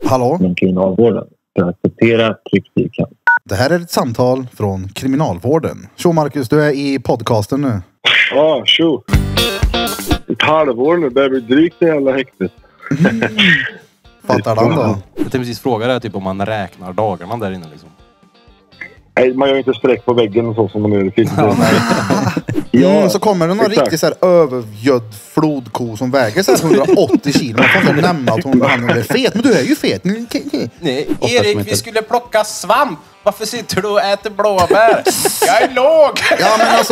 Hallå? Från kriminalvården. För att acceptera tryckstyrkan. Det här är ett samtal från kriminalvården. Tjo Marcus, du är i podcasten nu. Ja, tjo. Ett halvår nu, börjar bli drygt det jävla häktet. Fattar den då? Jag tänkte precis fråga dig typ om man räknar dagarna där inne liksom. Nej, man gör inte streck på väggen och så som man gör i filmen. Så kommer det någon riktigt så här övergödd flodko som väger så här 180 kilo. Man får inte nämna att hon är fet. Men du är ju fet. Nej, Erik, vi skulle plocka svamp. Varför sitter du och äter blåbär? Jag är låg! Ja, men alltså...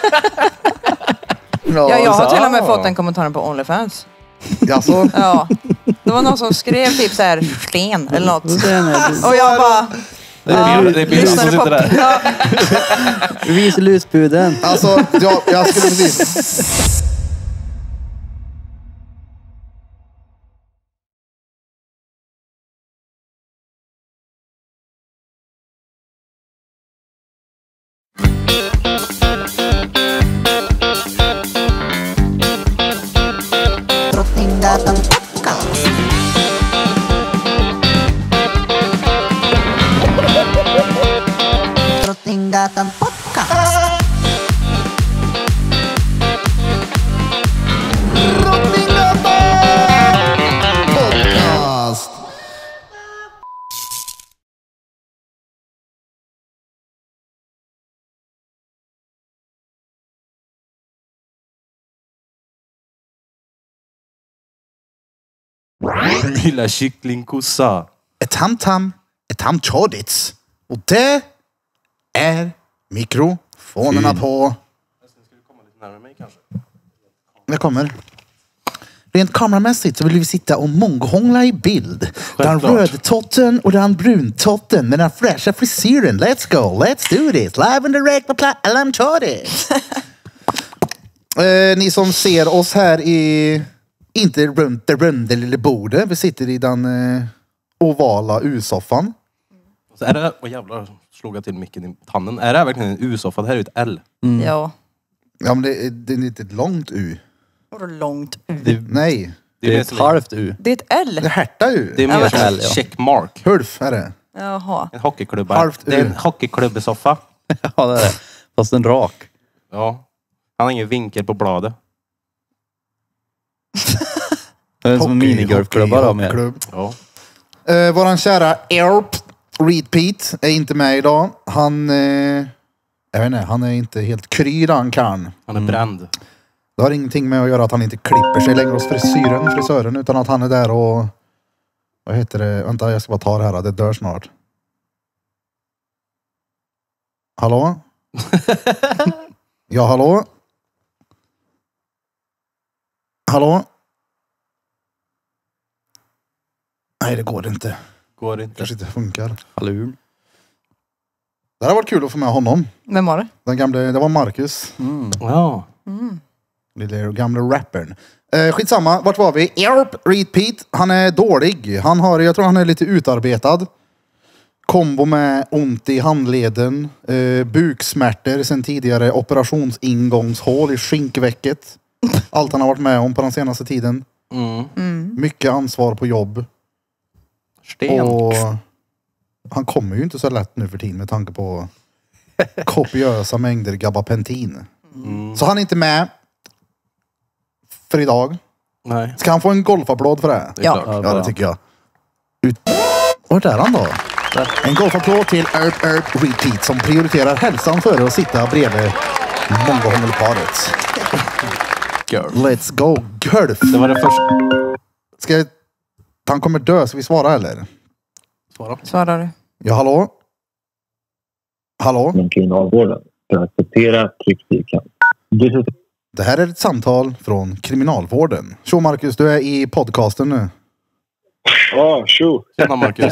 Ja, jag har till och med fått en kommentar på OnlyFans. Alltså. Ja. Det var någon som skrev typ så här sten eller något. Och jag bara... Det är Bill som sitter där. Ja. Vis lusbuden. Alltså, jag skulle precis... Drottninggatan Podcast. Drottninggatan Podcast. Podcast. Lilla kycklingkossa. Ett tam-tam, ett tam-tjodits. Och det är mikrofonerna på. Jag kommer. Rent kameramässigt så vill vi sitta och månghångla i bild. Den rödtotten och den bruntotten med den fräscha frisyren. Let's go, let's do this. Live and direct på Alarm Tjodits. Ni som ser oss här i... Inte runt det runda lilla bordet. Vi sitter i den ovala U-soffan. Så är det... Åh jävlar, slog jag till micken i tanden. Är det här verkligen en U-soffa? Det här är ju ett L. Ja. Ja, men det är inte ett långt U. Vadå långt U? Nej. Det är ett halvt U. Det är ett L. Det är härta U. Det är mer som en L, ja. checkmark. Hulf är det. Jaha. En hockeyklubba. Halvt Det är en U. hockeyklubbesoffa. Ja, det är det. Fast en rak. Ja. Han har ingen vinkel på bladet. Det är som en minigolfklubba då med. Klubb. Ja. Våran kära Erp Repeat är inte med idag. Han... jag vet inte, han är inte helt kry han kan. Han är bränd. Det har ingenting med att göra att han inte klipper sig längre hos frisören, utan att han är där och... Vad heter det? Vänta, jag ska bara ta det här. Det dör snart. Hallå? Ja, hallå? Hallå? Nej, det går inte. Går inte. Kanske inte funkar. Hallå. Det hade varit kul att få med honom. Vem var det? Den gamla, det var Marcus. Ja. Den gamla rappern. Skitsamma, vart var vi? Erp Repeat. Han är dålig. Jag tror han är lite utarbetad. Kombo med ont i handleden. Buksmärtor sen tidigare. Operationsingångshål i skinkväcket. Allt han har varit med om på den senaste tiden. Mycket ansvar på jobb. Sten. Och han kommer ju inte så lätt nu för tiden med tanke på kopiösa mängder gabapentin. Så han är inte med för idag. Nej. Ska han få en golfapplåd för det? Det är Ja. klart. Ja, det tycker jag. Vart är han då? En golfapplåd till Erp Repeat som prioriterar hälsan före att sitta bredvid månghångelparet. Girl. Let's go, golf! Det var det första. Han kommer dö, så vi svarar eller? Svarar du? Ja, hallå? Hallå? Från kriminalvården. För att acceptera tryckstyrkan. Det här är ett samtal från kriminalvården. Tjo Marcus, du är i podcasten nu. Ja, tjo. Tjena Marcus.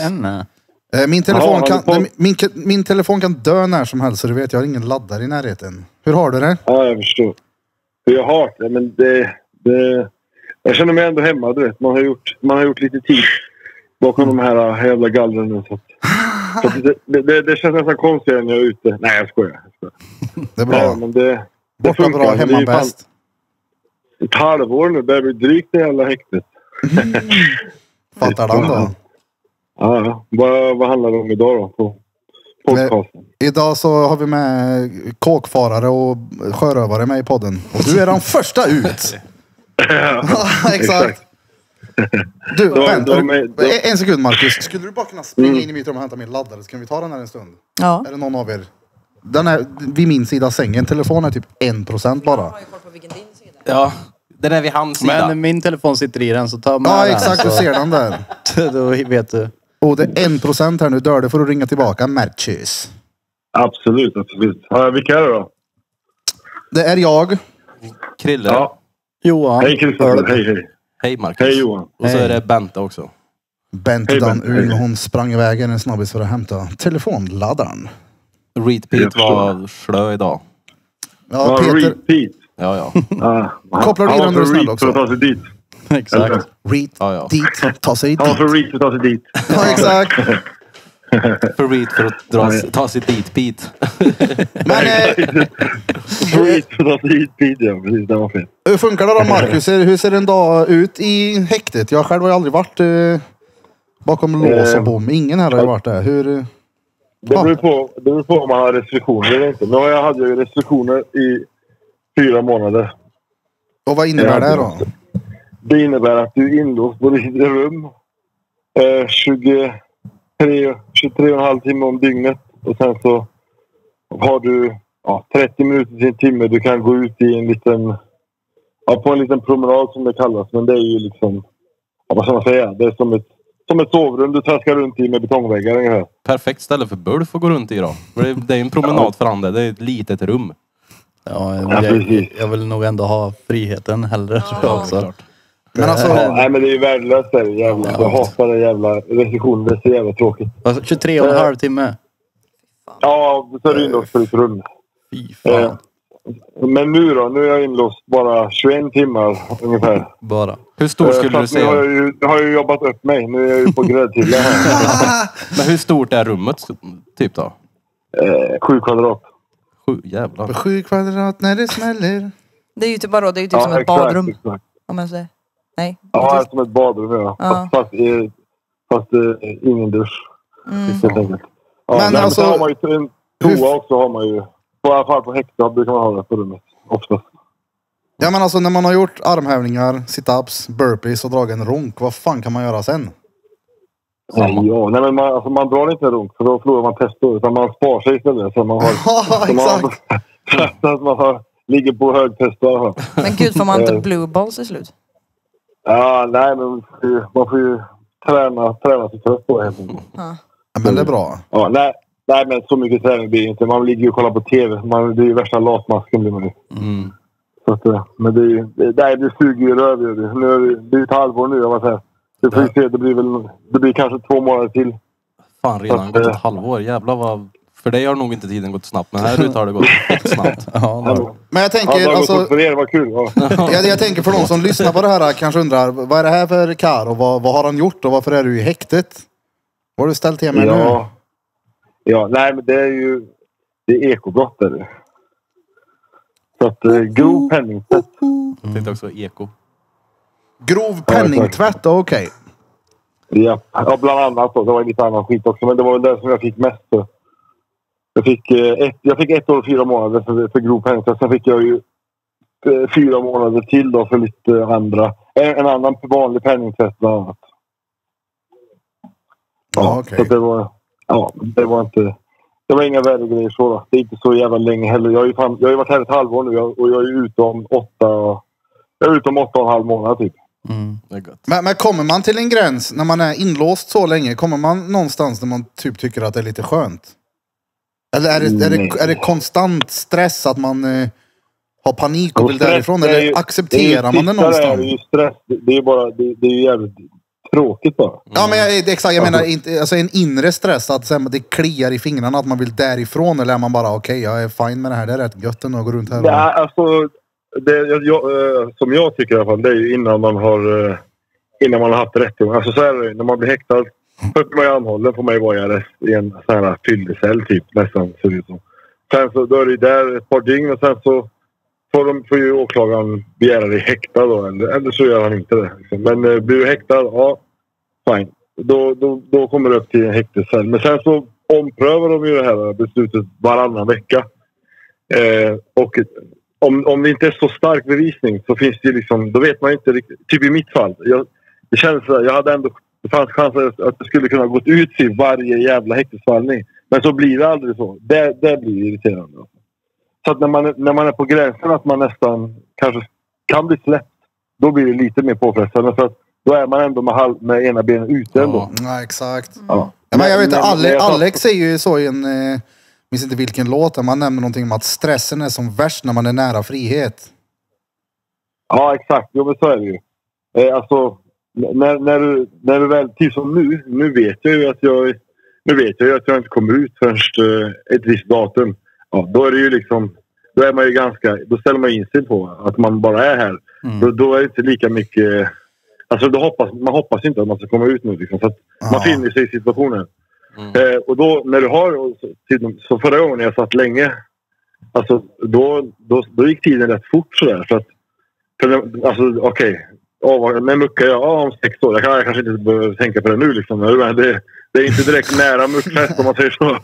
Min telefon kan dö när som helst, så du vet, jag har ingen laddare i närheten. Hur har du det? Ja, jag förstår. Jag har det, men jag känner mig ändå hemma, du vet. Man har gjort lite tid bakom de här jävla gallren nu. Så det känns nästan konstigare när jag är ute. Nej, jag skojar. Det är bra. Ja, men det Borta funkar. bra, Det är hemma ju fan bäst. ett halvår nu, börjar bli drygt det jävla häktet. Fattar den då? Ja. Vad handlar det om idag då på podcasten? Idag så har vi med kåkfarare och sjörövare med i podden. Och du är den första ut. Ja, exakt. Du, vänta. En sekund Marcus. Skulle du bara kunna springa in i mitt rum och hämta min laddare så kan vi ta den här en stund? Ja. Är det någon av er? Den är vid min sida sängen. Telefonen är typ 1% bara. Ja, den är vid hans sida. Men min telefon sitter i den så ta med Ja, den, exakt. så- Du ser den där. Då vet du. Och det är 1% här nu. Dör det för att ringa tillbaka. Matches. Absolut. Ja, vilka är det då? Det är jag. Krille. Ja. Johan. Hej Kristoffer. Hej. Hej Marcus. Hej Johan. Och så är det Bente också. Bente Hej, Dan Bente. Ung. Hon sprang iväg en snabbis för att hämta telefonladdaren. Repeat var slö idag. Ja, Peter. Repeat. Ja. Kopplar du in den när du är snäll också? För att ta sig dit. Exakt. Read Ja. dit. Ta sig Han var dit. för reach för att ta sig dit. Ja, exakt. För Reet för att ta sig dit bit. Men För reach för att ta sig dit. Ja, precis. Det var fel. hur funkar det då Marcus? Hur ser en dag ut i häktet? Jag själv har ju aldrig varit bakom lås och bom. Ingen här har ju varit där. Hur... Det beror på om man har restriktioner eller inte. Nu hade jag ju restriktioner i 4 månader. Och vad innebär det då? Det innebär att du är inlåst på ditt rum 23,5 timmar om dygnet. Och sen så har du 30 minuter till en timme. Du kan gå ut i en liten... Ja, på en liten promenad som det kallas. Men det är ju liksom... Ja, vad ska man säga? Det är som ett sovrum du traskar runt i med betongväggar ungefär. Perfekt ställe för Bulf att gå runt i då. För det är en promenad för andra. Det är ett litet rum. Ja, jag vill nog ändå ha friheten hellre tror jag också. Klart. Men alltså... Nej, men det är ju värdelöst det jävla. Jag hatar det jävla restriktionen. Det är så jävla tråkigt. 23,5 timme. Ja, så är du inlåst på ditt rum. Fy fan. Men nu är jag inlåst bara 21 timmar ungefär. Bara. Hur stor Så skulle du att nu har säga? jag ju jobbat upp mig. Nu är jag ju på gräddhyllan här. Men hur stort är rummet typ då? 7 kvadrat. 7 jävlar. 7 kvadrat när det smäller. Det är ju typ bara det är ju typ som ett exakt, badrum. Exakt. Om jag säger. Nej. Ja, som ett badrum Ja. Fast ingen dusch. Helt enkelt. Ja, Men men alltså- så har man ju en toa också har man ju. I alla fall på häktet brukar man ha det på rummet. Oftast. Ja men alltså när man har gjort armhävningar, sit-ups, burpees och dragit en runk. Vad fan kan man göra sen? Ja, nej men man drar inte en runk för då förlorar man testo. Utan man spar sig istället. Så man har... Ja exakt. Så att man ligger på hög testo i alla fall. Men gud, får man inte blue balls i slut? Ja, nej men man får ju träna sig trött på helt enkelt. Ja. Ja, men det är bra. Ja, nej men så mycket träning blir det inte. Man ligger ju och kollar på TV. Det är ju värsta latmasken blir man ju. Så att, men det är ju... Det suger ju röv. Det är ju ett halvår nu. Jag säga. Det får vi se. Det blir kanske 2 månader till. Fan, redan gått ett halvår. Jävlar vad... För dig har nog inte tiden gått snabbt. Men här ute har det gått snabbt. Men jag Ja, tänker det har gått alltså... upp för er. Vad kul. Ja. Jag tänker för de som lyssnar på det här kanske undrar. Vad är det här för kar och vad har han gjort och varför är du i häktet? Vad har du ställt till med nu? Ja, nej men det är ju... Det är ekobrott är det. Så att grov penningtvätt. Jag tänkte också eko. Grov penningtvätt, okej. Ja, bland annat då. Det var lite annan skit också. Men det var väl det som jag fick mest för. Jag fick 1 år och 4 månader för grov penningtvätt. Sen fick jag ju 4 månader till då för lite andra. En annan vanlig penningtvätt bland annat. Ja, okej. Så det var inte... Det var inga värre grejer så då. Det är inte så jävla länge heller. Jag har ju varit här ett halvår nu och jag är ute om 8,5 månader typ. Det är gött. Men kommer man till en gräns när man är inlåst så länge? Kommer man någonstans där man typ tycker att det är lite skönt? Eller är det konstant stress att man har panik och vill därifrån? Eller accepterar man det någonstans? Det är ju stress. Det är ju jävligt tråkigt bara. Ja men jag menar inte, alltså en inre stress att det kliar i fingrarna att man vill därifrån, eller är man bara okej, jag är fine med det här, det är rätt gött att gå runt här. Ja, alltså som jag tycker i alla fall, det är ju innan man har haft rättegång. Alltså så här, när man blir häktad, först man är anhållen får man ju vara i arrest i en sån här fyllecell typ, nästan ser det ut som. Sen så då är det där ett par dygn och sen så får ju åklagaren begära dig häktad då, eller så gör han inte det. Liksom. Men blir du häktad, ja, fine. då kommer det upp till en häktescell. Men sen så omprövar de ju det här beslutet varannan vecka. Och om det inte är så stark bevisning så finns det ju liksom, då vet man inte riktigt. Typ i mitt fall. Det känns så här, det fanns chanser att det skulle kunna gått ut i varje jävla häktesfallning. Men så blir det aldrig så. Det blir irriterande. Så att när man är på gränsen att man nästan kanske kan bli släppt, då blir det lite mer påfrestande. För att då är man ändå med ena benen ute ändå. Ja, exakt. Ja. Men jag vet inte, Alex säger ju så i en... minns inte vilken låt. Man nämner någonting om att stressen är som värst när man är nära frihet. Ja, exakt. Jo, men så är det ju. Alltså, när du väl... Typ som nu vet jag ju att jag inte kommer ut förrän ett visst datum. Ja, då är det ju liksom... Då är man ju ganska... Då ställer man in sig på att man bara är här. Då är det inte lika mycket... Alltså man hoppas inte att man ska komma ut nu liksom. Så att man finner sig i situationen. Och då när du har... Så förra gången jag satt länge... Alltså då gick tiden rätt fort sådär. Så att... Alltså okej. När muckar jag? Om 6 år. Jag kanske inte behöver tänka på det nu liksom. Men det är inte direkt nära muckfest om man säger så.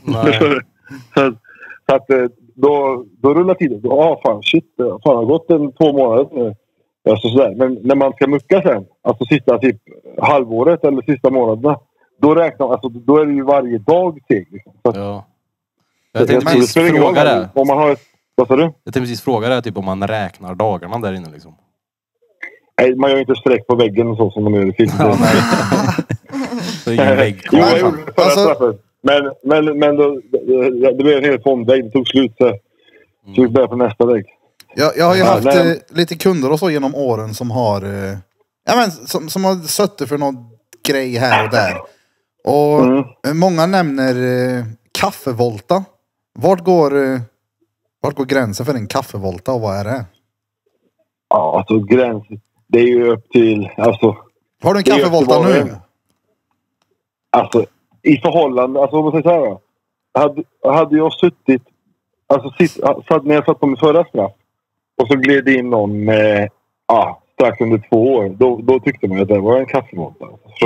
Så att då rullar tiden. Fan shit. Fan det har gått 2 månader. Alltså sådär. Men när man ska mucka sen. Alltså sista typ halvåret eller sista månaderna. Då då är det ju varje dag till. Liksom. Ja. Jag tänkte precis fråga det. Om man har vad sa du? Jag tänkte precis fråga det typ om man räknar dagarna där inne liksom. Nej, man gör inte streck på väggen och så som de gör i filmen. Ja, det är ingen vägg kvar. Jo, jag gjorde det förra straffet. Men det blev en hel fondvägg. Det tog slut så vi börjar på nästa vägg. Jag har ju haft lite kunder och så genom åren som har som har suttit för någon grej här och där. Och många nämner kaffevolta. Vart går gränsen för en kaffevolta och vad är det? Ja, alltså gränsen. Det är ju upp till... Alltså, har du en kaffevolta nu? Alltså, i förhållande... Alltså, om man säger så här då. Hade jag suttit... Alltså, när jag satt på min förra straff och så gled in någon med... strax under 2 år. Då tyckte man att det var en kaffevolta.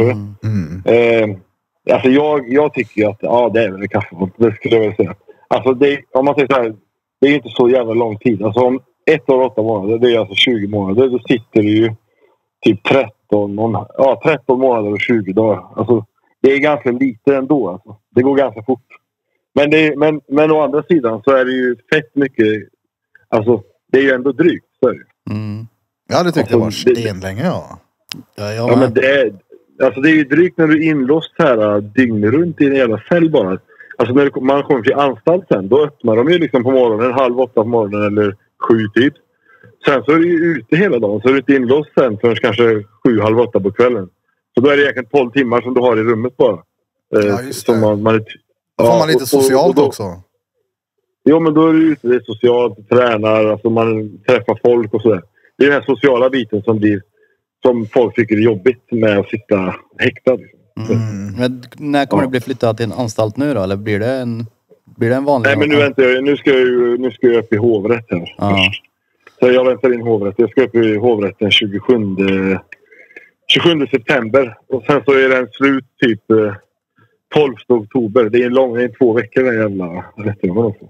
Alltså, jag tycker ju att... det är väl en kaffevolta. Det skulle jag vilja säga. Alltså, om man säger så här... Det är inte så jävla lång tid. Alltså, om 1 år och 8 månader, det är alltså 20 månader. Då sitter det ju typ 13 månader och 20 dagar. Alltså, det är ganska lite ändå. Alltså. Det går ganska fort. Men å andra sidan så är det ju fett mycket... Alltså, det är ju ändå drygt. Så är det. Ja, det tyckte jag var stenlänge, ja. Ja, men det är ju drygt när du är inlåst här dygn runt i en jävla cell bara. Alltså när man kommer till anstalt sen, då öppnar de ju liksom på morgonen, 7:30 på morgonen eller 7 typ. Sen så är du ju ute hela dagen, så är du inte inlåst sen förrän kanske 7:30 på kvällen. Så då är det egentligen 12 timmar som du har i rummet bara. Ja, just det. Då får man lite socialt också. Jo, men då är du ute, det är socialt, tränar, alltså man träffar folk och sådär. Det är den här sociala biten som folk tycker är jobbigt med att sitta häktad. Men när kommer det bli flyttat till en anstalt nu då? Eller blir det en vanlig? Nej, men nu ska jag upp i hovrätt här först. Så jag väntar in hovrätt. Jag ska upp i hovrätt den 27 september. Och sen så är den slut typ 12 oktober. Det är 2 veckor den jävla rättegången också.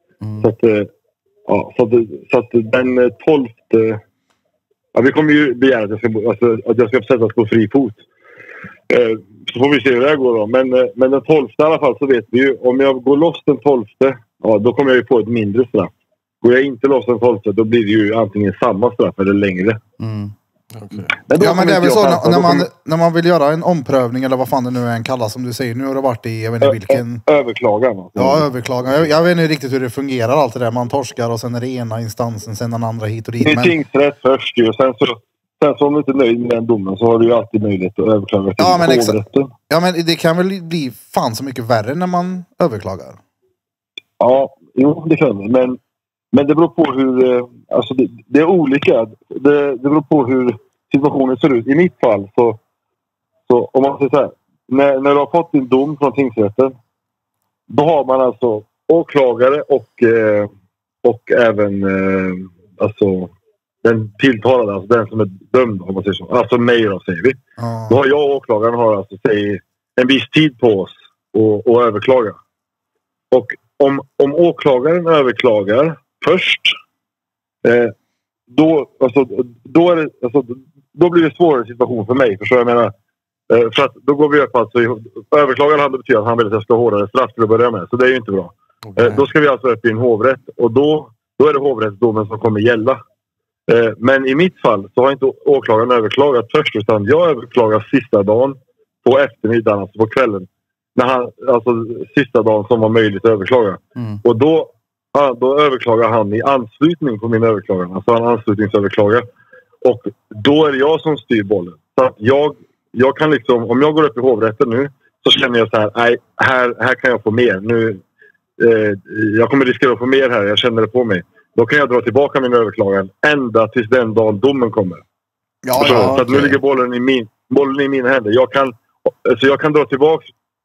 Så att den 12... Ja, vi kommer ju begära att jag ska sättas på fri fot. Så får vi se hur det här går då. Men den 12 i alla fall så vet vi ju. Om jag går loss den 12, då kommer jag ju få ett mindre straff. Går jag inte loss den 12, då blir det ju antingen samma straff eller längre. Okay. Men det är väl så när man vill göra en omprövning eller vad fan det nu än kallas som du säger. Nu har det varit i, jag vet inte vilken... Överklagan. Ja, överklagan. Jag vet inte riktigt hur det fungerar allt det där. Man torskar och sen är det ena instansen, sen den andra hit och dit. Det är tingsrätt först ju. Sen så om du inte är nöjd med den domen så har du ju alltid möjlighet att överklaga till hovrätten. Ja, men det kan väl bli fan så mycket värre när man överklagar. Ja, jo det kan det. Men det beror på hur... Alltså det är olika. Det beror på hur situationen ser ut. I mitt fall så om man säger så här. När du har fått din dom från tingsrätten, då har man alltså åklagare och även alltså den tilltalade, alltså den som är dömd om man säger så. Alltså mig då säger vi. Då har jag och åklagaren har alltså säg, en viss tid på oss att överklaga. Och om åklagaren överklagar först då blir det svårare situation för mig. Förstår jag menar? För att då går vi upp alltså överklagaren hade betyder att han vill att jag ska ha hårdare straff till att börja med. Så det är ju inte bra. Okay. Då ska vi alltså upp i en hovrätt. Och då är det hovrättsdomen som kommer gälla. Men i mitt fall så har inte åklagaren överklagat först. Utan jag överklagar sista dagen på eftermiddagen, alltså på kvällen. Alltså sista dagen som var möjligt att överklaga. Och då överklagar han i anslutning på min överklagan. Alltså han anslutningsöverklagar. Och då är det jag som styr bollen. Så att jag kan liksom, om jag går upp i hovrätten nu så känner jag så här, nej, här kan jag få mer. Nu, jag kommer riskera att få mer här, jag känner det på mig. Då kan jag dra tillbaka min överklagan ända tills den dagen domen kommer. Så att nu ligger bollen i mina händer. Jag kan dra tillbaka.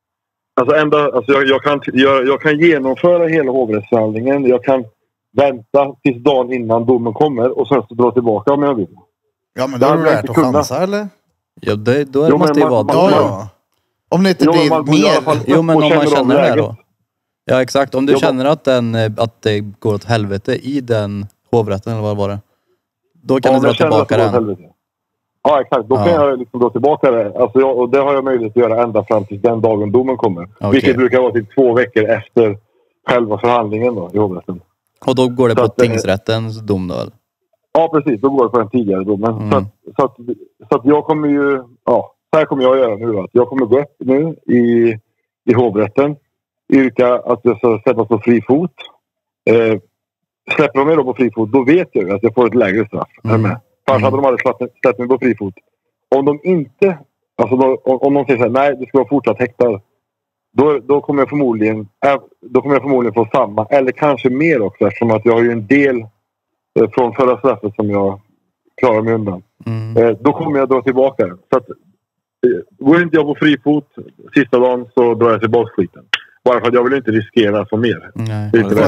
Jag kan genomföra hela hovrättsförhandlingen. Jag kan vänta tills dagen innan domen kommer och sen så dra tillbaka om jag vill. Ja, men då är det värt att chansa, eller? Ja, då måste det vara... Ja. Om det inte blir mer... Jo, men om man känner det då. Ja, exakt. Om du känner att det går åt helvete i den hovrätten, eller vad var det? Då kan du dra tillbaka den. Ja, exakt. Då kan jag liksom dra tillbaka det. Alltså och det har jag möjlighet att göra ända fram till den dagen domen kommer. Okay. Vilket brukar vara till 2 veckor efter själva förhandlingen då, i hovrätten. Och då går det på tingsrättens dom då, eller? Ja, precis. Då går det på den tidigare domen. Så att jag kommer ju... Ja, så här kommer jag göra nu då. Jag kommer gå upp nu i hovrätten. Yrka att jag ska sättas på fri fot. Släpper de mig då på fri fot, då vet jag att jag får ett lägre straff. Annars hade de aldrig släppt mig på fri fot. Om de inte... Alltså om de säger så här, nej, du ska vara fortsatt häktad. Då kommer jag förmodligen få samma. Eller kanske mer också. Eftersom att jag har ju en del från förra straffet som jag klarar mig undan. Då kommer jag dra tillbaka det. Så att går inte jag på fri fot sista dagen så drar jag tillbaka skiten. Bara för att jag vill inte riskera att få mer. Nej. Det är inte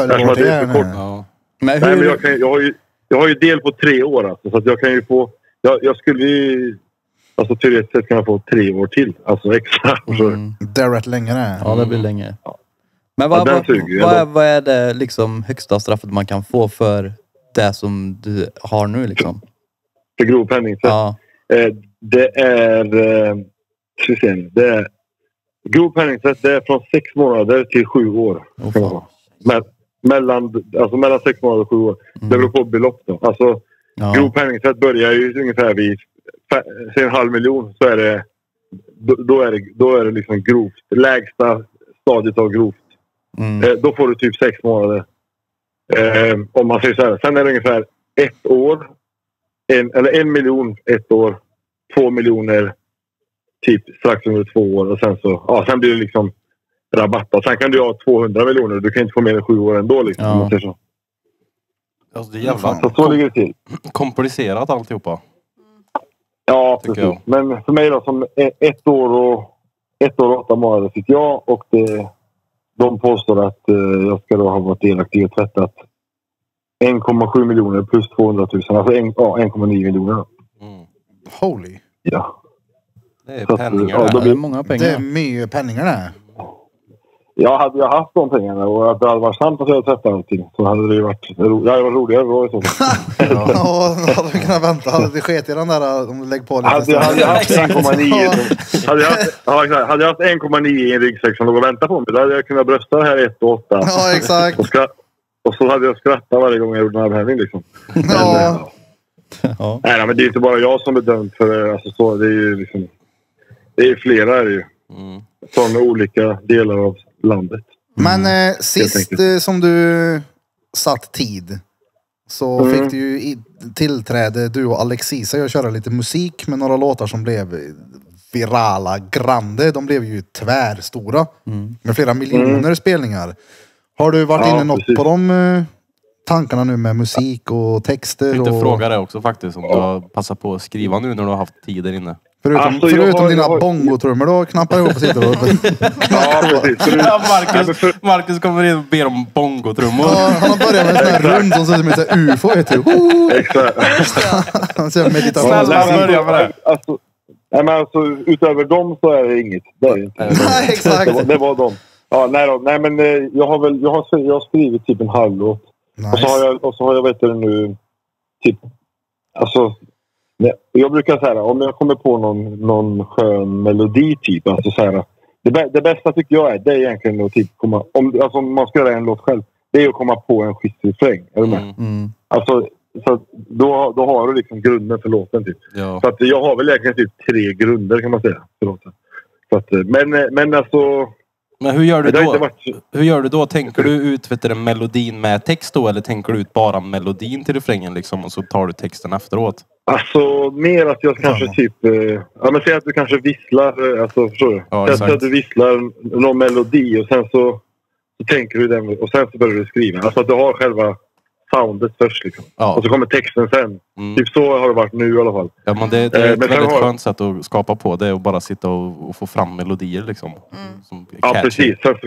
jag har ju del på 3 år alltså, så att jag kan ju få... Jag skulle ju... Alltså teoretiskt sett kan jag få 3 år till. Alltså extra. Det är rätt länge det. Ja, det blir länge. Ja. Men vad är det liksom högsta straffet man kan få för det som du har nu liksom? För grov penningtvätt? Ja. Det är... grov penningtvätt, det är från 6 månader till 7 år. Mellan 6 månader och 7 år. Det beror på belopp då. Alltså, grov penningtvätt börjar ju ungefär vid 500 000 så är det då är det liksom grovt. Lägsta stadiet av grovt. Då får du typ 6 månader. Om man säger så här. Sen är det ungefär 1 år. 1 miljon 1 år. 2 miljoner typ strax under 2 år. Och sen blir det liksom rabattat. Sen kan du ha 200 miljoner. Du kan inte få mer än 7 år ändå liksom. Om man säger så. Alltså det är jävla så ligger det till. Komplicerat alltihopa. Ja, precis. Men för mig då som 1 år och 8 månader fick jag. Och de påstår att jag ska då ha varit delaktig och tvättat 1,7 miljoner plus 200 000. Alltså 1,9 miljoner. Holy. Ja. Det är penningar. Det är många pengar. Det är mycket penningar där. Ja, hade jag haft de pengarna och att det hade varit sant att jag tvättat allting så hade det varit roligare. Var så. Ja, hade vi kunnat vänta. Hade det skett i den där om du lägger på lite. Hade jag haft 1,9 hade jag haft 1,9 i en ryggsäck som låg och väntade på mig. Då hade jag kunnat brösta här 1 och 8. Ja, exakt. Och så hade jag skrattat varje gång jag gjorde en avhämning liksom. Ja. Nej, men det är inte bara jag som är dömd för alltså, så. Det är ju liksom... Det är flera är det ju. Från olika delar av landet. Men sist som du satt tid så fick du ju tillträde, du och Alexisa, att köra lite musik med några låtar som blev virala, grande. De blev ju tvärstora. Med flera miljoner spelningar. Har du varit inne något på de tankarna nu med musik och texter? Jag tänkte fråga det också faktiskt, om du har passat på att skriva nu när du har haft tid där inne. Förutom dina bongotrummor då knappar ihop och sitter och... Ja, precis. Ja, Marcus kommer in och ber om bongotrummor. Ja, han har börjat med en sån här rund som ser ut som ett UFO. Exakt. Han ser meditation. Snälla, börja med det. Alltså, utöver dem så är det inget. Det är inte. Nej, exakt. Det var dem. Ja, nej men jag har skrivit typ en halvlåt. Nice. Och så har jag vet du nu typ alltså jag brukar säga om jag kommer på någon skön melodi typ alltså så här det bästa tycker jag det är egentligen att typ komma om man ska göra en låt själv det är att komma på en schysst-refräng är du med? Alltså så då har du liksom grunden för låten typ. Ja. Så att jag har väl egentligen typ 3 grunder kan man säga för låten. Så att men alltså men hur gör du då? Tänker du ut melodin med text då? Eller tänker du ut bara melodin till refrängen liksom? Och så tar du texten efteråt? Alltså, mer att jag kanske typ... ja, men säg att du kanske visslar. Alltså, förstår du? Ja, så att du visslar någon melodi och sen så tänker du den och sen så börjar du skriva. Alltså att du har själva soundet först liksom. Ja. Och så kommer texten sen. Typ så har det varit nu i alla fall. Ja, men det är ett väldigt skönt sätt att skapa på det och bara sitta och få fram melodier liksom. Som ja, precis. Sen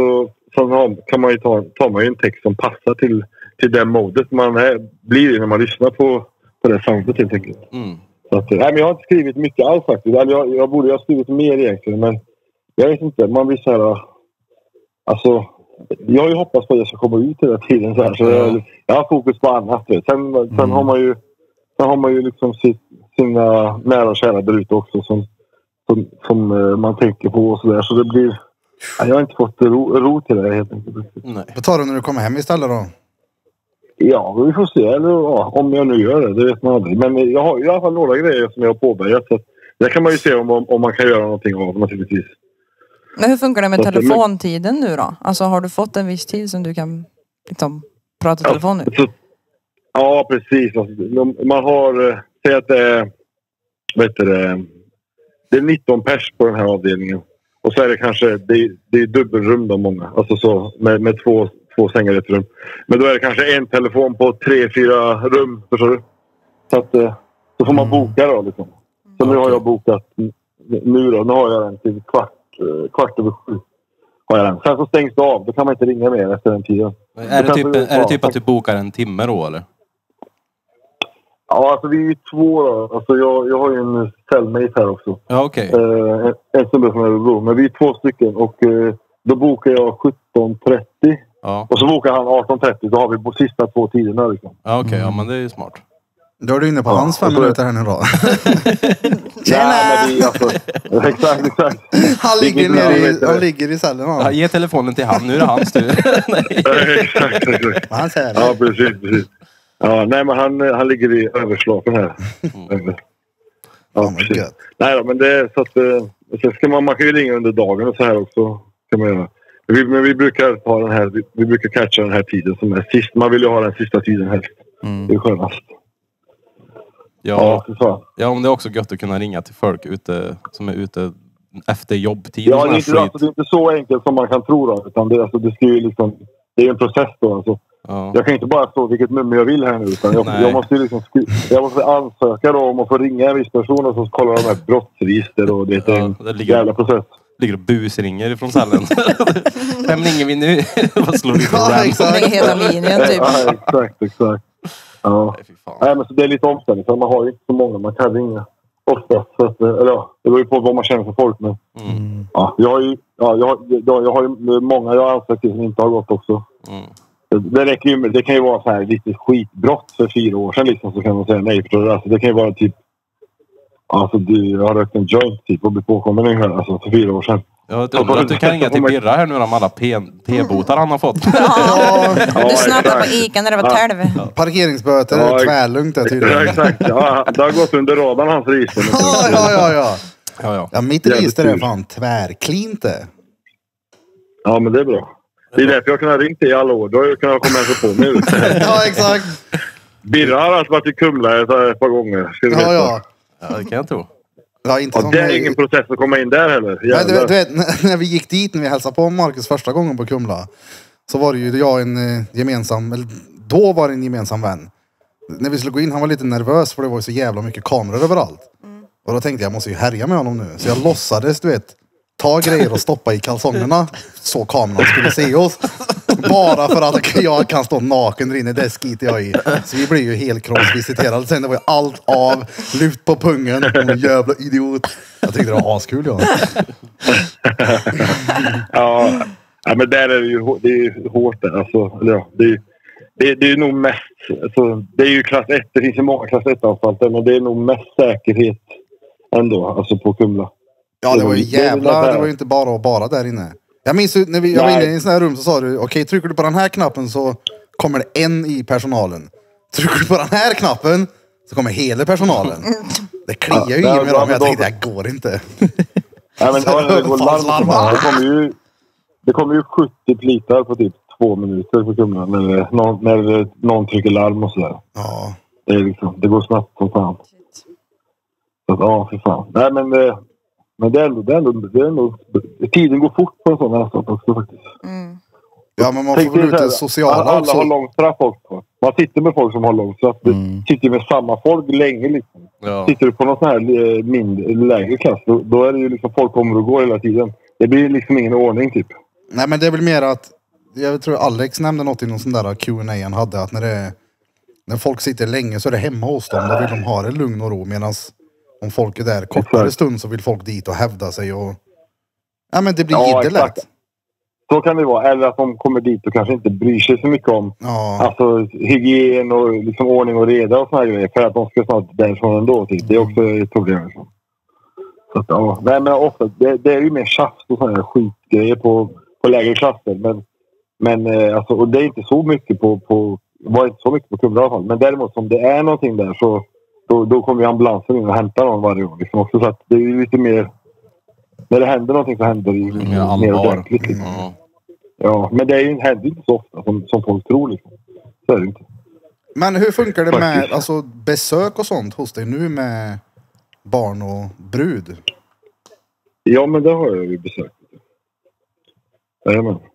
kan man ju ta en text som passar till den modet man blir när man lyssnar på det soundet helt enkelt. Så att, nej, men jag har inte skrivit mycket alls faktiskt. Jag borde ha skrivit mer egentligen, men jag vet inte. Man blir så här... Alltså... Jag har ju hoppats på att jag ska komma ut hela tiden så här. Så jag har fokus på annat. Sen har man ju liksom sina nära och kära där ute också som man tänker på och sådär. Så det blir... Jag har inte fått ro till det helt enkelt. Nej. Vad tar du när du kommer hem istället då? Ja, vi får se. Eller, om jag nu gör det vet man aldrig. Men jag har i alla fall några grejer som jag har påbörjat. Så det kan man ju se om man kan göra någonting av naturligtvis. Men hur funkar det med telefontiden nu då? Alltså har du fått en viss tid som du kan liksom, prata telefon nu? Så, ja, precis. Alltså, man har... Säg att det är 19 pers på den här avdelningen. Och så är det kanske... Det är dubbelrum då många. Alltså så med två sängar i ett rum. Men då är det kanske en telefon på 3-4 rum. Förstår du? Så att... Så får man boka då liksom. Så nu har jag bokat... Nu har jag den till kvart över 7 har jag den. Sen så stängs det av. Då kan man inte ringa mer efter den tiden. Är det typ att du bokar en timme då eller? Ja, alltså vi är ju 2 då. Alltså jag har ju en cellmate här också. Ja, okej. En snubbe från Örebro. Men vi är 2 stycken och då bokar jag 17.30. Ja. Och så bokar han 18.30. Då har vi på sista 2 tiderna liksom. Ja, okej. Ja, men det är ju smart. Då är du inne på hans 5 minuter här nu då. Tjena! Exakt. Han ligger i cellen. Ja, ge telefonen till han. Nu är det hans tur. Exakt. Han säger det. Ja, precis. Ja, nej men han ligger i överslagen här. Ja, precis. Nej då, men det är så att... Så ska man kan ju ringa under dagen och så här också. Kan man göra. Men vi brukar ta den här... Vi brukar catcha den här tiden som är sist. Man vill ju ha den sista tiden helst. Det är skönast. Ja, om det är också gött att kunna ringa till folk som är ute efter jobbtid. Ja, det är inte så enkelt som man kan tro då, utan det ska ju liksom, det är en process då alltså. Ja. Jag kan inte bara stå vilket nummer jag vill här nu, utan jag måste ju liksom jag måste ansöka då om att få ringa en viss person och så kollar de här brottsregister och det är en jävla process. Ligger och busringer ifrån cellen. Vem ringer vi nu? Vad slår vi på den? Hela linjen typ. Ja, exakt. Ja. Nej, men så det är lite omställning. För man har ju inte så många man kan ringa ofta. Så att, eller ja, det beror ju på vad man känner för folk. Men, ja, jag har ju många jag har ansökt till som inte har gått också. Det räcker ju, det kan ju vara så här lite skitbrott för 4 år sedan liksom, så kan man säga nej. För alltså, det kan ju vara typ... Alltså du har rökt en joint typ och blivit påkommen alltså, för 4 år sedan. Jag undrar att du kan ringa till Birra här nu om alla p-botar han har fått. Du snattade på Ica när det var 12. Ja. Parkeringsböter är tvärlugnt där tydligen. Ja, exakt. Ja, det har gått under radarn hans register. Ja, mitt register är fan tvärklint det. Ja, men det är bra. Det är därför jag kunnat ringa till i alla år. Då har jag kunnat komma och på nu. Ja, exakt. Birra har alltså varit i Kumla ett par gånger. Ja, det kan jag tro. Ja, inte det är ingen process att komma in där heller. Nej, du vet, när vi gick dit, när vi hälsade på Marcus första gången på Kumla, så var det ju jag en gemensam, eller då var det en gemensam vän. När vi skulle gå in, han var lite nervös för det var ju så jävla mycket kameror överallt. Och då tänkte jag måste ju härja med honom nu. Så jag låtsades, du vet, ta grejer och stoppa i kalsongerna. Så kameran skulle se oss. Bara för att jag kan stå naken där inne. Det skiter jag i. Så vi blir ju helt kroppsvisiterade. Sen det var ju allt av. Lyft på pungen. En jävla idiot. Jag tyckte det var askul, ja. Ja, men där är det är ju hårt där. Alltså, ja, det är ju nog mest... Alltså, det är ju klass 1. Det finns ju många klass 1-anstalter. Men det är nog mest säkerhet ändå. Alltså på Kumla. Ja, det var ju jävla... Det var ju inte bara där inne. Jag minns när jag var inne i en sån här rum så sa du, okej, trycker du på den här knappen så kommer det en i personalen. Trycker du på den här knappen så kommer hela personalen. Det kliar ju i mig då, men jag tänkte, det går inte. Ja, men det kommer ju 70 plitar på typ 2 minuter på Kumla när någon trycker larm och sådär. Ja. Det är liksom, det går snabbt som fan. Så att, ja, för fan. Nej, men det är ändå tiden går fort på en sån här sak också faktiskt. Mm. Ja, men man får väl ut det sociala alla också. har långt straff också. Man sitter med folk som har långt straff. Sitter med samma folk länge liksom. Ja. Sitter du på någon sån här mindre, lägre klass, då är det ju liksom folk kommer och går hela tiden. Det blir liksom ingen ordning typ. Nej, men det är väl mer att, jag tror Alex nämnde något i någon sån där Q&A han hade, att när folk sitter länge så är det hemma hos dem. Då vill de ha det lugn och ro, medan om folk är där kortare stund så vill folk dit och hävda sig och... Ja, men det blir jättelätt. Så kan det vara. Eller att de kommer dit och kanske inte bryr sig så mycket om alltså, hygien och liksom ordning och reda och såna här grejer. För att de ska snart därifrån ändå. Typ. Det är också ett problem. Liksom. Så att, ja. Nej, men ofta, det är ju mer tjafs och såna här skitgrejer på lägre klasser. Men alltså, och det är inte så mycket var inte så mycket på Kumla i alla fall. Men däremot om det är någonting där så då kommer ju ambulansen in och hämtar någon varje gång. Liksom också, så att det är ju lite mer... När det händer någonting så händer det ju mer ordentligt. Liksom. Ja, men det händer inte så ofta som folk tror. Liksom. Så är det inte. Men hur funkar det med alltså, besök och sånt hos dig nu med barn och brud? Ja, men det har jag ju besökt. Jajamän.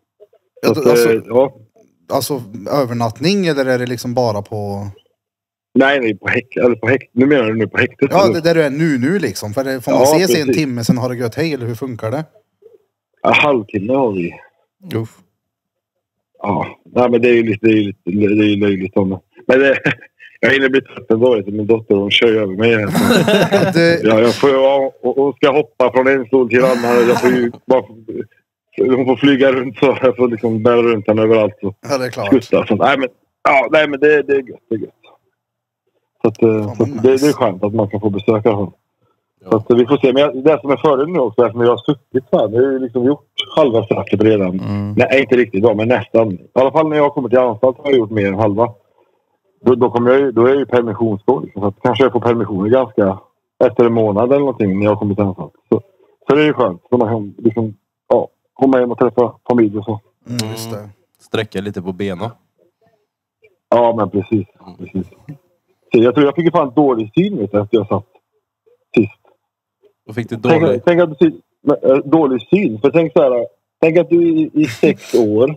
Alltså övernattning eller är det liksom bara på... Nej, på häktet. Nu menar du nu på häktet? Ja, det där du är nu liksom. För får man se sig en timme sen har det gött hej, eller hur funkar det? Ja, halvtimme har vi. Uff. Ja, nej, men det är ju lite löjligt om det. Men jag hinner bli trött ändå. Min dotter, hon kör över mig. Jag får ska hoppa från en stol till en annan. Jag får ju hon får flyga runt så jag får liksom bära runt henne överallt. Så. Ja, det är klart. Skutta, så. Nej, men det är gött. Det är gött. Så det är skönt att man kan få besöka honom. Ja. Så att vi får se. Men det som är fördelen nu också är att jag har suttit så här. Nu har ju liksom gjort halva straffet redan. Nej, inte riktigt då, men nästan. I alla fall när jag kommer till anstalt har jag gjort mer än halva. Då är jag ju permissionsgång. Liksom. Så att kanske jag får permissioner ganska efter en månad eller någonting när jag kommer till anstalt. Så det är ju skönt. Så man kan liksom, komma hem och träffa familj och så. Just det. Sträcka lite på benen. Ja, men precis. Jag tror jag fick fan dålig syn efter jag satt sist. Och fick du dålig? Tänk att du dålig syn. För tänk att du i 6 år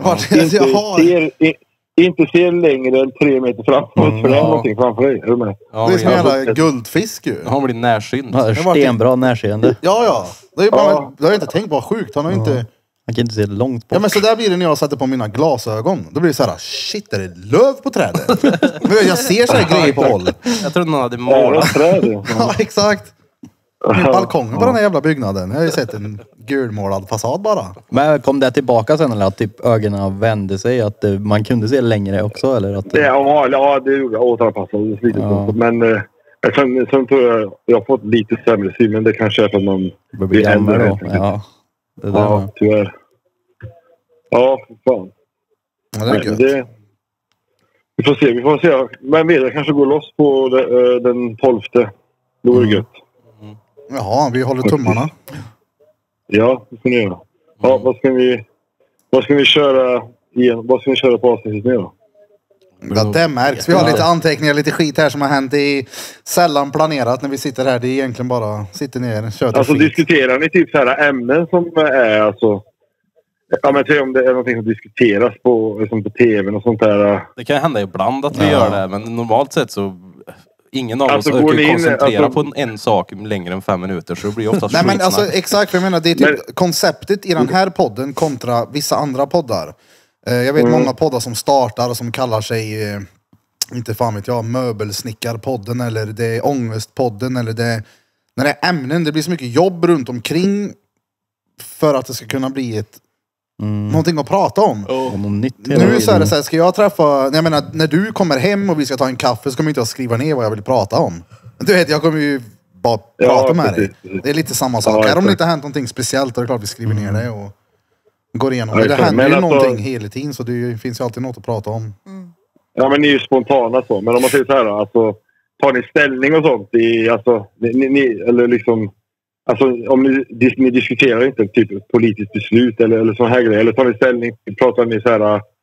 inte ser längre än 3 meter framåt. För det är någonting framför dig. Är du med? Ja, det är som en jävla guldfisk ju. Han blir närsynt. Ja, stenbra närseende. Ja. Det är bara, jag har inte tänkt på sjukt. Han har inte... Man kan inte se långt bort. Ja, men så där blir det när jag sätter på mina glasögon. Då blir det så här, shit, är det löv på trädet? Men jag ser så här grejer på håll. Jag trodde någon hade målat. Ja, exakt. Balkongen på den här jävla byggnaden. Jag har ju sett en gulmålad fasad bara. Men kom det tillbaka sen eller att typ ögonen vände sig? Att man kunde se längre också? Eller att Ja, det gjorde jag. Återanpassade lite. Ja. Men sen tror jag har fått lite sämre syn. Men det kanske är för att man blir gammal då. Ja. Ja, tyvärr. Ja, för fan. Ja, det är gött. Vi får se. Men jag kanske går loss på den 12:e. Då är det gött. Jaha, vi håller tummarna. Ja, det får ni göra. Ja, vad ska vi köra igen? Vad ska vi köra på avsnittet nu då? Ja, det märks. Vi har lite anteckningar, lite skit här som har hänt. Det är sällan planerat när vi sitter här. Det är egentligen bara sitter ner, köter alltså skit. Diskuterar ni typ så här ämnen som är alltså... Ja, men säg om det är någonting som diskuteras på, liksom på tvn och sånt där. Det kan hända ibland att vi gör det. Men normalt sett så... ingen av Alltså, oss går orkar ni in, koncentrera alltså- på en sak längre än 5 minuter, så det blir oftast Nej men skitsnack. alltså exakt, för jag menar det är typ konceptet i den här podden kontra vissa andra poddar. Jag vet många poddar som startar och som kallar sig, inte fan vet jag, möbelsnickarpodden eller det är ångestpodden eller det, när det är ämnen, det blir så mycket jobb runt omkring för att det ska kunna bli ett någonting att prata om. Och något nytt hela Nu så är det tiden. så här, ska jag träffa, jag menar när du kommer hem och vi ska ta en kaffe så kommer inte jag skriva ner vad jag vill prata om. Du vet, jag kommer ju bara prata med dig. precis. Det är lite samma sak. Ja, Här om det exakt. inte har hänt någonting speciellt då är det klart vi skriver ner det och går igenom Ja, det. Det exakt. händer Men ju alltså- någonting hela tiden så det finns ju alltid något att prata om. Ja, men ni är ju spontana så. Men om man säger så här då, alltså, tar ni ställning och sånt i, alltså, ni eller liksom, alltså om ni diskuterar inte typ ett politiskt beslut eller sån här grejer, eller tar ni ställning, pratar ni så här,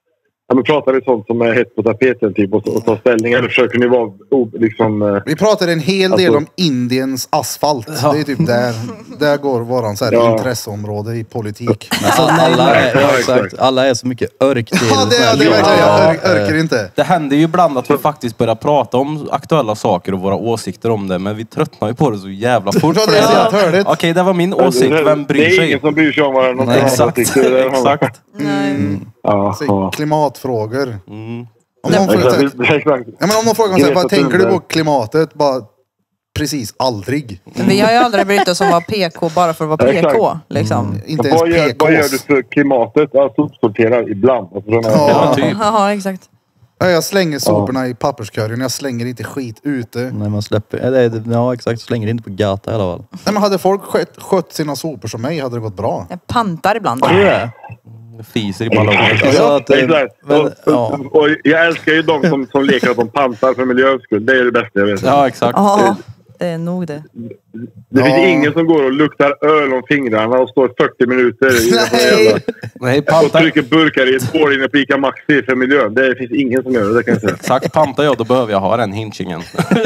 ja men pratar ni sånt som är hett på tapeten typ och tar ställning, eller försöker ni vara liksom... Vi pratar en hel del Alltså- om Indiens asfalt. Det är typ där går våran så här Ja. intresseområde i politik. Alltså, alla, är, Ja, exakt. Alla är så mycket örk till. Ja, det är verkligen. Jag orkar inte. Det händer ju ibland att vi faktiskt börjar prata om aktuella saker och våra åsikter om det, men vi tröttnar ju på det så jävla fort. Ja, det är så jävla törligt. Okej, det var min åsikt. Vem bryr Det är sig? ingen som bryr sig om vad någon Nej, annan exakt. tycker. Exakt. Nej. Ja, Så, ja. klimatfrågor. Mm. Om någon frågar, så här, Exakt. ja, men om någon frågar mig så här, Greta vad tänker du på Thunberg. klimatet? Bara precis aldrig. Vi har ju aldrig brytt oss om att vara PK bara för att vara PK. Exakt. Liksom. Inte ens Vad gör du PKs. för klimatet? Ja, sopsorterar ibland. Alltså, Ja, typ. Ja, exakt. Ja, jag slänger soporna i papperskorgen. Jag slänger inte skit ute. När man släpper, eller, ja exakt, slänger inte på gata i alla fall. Nej, men hade folk skött sina sopor som mig hade det gått bra. Jag pantar ibland. Tror du det? Fiser i ballongen. Alltså att, Exakt. men, ja. Och jag älskar ju de som leker att de pantar för miljöns skull. Det är det bästa jag vet. Ja, exakt. Ja, det är nog det. Det finns Ja. ingen som går och luktar öl om fingrarna och står 40 minuter Nej. Nej, och panta. trycker burkar i ett hål inne på Ica Maxi för miljön. Det finns ingen som gör det, kan jag säga. Exakt, pantar jag, då behöver jag ha den hinchingen.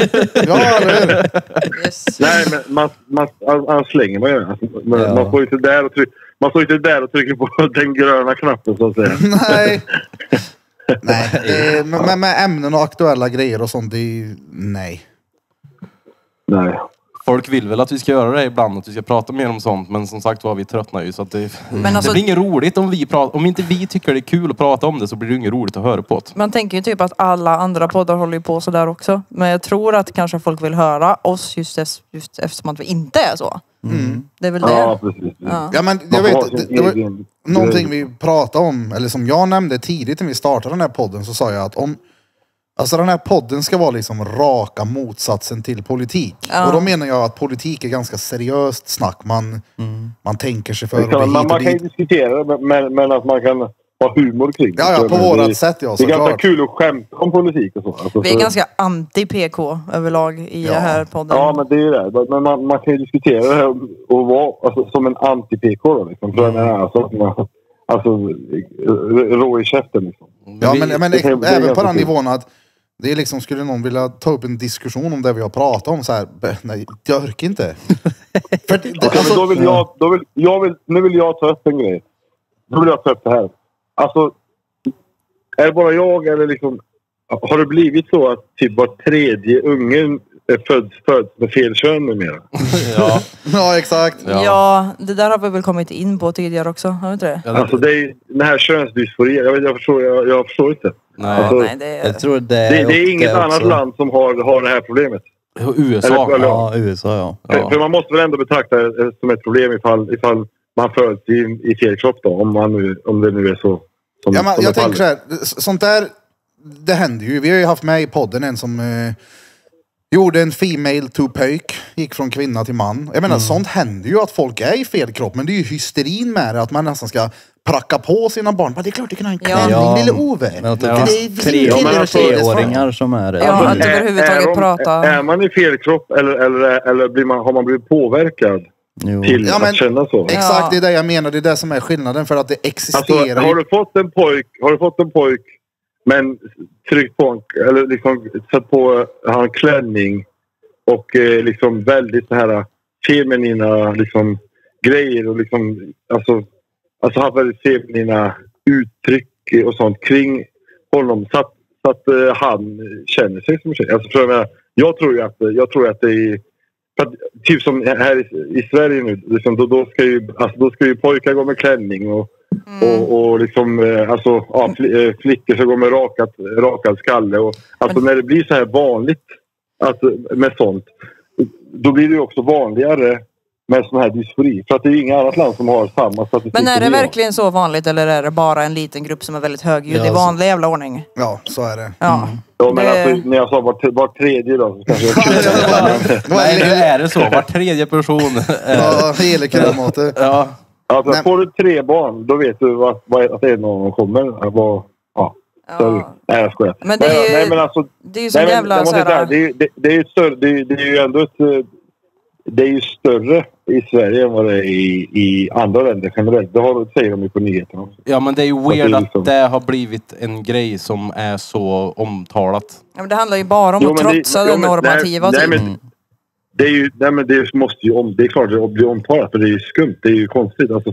Ja, eller hur? Yes. Nej, men man slänger man ju. Alltså, Ja. man står inte där och man står inte där och trycker på den gröna knappen så att säga. Nej. Nej. Med ämnen och aktuella grejer och sånt, det är ju... Nej. Nej. Folk vill väl att vi ska göra det ibland, att vi ska prata mer om sånt, men som sagt var vi tröttnar ju så att det, Men alltså- det blir inget roligt om inte vi tycker det är kul att prata om det, så blir det inget roligt att höra på det. Man tänker ju typ att alla andra poddar håller ju på sådär också. Men jag tror att kanske folk vill höra oss just eftersom att vi inte är så. Det är väl det. Ja, precis. Ja. Ja, men jag Man får ha vet, sin det var egen någonting grej. vi pratade om, eller som jag nämnde tidigt när vi startade den här podden, så sa jag att om alltså den här podden ska vara liksom raka motsatsen till politik. Ja. Och då menar jag att politik är ganska seriöst snack. Man tänker sig för och det är hit Man och kan ju dit. diskutera det, men att man kan ha humor kring det. Ja, på Men vårat sätt, ja, det är ganska såklart. kul att skämta om politik och så. Alltså, Vi är för- ganska anti-PK överlag i Ja. den här podden. Ja, men det är ju det. Men man kan ju diskutera det här och vara alltså, som en anti-PK då. Liksom. För jag menar, alltså rå i käften liksom. Ja, Vi- men det är även på ganska den kul. nivån att det är liksom, skulle någon vilja ta upp en diskussion om det vi har pratat om så här, nej, jag orkar inte. För det, Okej, alltså, men nu vill jag ta upp en grej. Nu vill jag ta upp det här. Alltså, är det bara jag eller liksom... Har det blivit så att typ var tredje ungen föds med fel kön numera? Ja, ja, exakt. ja. Ja, det där har vi väl kommit in på tidigare också. Har vi inte det? Alltså det är ju den här könsdysfori. Jag förstår inte. Nej. Alltså, Nej, det är... Jag tror Det är inget annat också. land som har det här problemet. USA. Eller- Ja, USA ja. Ja. För man måste väl ändå betrakta det som ett problem ifall man föds i fel kropp då. Om det nu är så. Som, Ja, men som jag är tänker så fallet. här, sånt där, det händer ju. Vi har ju haft med i podden en som gjorde en female to pöjk, gick från kvinna till man. Jag menar, sånt händer ju att folk är i fel kropp, men det är ju hysterin med det, att man nästan ska pracka på sina barn. Men det är klart du kan ha en klänning, Ja. lille Ove. Men att det Ja. finns Det är Ja, men killar och alltså, tjejer. treåringar som är det. Ja, att överhuvudtaget prata. Är man i fel kropp eller har man blivit påverkad Jo. till Ja, men- att känna så? Exakt, det är det jag menar. Det är det som är skillnaden, för att det Alltså, existerar har ju. du fått en pojk men tryckt på eller liksom satt på han klänning och liksom väldigt så här feminina liksom grejer och liksom alltså har väldigt feminina uttryck och sånt kring honom så att han känner sig som tjej. Alltså för Jag tror ju att det är... För att, typ som här i Sverige nu, liksom, då ska ju pojkar gå med klänning och liksom, alltså, ja, flickor ska gå med rakad skalle. Och, alltså när det blir så här vanligt alltså, med sånt, då blir det ju också vanligare med sån här dysfori. För att det är inga annat land som har samma statistik. Men är det verkligen så vanligt eller är det bara en liten grupp som är väldigt högljudd i vanlig jävla ordning? Ja, så är det. Ja. Ja, men alltså, när jag sa var tredje då så kanske jag... Nej, nu är det så. Var tredje person. Ja, hela kramatet. Ja. Alltså, får du 3 barn, då vet du att en av dem kommer. Ja. Nej, jag skojar. Men det är ju, nej, men alltså, det är ju så jävla så här... Det är ju större, det är ju ändå ett... Det är ju större i Sverige än vad det är i andra länder generellt. Det säger de ju på nyheterna också. Ja, men det är ju weird att det har blivit en grej som är så omtalat. Ja, men det handlar ju bara om att trotsa den normativa tiden. Det är ju, nej men det måste ju det är klart att bli omtalat för det är ju skumt, det är ju konstigt. Alltså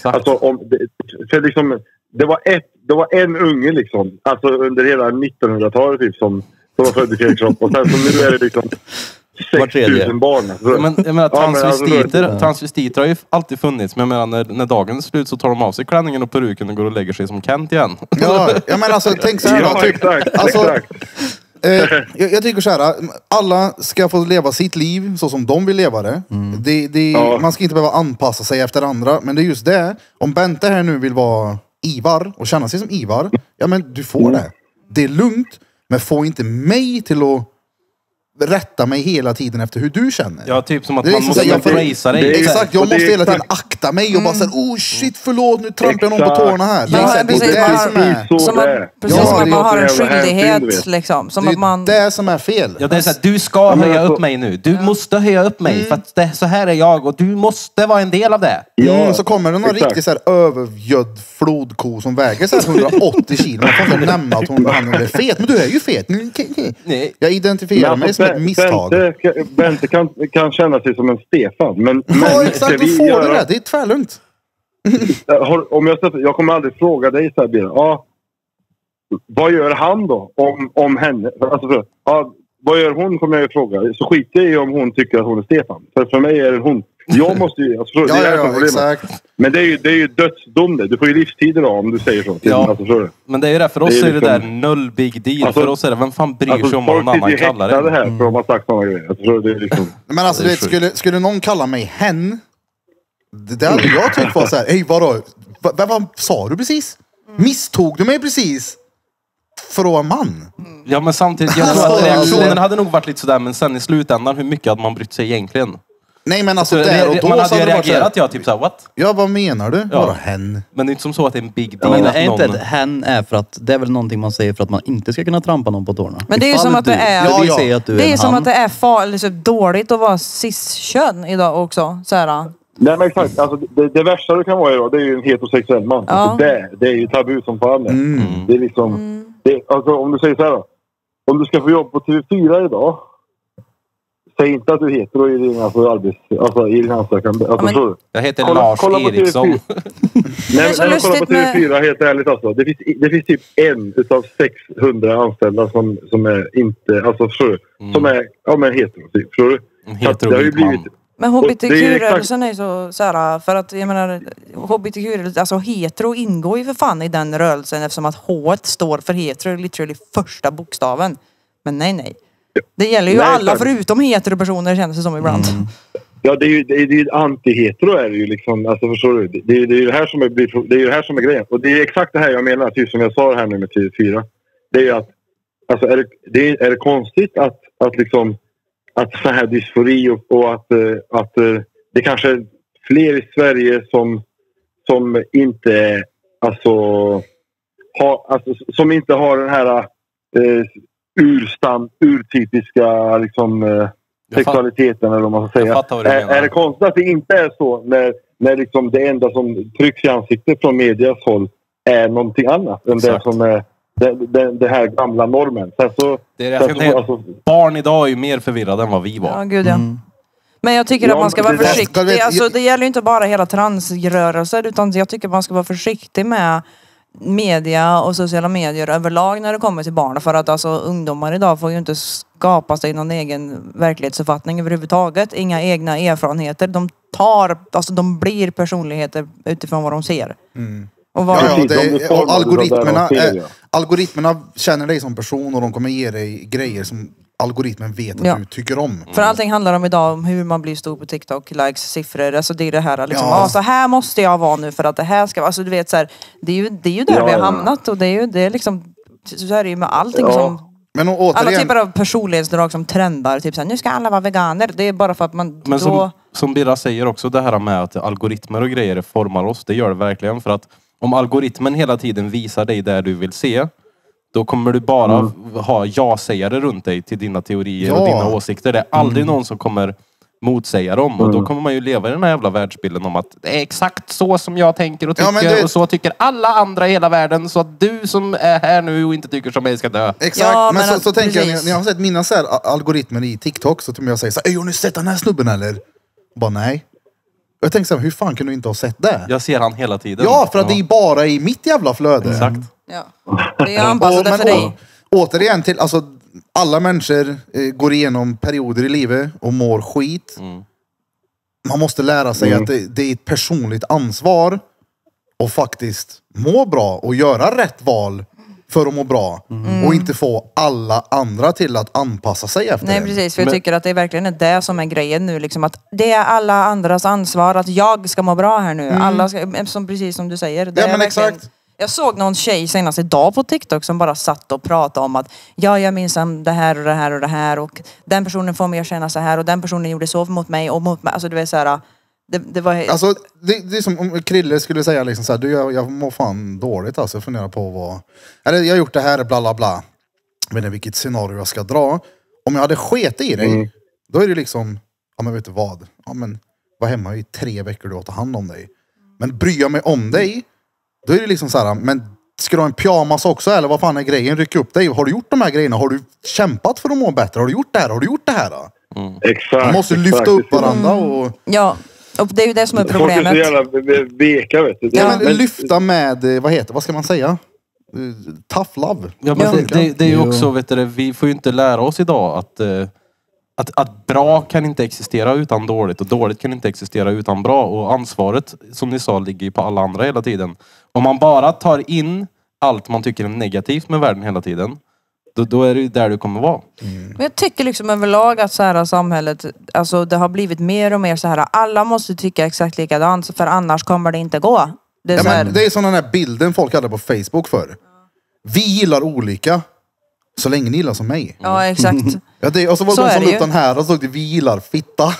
för liksom, det var en unge liksom, alltså under hela 1900-talet typ som var född i fel kropp och sen så nu är det liksom 6000 barn. Ja, men jag menar, transvestiter har ju alltid funnits. Men jag menar, när dagen är slut så tar de av sig klänningen och peruken och går och lägger sig som Kent igen. Ja, men alltså tänk så här då, typ, exakt. Jag tycker så här, alla ska få leva sitt liv så som de vill leva det. Man ska inte behöva anpassa sig efter andra. Men det är just det, om Bente här nu vill vara Ivar och känna sig som Ivar, ja men du får det. Det är lugnt, men få inte mig till att rätta mig hela tiden efter hur du känner. Ja, typ som att man måste embracea dig. Exakt, jag måste hela tiden akta mig och bara säga, oh shit, förlåt, nu trampar jag någon på tårna här. Precis som att man har en skyldighet liksom. Som att man... Det är som är fel. Ja, det är så här, du ska höja upp mig nu. Du måste höja upp mig för att så här är jag och du måste vara en del av det. Så kommer det någon riktigt så här övergödd flodko som väger så här 180 kilo. Man får inte nämna att hon är fet, men du är ju fet. Nej. Jag identifierar mig som ett misstag. Bente kan känna sig som en Stefan. Men exakt, du får det där. Det är tvärlugnt. Jag kommer aldrig fråga dig så här, Björn. Ja, vad gör han då om henne? Alltså, vad gör hon, kommer jag att fråga. Så skiter jag i om hon tycker att hon är Stefan. För mig är det hon. Jag måste ju... Alltså, exakt. Men det är ju dödsdom det. Du får ju livstider då, om du säger så. Ja, alltså, men det är ju det. För oss är det där noll big deal. Alltså, för oss är det, vem fan bryr sig om vad någon annan kallar det? Det här för de har sagt sådana grejer. Alltså, det är liksom... Men alltså, skulle någon kalla mig hen? Det hade jag tyckt var så här, hej vadå? Vad sa du precis? Misstog du mig precis? För att vara man? Ja, men samtidigt, jag tror att reaktionen hade nog varit lite sådär, men sen i slutändan, hur mycket hade man brytt sig egentligen? Nej, men alltså där och då man hade ju reagerat, jag typ såhär, what? Ja, vad menar du? Bara hen. Men det är inte som så att det är en big deal. Men är inte ett hen är för att det är väl någonting man säger för att man inte ska kunna trampa någon på tårna. Men det är ju som att det är... Att du det är som han. att det är liksom dåligt att vara cis-kön idag också. Så här. Nej, men exakt. Alltså, det värsta du kan vara idag, det är ju en heterosexuell man. Ja. Alltså, det är ju tabu som fan. Det är liksom... alltså, om du säger så här då. Om du ska få jobb på TV4 idag, säg inte att du heter i din i din ansökan. Alltså, jag heter Lars Eriksson. Nej, men kolla på TV4 helt ärligt alltså. Det finns typ en utav 600 anställda som är inte, alltså som är hetero, förstår du? Det har ju blivit... Men HBTQ-rörelsen är så här, för att jag menar, HBTQ-rörelsen, alltså hetero ingår ju för fan i den rörelsen eftersom att H står för hetero, literally första bokstaven. Men nej. Det gäller ju alla förutom hetero-personer, känns det som ibland. Ja, det är ju anti-hetero är det ju liksom, alltså förstår du? Det är ju det här som är grejen. Och det är exakt det här jag menar, typ som jag sa här nu med TV4. Det är ju att, alltså är det konstigt att liksom, att så här dysfori och att det kanske är fler i Sverige som inte som inte har den här urtypiska liksom sexualiteten eller vad man ska säga. Är det konstigt att det inte är så när liksom det enda som trycks i ansiktet från medias håll är någonting annat än det som är det här gamla normen. Barn idag är ju mer förvirrade än vad vi var. Ja, gud ja. Men jag tycker att man ska vara försiktig. Alltså, det gäller ju inte bara hela transrörelser, utan jag tycker man ska vara försiktig med media och sociala medier överlag när det kommer till barn. För att alltså ungdomar idag får ju inte skapa sig någon egen verklighetsuppfattning överhuvudtaget. Inga egna erfarenheter. De blir personligheter utifrån vad de ser. Och och algoritmerna känner dig som person och de kommer ge dig grejer som algoritmen vet att du tycker om. För allting handlar om idag om hur man blir stor på TikTok, likes, siffror. Alltså det är det här liksom, så här måste jag vara nu för att det här ska vara, alltså du vet så här, det är ju där vi har hamnat och det är liksom, så är det ju med allting som, men återigen, alla typer av personlighetsdrag som trendar, typ så här, nu ska alla vara veganer. Det är bara för att man men som Birra säger också, det här med att algoritmer och grejer formar oss, det gör det verkligen. För att om algoritmen hela tiden visar dig där du vill se, då kommer du bara ha ja-sägare runt dig till dina teorier och dina åsikter. Det är aldrig någon som kommer motsäga dem. Och då kommer man ju leva i den här jävla världsbilden om att det är exakt så som jag tänker och tycker. Och så tycker alla andra i hela världen. Så att du som är här nu och inte tycker som mig ska dö. Exakt, men så tänker jag, när jag har sett mina så här algoritmer i TikTok så tror jag säger så här, har ni sett den här snubben eller? Och bara nej. Och jag tänkte så här, hur fan kan du inte ha sett det? Jag ser han hela tiden. Ja, för att det är bara i mitt jävla flöde. Exakt. Ja, det är anpassade för dig. Återigen till, alltså alla människor går igenom perioder i livet och mår skit. Man måste lära sig att det är ett personligt ansvar och faktiskt må bra och göra rätt val för att må bra. Och inte få alla andra till att anpassa sig efter det. Nej, precis. För jag tycker att det är verkligen det som är grejen nu. Liksom att det är alla andras ansvar att jag ska må bra här nu. Alla ska, precis som du säger. Det är exakt. Jag såg någon tjej senast idag på TikTok som bara satt och pratade om att jag minns det här och det här och det här och den personen får mig att känna så här och den personen gjorde så mot mig och mot mig. Alltså du vet så här, det var... Alltså det är som om Krille skulle säga liksom så här, du jag mår fan dåligt alltså, jag funderar på vad... Eller jag har gjort det här, bla bla bla. Jag vet inte vilket scenario jag ska dra. Om jag hade sket i dig, då är det liksom, ja men vet du vad? Ja men, var hemma i 3 veckor du att ta hand om dig. Men bryr jag mig om dig, då är det liksom så här, men ska du ha en pyjamas också eller vad fan är grejen? Ryck upp dig. Har du gjort de här grejerna? Har du kämpat för att må bättre? Har du gjort det här? Har du gjort det här? Exakt. Man måste lyfta upp varandra och... Ja, och det är ju det som är problemet. Folk är så jävla veka, vet du. Ja, men lyfta med, vad ska man säga? Tough love. Ja, men det är ju också, vet du, vi får ju inte lära oss idag att bra kan inte existera utan dåligt och dåligt kan inte existera utan bra. Och ansvaret, som ni sa, ligger på alla andra hela tiden. Om man bara tar in allt man tycker är negativt med världen hela tiden, då är det ju där du kommer vara. Men jag tycker liksom överlag att så här samhället, alltså det har blivit mer och mer så här, alla måste tycka exakt likadant för annars kommer det inte gå. Det är, men det är som den här bilden folk hade på Facebook förr. Vi gillar olika så länge ni gillar som mig. Ja, exakt. Ja, och så var det de som upp den här och så vi gillar fitta.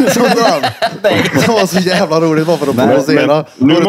Det var så jävla roligt bara för att provocera.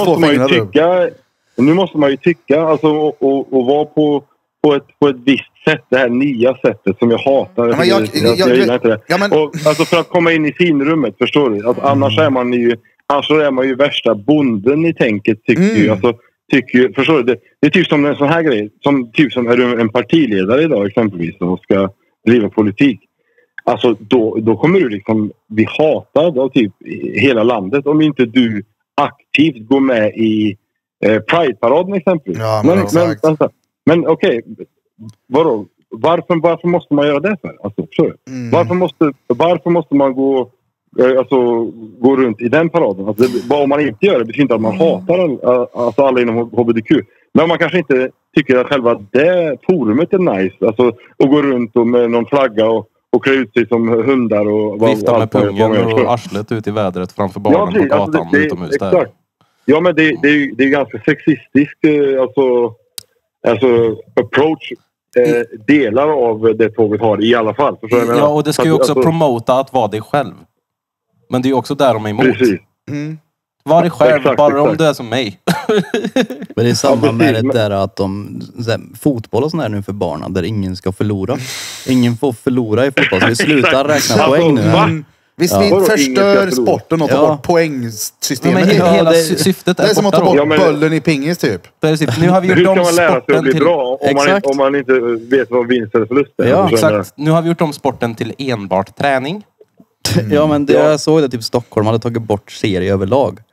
Nu måste man ju tycka alltså, och vara på ett visst sätt, det här nya sättet som jag hatar. Ja, jag gillar inte det. Ja, men... och, alltså för att komma in i finrummet, förstår du? Alltså, annars är man ju värsta bonden i tänket, tycker ju. Alltså, förstår du? Det är typ som en sån här grej. Typ som är du en partiledare idag exempelvis och ska driva politik. Alltså då kommer du liksom bli hatad av typ hela landet om inte du aktivt går med i Pride-paraden exempelvis. Ja, men okej, vadå? Varför måste man göra det för? Alltså, varför måste man gå runt i den paraden? Alltså, om man inte gör det betyder inte att man hatar alla inom HBTQ. Men man kanske inte tycker att själva det forumet är nice. Alltså att gå runt med någon flagga och klä ut sig som hundar och... Vifta med pungen och arslet ut i vädret framför barnen på gatan alltså utomhus där. Exakt. Ja, men det är ganska sexistiskt alltså approach delar av det tåget har i alla fall. Ja, och det ska ju också promota att vara dig själv. Men det är ju också där de är emot. Precis. Var dig själv, bara om du är som mig. Men det är samma med det där att fotboll och sånt här nu för barnen där ingen ska förlora. Ingen får förlora i fotboll, så vi slutar räkna poäng nu. Visst, vi förstör sporten och tar bort poängsystemet. Hela syftet är det är som att ta bort bollen i pingis typ. Nu har vi gjort hur kan man lära sig att bli bra om man inte vet vad vinst eller förlust är? Ja, exakt. Nu har vi gjort om sporten till enbart träning. Ja, men jag såg det typ Stockholm hade tagit bort serie överlag.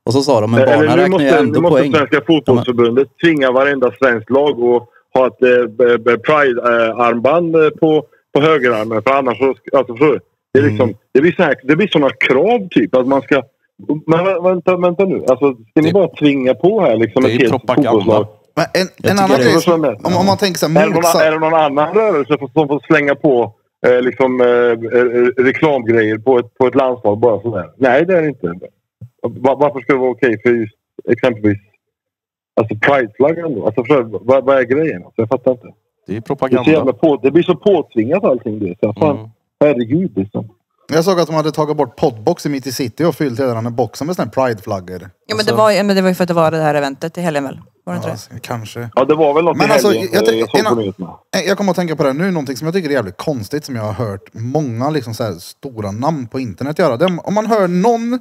Och så sa de, men barnen räknar ju ändå nu poäng. måste Svenska fotbollsförbundet tvinga varenda svensk lag och ha ett Pride-armband på högerarmen. För annars så, alltså, det är liksom, det blir såna krav typ att man ska... Men vänta nu. Alltså, ska ni bara tvinga på här liksom det är ett helt fotbollslag? Men en annan grej, om man tänker så här, är det någon annan rörelse som får slänga på reklamgrejer på ett landslag bara sådär? Nej, det är det inte. Varför ska det vara okej för just exempelvis alltså Pride-flaggan då? Alltså vad är grejen? Alltså, jag fattar inte. Det är propaganda. Det blir så påtvingat allting det. Så fan, herregud liksom. Jag såg att de hade tagit bort podbox i Mitt i City och fyllt hela den här boxen med såna här Pride-flaggor. Ja, men det var ju för att det var det här eventet i helgen väl? Var det inte det? Kanske. Ja, det var väl något men i alltså, helgen. jag kommer att tänka på det nu, någonting som jag tycker är jävligt konstigt som jag har hört många liksom så här stora namn på internet göra. Det, om man hör någon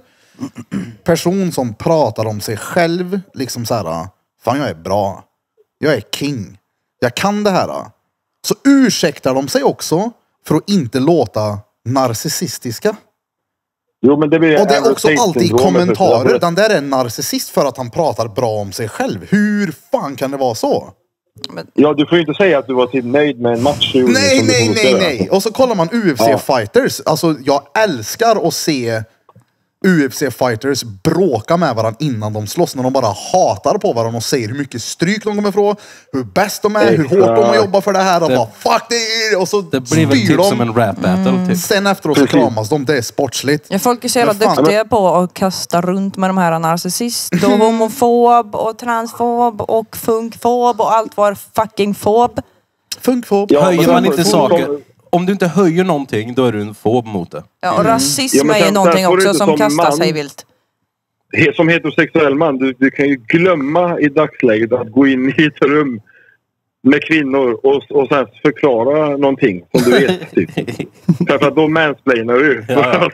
person som pratar om sig själv liksom så här, fan jag är bra, jag är king, jag kan det här. Så ursäktar de sig också för att inte låta narcissistiska. Jo, men det blir och det är också alltid i kommentarer. Den där är en narcissist för att han pratar bra om sig själv. Hur fan kan det vara så? Ja, du får ju inte säga att du var till nöjd med en match. Nej. Och så kollar man UFC-fighters. Alltså, jag älskar att se UFC-fighters bråka med varandra innan de slåss. När de bara hatar på varandra och säger hur mycket stryk de kommer ifrån. Hur bäst de är, hur hårt de har jobbat för det här. Och bara fuck det! Och så det blir väl typ som en rap battle typ. Sen efteråt så kramas de, det är sportsligt. Ja, folk är så jävla duktiga på att kasta runt med de här narcissist och homofob och transfob och funkfob och allt var fucking fob. Funkfob. Ja, höjer man inte saker... Om du inte höjer någonting, då är du en fob mot det. Ja, och rasism är någonting också som kastar sig vilt. Som heterosexuell man, du kan ju glömma i dagsläget att gå in i ett rum med kvinnor och sen förklara någonting som du vet. Typ. För att då mansplainar du. Ja.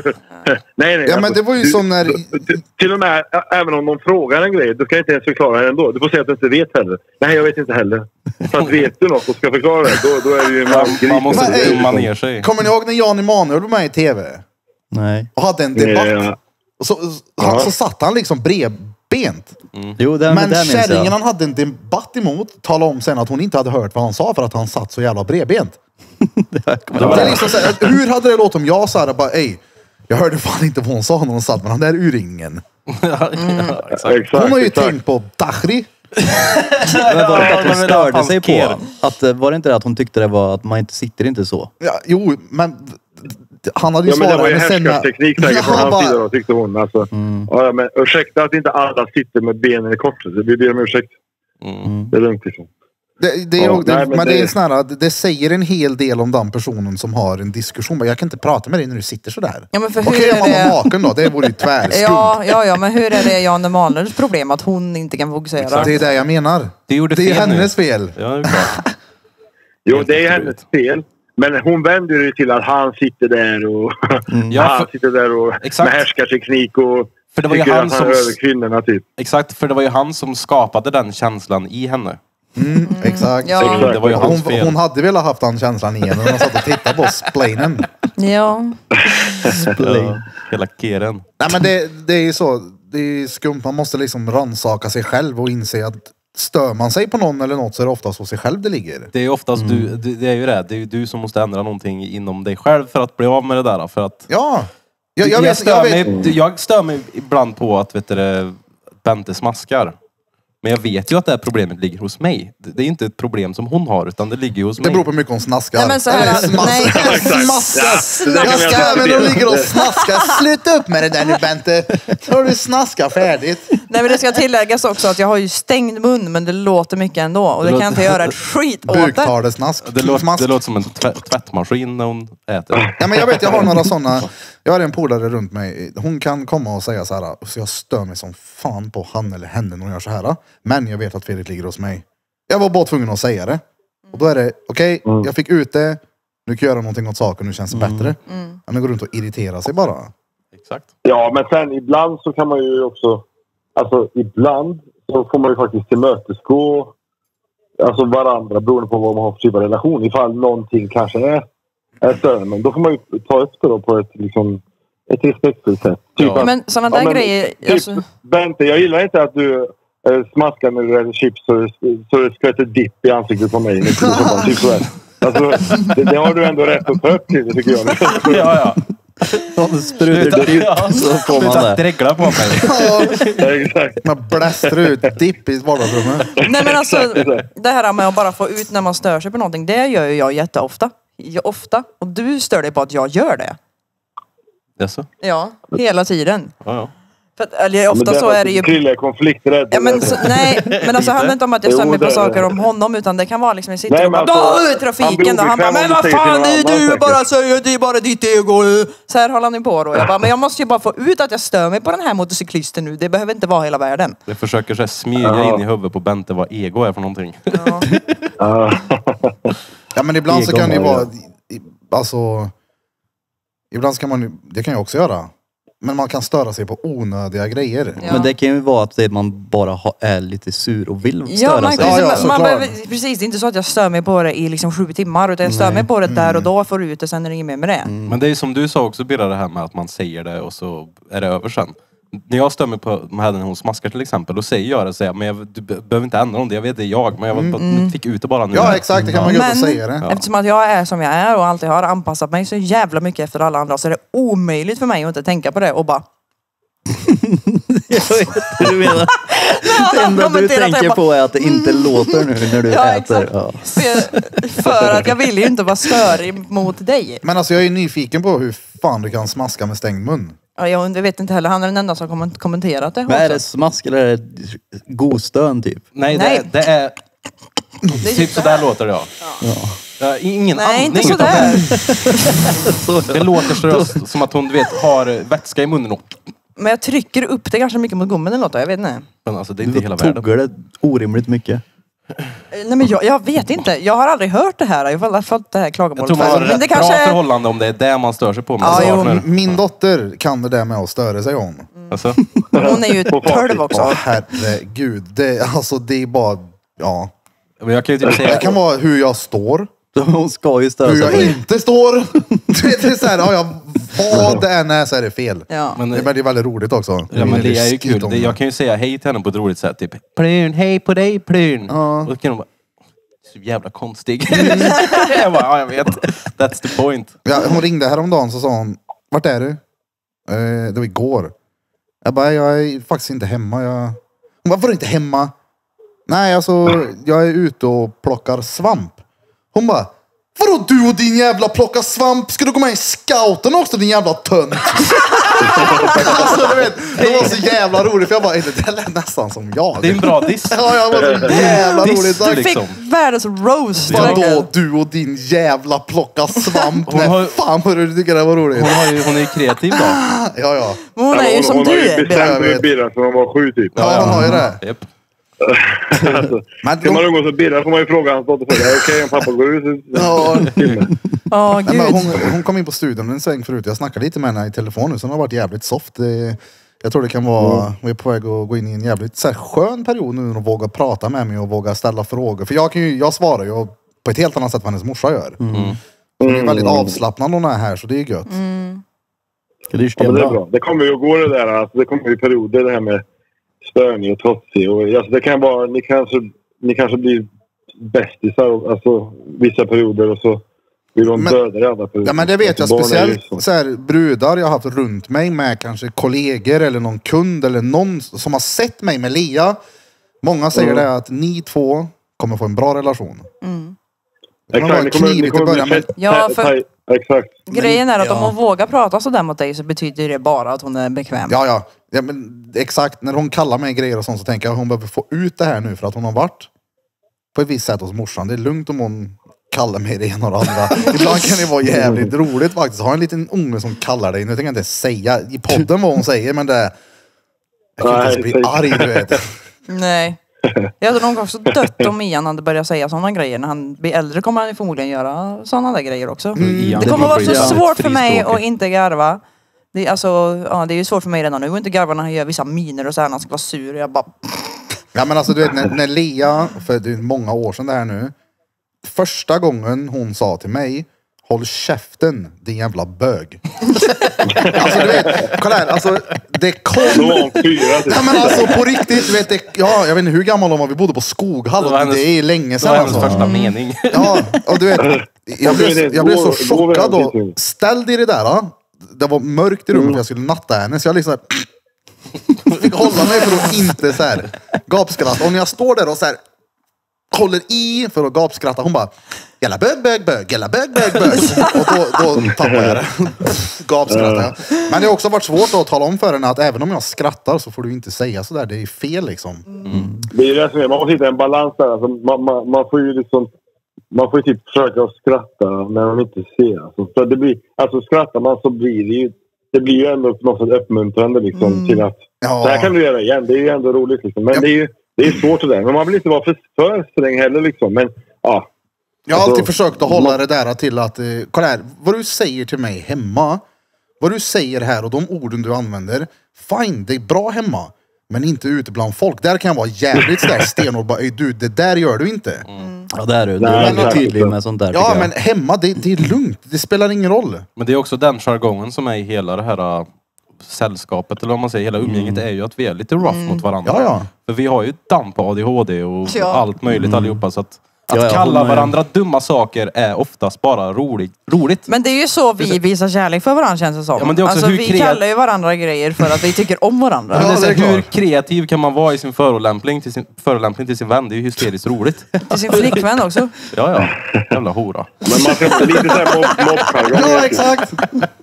Nej. Ja, men det var ju som när... Till och med, även om de frågar en grej, du kan inte ens förklara det ändå. Du får säga att du inte vet heller. Nej, jag vet inte heller. För att vet du något och ska förklara det, då är det ju man måste dumma ner sig. Kommer ni ihåg när Jan Emanuel var med i tv? Nej. Och hade en debatt. Och så satt han liksom bredbent. Jo, men kärringen han hade en debatt emot talade om sen att hon inte hade hört vad han sa för att han satt så jävla bredbent. Det är liksom så här, hur hade det låtit om jag sa det bara, ej, jag hörde fan inte vad hon sa när hon satt med den där urringen. Exakt. Hon har ju tänkt på Dachri. Men var det att hon störde sig på? Var det inte det att hon tyckte det var att man inte sitter inte så? Ja, jo, men han hade ju svarat. Men det var ju sen härskarteknik säkert från hans sida då, tyckte hon. Alltså. Ja, men ursäkta att inte alla sitter med benen i korset. Vi ber om ursäkt. Det är lugnt liksom. Det säger en hel del om den personen som har en diskussion. Jag kan inte prata med dig när du sitter sådär. Ja, okej, om man har maken då, det vore ju tvärskumt. Ja, men hur är det Jan Emanuels problem att hon inte kan fokusera? Exakt. Det är det jag menar. Det är hennes fel. Ja, det är bra. Jo, det är hennes fel. Men hon vänder ju till att han sitter där och han sitter där och med härskarteknik och för det var ju han som över kvinnorna typ. Exakt, för det var ju han som skapade den känslan i henne. Exakt. Ja. Det var ju hans fel. Hon hade velat haft den känslan i henne när hon satt och tittade på splainen. Ja. Hela keren. Nej, men det är ju så. Det är skumt. Man måste liksom rannsaka sig själv och inse att stör man sig på någon eller något så är det oftast hos sig själv det ligger. Det är oftast det är ju det. Det är ju du som måste ändra någonting inom dig själv för att bli av med det där. För att ja. Jag stör mig ibland på att Bente smaskar. Men jag vet ju att det här problemet ligger hos mig. Det är inte ett problem som hon har, utan det ligger hos mig. Det beror på hur mycket hon snaskar. Nej, men så här, snaskar. Jag ska även och ligger och snaskar. Sluta upp med det där nu, Bente. Så har du snaskar färdigt. Nej, men det ska tilläggas också att jag har ju stängd mun, men det låter mycket ändå. Och det kan jag inte göra ett skit åt det. Buktalesnask. Det låter som en tvättmaskin när hon äter. Ja, men jag vet, jag har några sådana. Jag har en polare runt mig. Hon kan komma och säga så här. Så jag stör mig som fan på han eller henne när hon gör så här. Men jag vet att felet ligger hos mig. Jag var bara tvungen att säga det. Och då är det, okej, jag fick ut det. Nu kan jag göra någonting åt saken, nu känns det bättre. Men går runt och irritera sig bara. Exakt. Ja, men sen ibland så kan man ju också... Alltså ibland så får man ju faktiskt tillmötesgå alltså varandra beroende på vad man har för typ av relation. Ifall någonting kanske är större. Men då får man ju ta upp det då på ett liksom ett respektfullt sätt. Typ Ja. att, Men sådana där grejer... Typ, Alltså, Bente, jag gillar inte att du smaskar med det chips så det skvätter dipp i ansiktet på mig. Typ så här. Alltså, det har du ändå rätt att ta upp till, tycker jag. Ja. Om det sprutar dipp så får man Sluta det. dregla på mig. Ja, exakt. Man blästrar ut dipp i vardagsrummet. nej men alltså, det här med att bara få ut när man stör sig på någonting, det gör ju jag jätteofta. Ofta. Och du stör dig på att jag gör det. Jaså? Ja, hela tiden. Ja. För att, eller ofta så är det ju... Krille är konflikträdd. Ja, men så, nej, men alltså handlar inte om att jag stör mig på saker om honom, utan det kan vara liksom, jag sitter och bara i trafiken och han bara, men vad fan, det är du bara säger, det är bara ditt ego. Så här håller han ju på då. Jag bara, men jag måste ju bara få ut att jag stör mig på den här motorcyklisten nu. Det behöver inte vara hela världen. Det försöker så här smyga in i huvudet på Bente vad ego är för någonting. Ja. Ja, men ibland så Ego kan det ju har vara... Alltså... Ibland ska man ju... Det kan jag också göra. Men man kan störa sig på onödiga grejer. Ja. Men det kan ju vara att man bara är lite sur och vill Ja, störa man, sig. Ja, man såklart. behöver, precis, det är inte så att jag stör mig på det i liksom 7 timmar, utan jag stör mig på det där och då, får du ut det, sen är det inget mer med det. Men det är som du sa också, Birra, det här med att man säger det och så är det över sen. När jag stämmer på när hon smaskar till exempel, då säger jag det, säger, men du behöver inte ändra om det, jag vet det är jag, men jag fick ut det bara nu. Ja, exakt. Det kan man gå upp och säga det. Eftersom att jag är som jag är och alltid har anpassat mig så jävla mycket efter alla andra, så är det omöjligt för mig att inte tänka på det och bara... Jag vet hur du menar. Det enda du tänker på är att det inte låter nu när du äter. Exakt. Ja. För att jag vill ju inte vara störig mot dig. Men alltså jag är nyfiken på hur fan du kan smaska med stängd mun. Ja, jag vet inte heller, han är den enda som har kommenterat det. Men är det smask eller är det godstön typ? Nej, Nej. det är... Det är Typ så sådär här. låter det, ja. Ingen Nej, andning. inte sådär. Det låter som att hon, du vet, har vätska i munnen och... Men jag trycker upp det ganska mycket mot gommen eller något, jag vet inte. Men alltså det är inte Du hela världen. tuggar det orimligt mycket. Nej men jag vet inte, jag har aldrig hört det här. Jag har fått det här Jag klagomålet tror man har förut. ett Men det bra kanske är... förhållande om det är det man stör sig på med Ja, sin jo. partner. Min dotter kan det där med att störa sig om. Alltså, Hon är ju 12 också. Ja, herregud. Det är bara... Ja. men jag kan ju typ Det säga... kan vara hur jag står. Hon ska ju störa Hur jag sig. inte står. Du vet, det är så här, vad det än är så är det fel. Ja. Men, Det är väldigt roligt också. ja, men det är ju skit kul. om Det, jag kan ju säga hej till henne på ett roligt sätt. Typ, Plun, hej på dig Plun. Ja. Och då kan hon bara, så jävla konstig. Jag bara, ja jag vet. That's the point. Ja, hon ringde häromdagen så sa hon, vart är du? Det var igår. Jag bara, jag är faktiskt inte hemma. Hon bara, var du inte hemma? Nej, alltså jag är ute och plockar svamp. Hon bara, vadå du och din jävla plocka svamp? Ska du gå med i scouten också din jävla tönt? Alltså du vet, det var så jävla roligt för jag bara, det lät nästan som jag. Det är en bra diss. Ja, jag var så jävla Diss, roligt sagt. Du fick liksom. världens roast. Vadå du och din jävla plocka svamp? Hon har- Nej, fan vad du tycker det var roligt. Hon är ju kreativ då. Ja. Men hon är ju som hon har du ju är. bestämt Jag med vet. Birra så hon var 7 typ. Ja, hon har ju det. Japp. Alltså, Men ska man umgås med Birra får man ju fråga hans dotter. Okej, om pappa går ut. Ja. Åh Nej, men gud. hon kom in på studion en sväng förut. Jag snackade lite med henne i telefon nu så hon har varit jävligt soft. Jag tror det kan vara, vi är på väg att gå in i en jävligt så här, skön period nu när hon vågar prata med mig och våga ställa frågor. För jag svarar ju på ett helt annat sätt än vad hennes morsa gör. Så det är väldigt avslappnad när hon är här så det är gött. Det är Ja, men det är stenbra. bra. Det kommer ju att gå det där. Alltså, det kommer ju perioder det här med störning och trotsig. Och, alltså, det kan vara, ni kanske blir bästisar alltså, vissa perioder och så blir de döda i andra perioder. Ja men det vet jag, Alltså, barn är ju speciellt så här, brudar jag har haft runt mig med kanske kollegor eller någon kund eller någon som har sett mig med Lea. Många säger det att ni två kommer få en bra relation. Det kommer vara knivigt i början men Ja, för- Exakt. Grejen är att om ja. hon vågar prata sådär mot dig så betyder det bara att hon är bekväm. ja men exakt, när hon kallar mig grejer och sånt så tänker jag att hon behöver få ut det här nu för att hon har varit på ett visst sätt hos morsan. Det är lugnt om hon kallar mig det ena och det andra. Ibland kan det vara jävligt roligt faktiskt. Ha en liten unge som kallar dig. Nu tänker jag inte säga i podden vad hon säger men det... Jag kan inte ens bli arg du vet. Nej. Jag tror nog också dött om Ian hade börjat säga sådana grejer. När han blir äldre kommer han förmodligen göra sådana där grejer också. Ian, Det kommer vara så blir svårt för mig frispråkig. att inte garva. Det är, alltså, ja, det är ju svårt för mig redan nu att inte garva när han gör vissa miner och så här, när han ska vara sur. Jag bara... Ja men alltså du vet när Lea, för det är många år sedan det här nu. Första gången hon sa till mig, håll käften, din jävla bög. Alltså du vet, kolla här, alltså det kom... Ja men alltså på riktigt, du vet det, ja, jag vet inte hur gammal hon var, vi bodde på Skoghall och det är länge sedan. Det var hennes alltså. första mening. Ja, och du vet, jag blev så chockad då. Ställ dig i det där, då. Det var mörkt i rummet och jag skulle natta henne, så jag liksom fick hålla mig för att inte så här gapskratta. Och när jag står där och så här håller i för att gapskratta, hon bara jävla bög, jävla bög. Och då tappar jag det. Gapskrattar. Men det har också varit svårt att tala om för henne att även om jag skrattar så får du inte säga sådär. Det är fel liksom. Det är ju det som är, man måste hitta en balans där. Alltså, man får ju liksom, man får ju typ försöka att skratta när man inte ser. Alltså, för det blir, alltså skrattar man så blir det blir ju ändå något sorts uppmuntrande liksom, till att så här kan du göra igen. Det är ju ändå roligt liksom. Men det är svårt det där. Men man vill inte vara för sträng heller liksom. Men ja. Jag har alltid försökt att hålla det där till att, kolla här, vad du säger till mig hemma, vad du säger här och de orden du använder, fine, det är bra hemma, men inte ute bland folk. Där kan jag vara jävligt sådär stenhård, bara, du, det där gör du inte. Ja, det är du. Du är väldigt tydlig med sånt där. Ja, men hemma, det är lugnt. Det spelar ingen roll. Men det är också den jargongen som är i hela det här sällskapet, eller vad man säger, hela umgänget är ju att vi är lite rough mot varandra. Ja. För vi har ju damp på ADHD och allt möjligt allihopa, så att kalla varandra dumma saker är oftast bara roligt. Men det är ju så vi visar kärlek för varandra, känns det som. Ja, men det är också alltså, vi kallar ju varandra grejer för att vi tycker om varandra. Ja, det är hur kreativ kan man vara i sin förolämpning till sin vän? Det är ju hysteriskt roligt. Till sin flickvän också. Ja. Jävla hora. Men man ska inte lite såhär mobbjargong. Ja, exakt.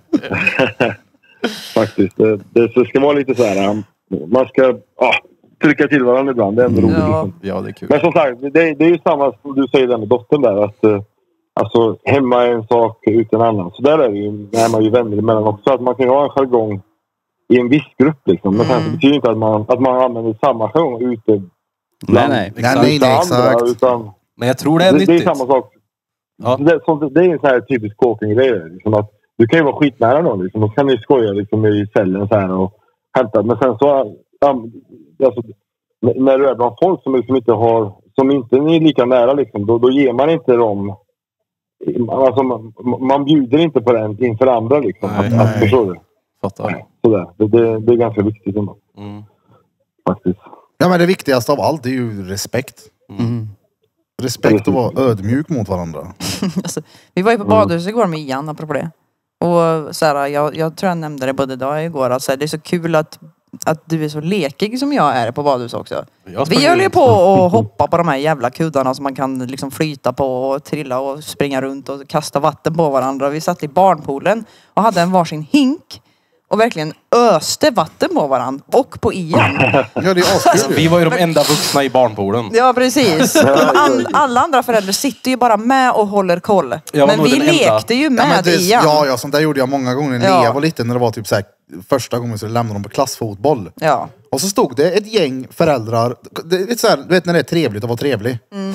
Faktiskt. Det ska vara lite så här. Man ska trycka till varandra ibland. Det är ändå roligt. Liksom. Ja, det är kul. Men som sagt, det är ju samma som du säger där med dottern där. Att, alltså, hemma är en sak, ut en annan. Så där är man ju vänner emellan också. Att man kan ha en jargong i en viss grupp liksom. Men det betyder inte att man använder samma jargong ute. Nej, exakt. Andra, utan men jag tror det är nyttigt. Det är samma sak. Ja. Det är en sån här typisk kåking-grej. Liksom, att du kan ju vara skitnära någon. Liksom, och så kan ni skoja liksom, i cellen så här och hämta. Men sen så... alltså, när du är bland folk som liksom inte har... Som inte är lika nära liksom, då ger man inte dem... Alltså, man bjuder inte på den inför andra liksom. Att förstå det. Fattar. Sådär. Det är ganska viktigt ändå. Faktiskt. Ja, men det viktigaste av allt är ju respekt. Respekt och vara ödmjuk mot varandra. Alltså, vi var ju på badhus igår med Ian, apropå det. Och så här, jag tror jag nämnde det både idag och igår. Att så här, det är så kul att du är så lekig som jag är på badhus också. Vi höll ju på att hoppa på de här jävla kuddarna som man kan liksom flyta på och trilla och springa runt och kasta vatten på varandra. Vi satt i barnpoolen och hade en varsin hink. Och verkligen öste vatten på varandra. Och på Ian. Ja, det är vi var ju de enda vuxna i barnpoolen. Ja, precis. Alla andra föräldrar sitter ju bara med och håller koll. Men vi lekte ju med Ian. Ja, sånt där gjorde jag många gånger när jag var liten. När det var typ så här, första gången så lämnade de på klassfotboll. Ja. Och så stod det ett gäng föräldrar. Det är så här, du vet när det är trevligt att vara trevlig.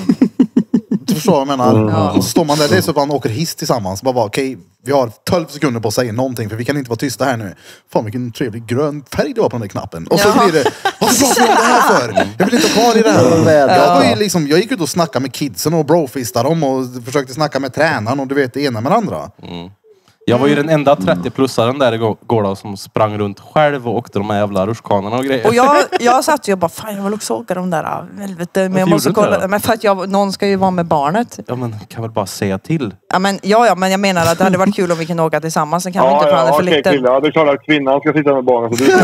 Du förstår vad jag menar? Och så står man där, det är så att man åker hiss tillsammans. Bara okej, vi har 12 sekunder på att säga någonting för vi kan inte vara tysta här nu. Fan vilken trevlig grön färg det var på den där knappen. Och så blir det, varför pratar jag om det här för? Jag vill inte ha kvar i det här. Jag gick ut och snackade med kidsen och brofistade dem och försökte snacka med tränaren och du vet det ena med det andra. Jag var ju den enda 30-plussaren där igår då, som sprang runt själv och åkte de här jävla rutschkanorna och grejer. Och jag satt ju och bara, fan jag vill också åka de där, helvete. Men jag måste kolla, men för att någon ska ju vara med barnet. Ja men kan väl bara säga till. Ja men jag menar att det hade varit kul om vi kunde åka tillsammans. Sen kan vi inte för lite. Ja, det är klart att kvinnan ska sitta med barnet. Så du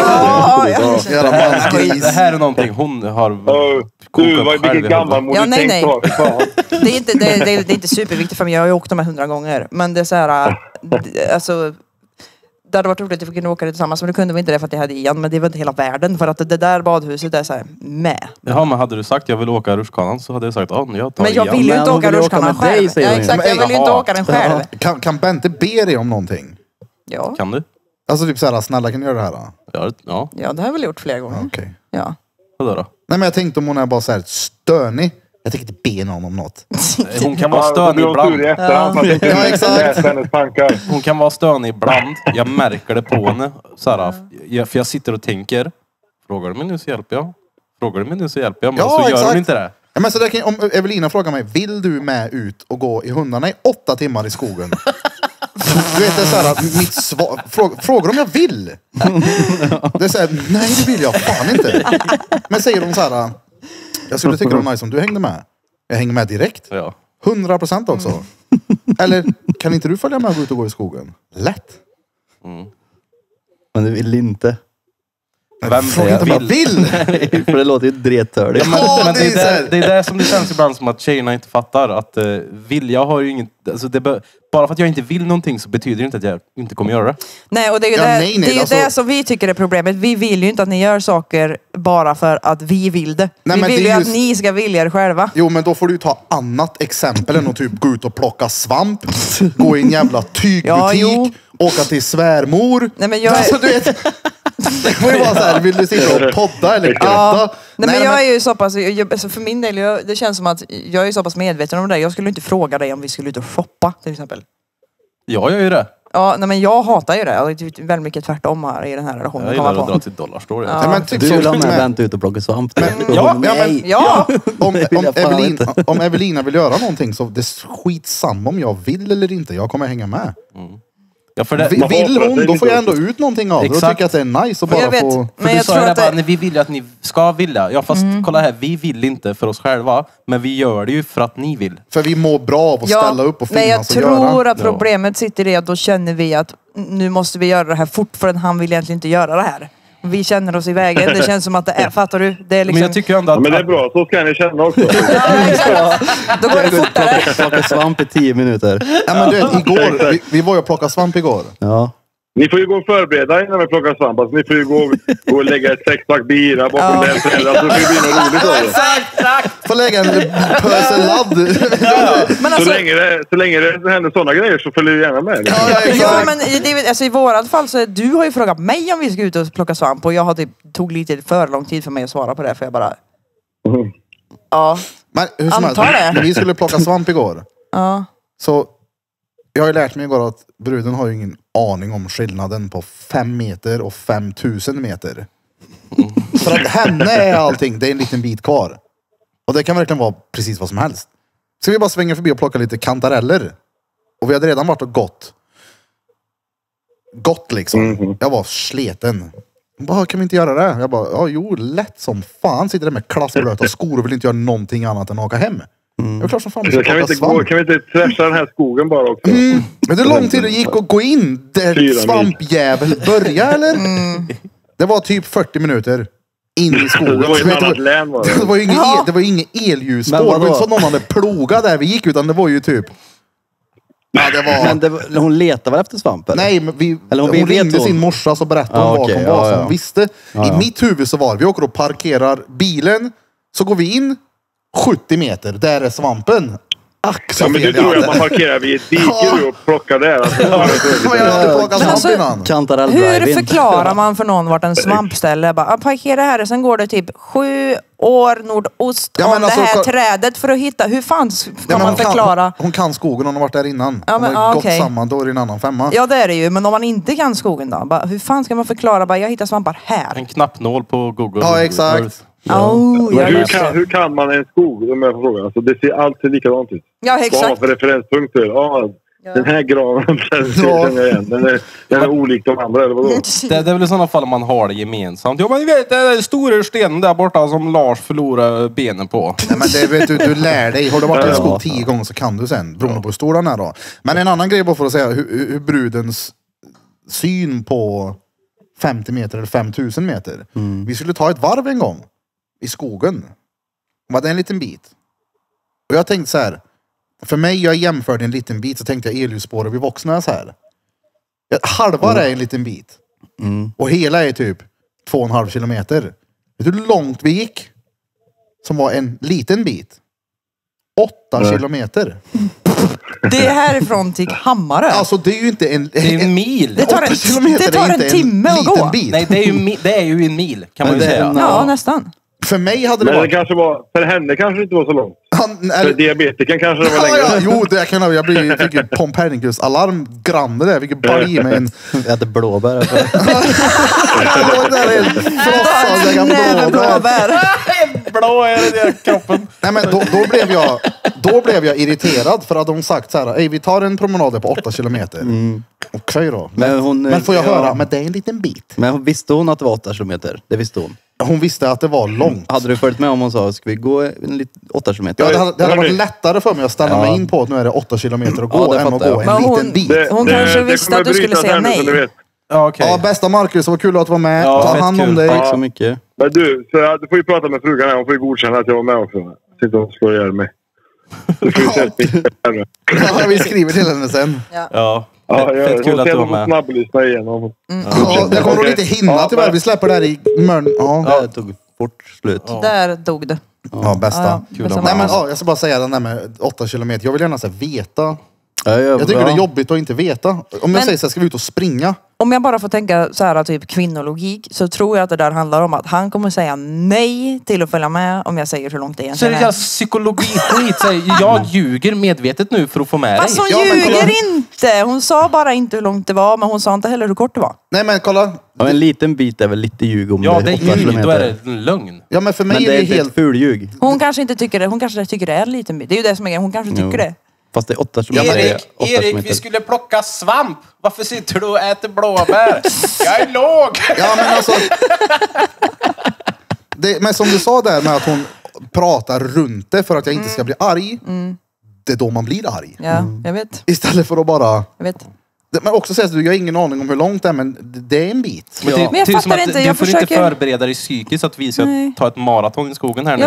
det här är någonting hon har kokat själv. Vilken gammal mor nej. Det är inte superviktigt för mig. Jag har ju åkt de här 100 gånger. Men det är så här... Alltså, det hade varit roligt att vi kunde åka det tillsammans. Men det kunde vi inte det för att jag hade Ian. Men det var inte hela världen. För att det där badhuset är så här med. Jaha, men hade du sagt jag vill åka rutschkanan så hade jag sagt jag tar Ian. Men jag vill ju inte åka rutschkanan själv. Ja, exakt, jag vill ju inte åka den själv. Kan Bente be dig om någonting? Ja. Kan du? Alltså typ såhär, snälla kan du göra det här då? Ja. Ja, det har jag väl gjort flera gånger. Okej. Ja. Vadå då? Nej men jag tänkte om hon är bara såhär stönig. Jag tänker inte be någon om något. Hon kan vara stönig ibland. Ja, exakt. Hon kan vara stönig ibland. Jag märker det på henne. Såhär, för jag sitter och tänker. Frågar du mig nu så hjälper jag. Men så gör hon inte det. Ja, men så där kan, om Evelina frågar mig, vill du med ut och gå i hundarna i 8 timmar i skogen? Du vet, det är så här, mitt svar, frågar om jag vill. Det är så här, nej det vill jag fan inte. Men säger de så här, jag skulle tycka det var nice om du hängde med. Jag hänger med direkt. Ja. 100% också. Eller, kan inte du följa med och gå ut och gå i skogen? Lätt. Men du vill inte. Vem Fråga inte om jag vill. För det låter ju drettördigt. Men det är det som det känns ibland som att tjejerna inte fattar. Att vilja har ju inget... Alltså bara för att jag inte vill någonting så betyder det inte att jag inte kommer göra det. Nej, och det är ju det är alltså det som vi tycker är problemet. Vi vill ju inte att ni gör saker bara för att vi vill det. Nej, vi vill det ju just... att ni ska vilja er själva. Jo, men då får du ta annat exempel än att typ gå ut och plocka svamp, gå i en jävla tygbutik, åka till svärmor. Nej, men jag... Alltså, du vet... Det får ju vara så här, vill du sitta och podda eller grädda? Ja. Nej, men jag är ju så pass, alltså för min del, det känns som att jag är så pass medveten om det. Jag skulle inte fråga dig om vi skulle ut och shoppa till exempel. Jag gör ju det. Ja, nej, men jag hatar ju det. Jag är väldigt mycket tvärtom här i den här relationen. Jag gillar att dra till Dollarstore. Ja. Nej, men typ Du så, vill ha med men, vänta ut och plocka svamp. Ja. om Evelina vill göra någonting så det är skitsamma om jag vill eller inte. Jag kommer hänga med. Ja, för det, Vill hon, då får jag ändå ut någonting av det. Och tycker att det är nice att bara vet, få... men jag tror att bara, vi vill ju att ni ska vilja. Ja, fast kolla här, vi vill inte för oss själva. Men vi gör det ju för att ni vill. För vi mår bra av att ställa upp och finnas och göra. Men jag tror att problemet sitter i att då känner vi att nu måste vi göra det här fort för att han vill egentligen inte göra det här. Vi känner oss i vägen. Det känns som att det är, fattar du? Det är liksom... Men jag tycker ändå att... Men det är bra, så ska ni känna också. Ja, exakt. Då går det fortare. Plocka svamp i 10 minuter. Ja, men du vet, igår, vi var ju och plockade svamp igår. Ja. Ni får ju gå och förbereda innan vi plockar svamp. Alltså, ni får ju gå och lägga ett 6-pack bira bakom den föräldern. Alltså, det blir något roligt av det. Exakt. Får lägga en pöse ladd. Men alltså, Så länge det händer sådana grejer så följer du gärna med. ja, men alltså, i vårat fall så du har ju frågat mig om vi ska ut och plocka svamp. Och jag har tog lite för lång tid för mig att svara på det. För jag bara... Ja. Men hur som helst, när vi skulle plocka svamp igår. Ja. Så jag har ju lärt mig igår att bruden har ju ingen aning om skillnaden på 5 meter och 5000 meter. För att henne är allting, det är en liten bit kvar. Och det kan verkligen vara precis vad som helst. Så vi bara svänger förbi och plocka lite kantareller. Och vi hade redan varit och gått liksom. Jag var sleten. Hon bara, kan vi inte göra det? Jag bara, ja jo, lätt som fan. Sitter där med klassblöta skor och vill inte göra någonting annat än åka hem. Jag är klart som fan vi ska kan vi inte trasha den här skogen bara också? Men det är lång tid det gick att gå in där svampjävel började, eller? Det var typ 40 minuter in i skogen. Det var ju ett annat län var det. Det var ju inget elljusspår. Det var inte så att någon hade plogat där vi gick, utan det var ju typ... Ja, det var... Men hon letade väl efter svamp? Eller? Nej, men hon ringde sin morsa så berättade hon vart hon var. Så hon visste. I mitt huvud så var vi åker och parkerar bilen. Så går vi in 70 meter. Där är svampen. Ack så men du tror att man parkerar vid ett dike och plockar där. Alltså, men jag hade plockat svamp innan. Hur förklarar man för någon vart en svampställe? Bara, parkera här och sen går det typ 7 år nordost om alltså, det här trädet för att hitta. Hur fan ska man förklara? Hon kan skogen, hon har varit där innan. Ja, men, hon har gått samman, då är det en annan femma. Ja, det är det ju. Men om man inte kan skogen då? Bara, hur fan ska man förklara? Bara, jag hittar svampar här. En knappnål på Google. Ja, exakt. Ja. Hur kan man en skog? Om jag får fråga. Alltså, det ser alltid likadant ut. Ja, exakt. Vad för referenspunkter? Den här granen känner jag igen. Den är olik de andra, eller vadå? Det är väl i sådana fall om man har det gemensamt. Ja, men ni vet, det är den stora stenen där borta som Lars förlorade benen på. Nej, men det vet du lär dig. Har du varit i en skog 10 gånger så kan du sen. Beroende på hur stor den är då. Men en annan grej bara för att säga hur brudens syn på 50 meter eller 5000 meter. Vi skulle ta ett varv en gång i skogen. Var det en liten bit? Och jag tänkte så här. För mig, jag jämförde en liten bit, så tänkte jag elljusspår vid Våxnäs här. Halva är en liten bit. Och hela är typ 2,5 kilometer. Vet du hur långt vi gick? Som var en liten bit. 8 kilometer. Det är härifrån till Hammarö. Alltså det är ju inte en... Det är en mil. Det tar en timme att gå. Bit. Nej, det är ju en mil, kan man ju säga. Ja, nästan. För mig hade det men varit... det kanske var... För henne kanske det inte var så långt. För diabetiken kanske det var längre. Ja, jo, det kan jag fick ju Pompernicus alarm granne där. Vilket bara i mig en... Jag äter blåbär. Det där är en frossad blåbär. blå är det i kroppen. Nej men då blev jag irriterad för att de sagt så här, vi tar en promenad på 8 kilometer. Okej då. Men får jag höra, men det är en liten bit. Men visste hon att det var 8 kilometer? Det visste hon. Hon visste att det var långt. Hade du följt med om hon sa, ska vi gå 8 kilometer? Ja, det hade varit lättare för mig att ställa mig in på att nu är det 8 kilometer att gå än att gå en liten bit. Hon kanske visste att du skulle säga nej. Ja, okay. Ja, bästa Marcus, vad kul att vara med. Ja, ta hand om dig. Tack så mycket. Men du, så du får ju prata med frugan här. Hon får ju godkänna att jag var med också. Sitter och slår ihjäl mig. Du får ju säga Ja, vi skriver till henne sen. Ja. Fett kul att du var med. Snabblyssna igenom. Ja, jag kommer nog inte hinna tyvärr. Vi släpper det här i mörn. Ja, det tog fort slut. Där dog det. Ja, bästa. Kul att Nej men jag ska bara säga den där med 8 kilometer. Jag vill gärna veta. Ja, Jag tycker det är jobbigt att inte veta. Om jag säger så här, ska vi ut och springa? Om jag bara får tänka så här typ kvinnologik, så tror jag att det där handlar om att han kommer säga nej till att följa med om jag säger hur långt det Så egentligen är är. det psykologi-skit. Jag ljuger medvetet nu för att få med dig. Fast hon Ja, men kolla. ljuger inte! Hon sa bara inte hur långt det var, men hon sa inte heller hur kort det var. Nej men kolla. Ja, en liten bit är väl lite ljug om Ja, det det är 8 är ljug. kilometer. Då är det en lögn. Ja men för mig Men det är är det inte helt... ett fulljug. Hon kanske inte tycker det. Hon kanske tycker det är en liten bit. Det är ju det som är grejen. Hon kanske tycker Jo. det. Fast det är 8 kilometer. Erik, 8 vi kilometer. skulle plocka svamp. Varför sitter du och äter blåbär? Jag är låg. Ja men alltså... Men som du sa där med att hon pratar runt det för att jag inte ska bli arg. Det är då man blir arg. Ja, jag vet. Istället för att bara... Jag vet. Men också säga att jag har ingen aning om hur långt det är, men det är en bit. Men, Men jag det är som fattar att inte, du jag får försöker- inte förbereda dig psykiskt att vi ska Nej. ta ett maraton i skogen här nu.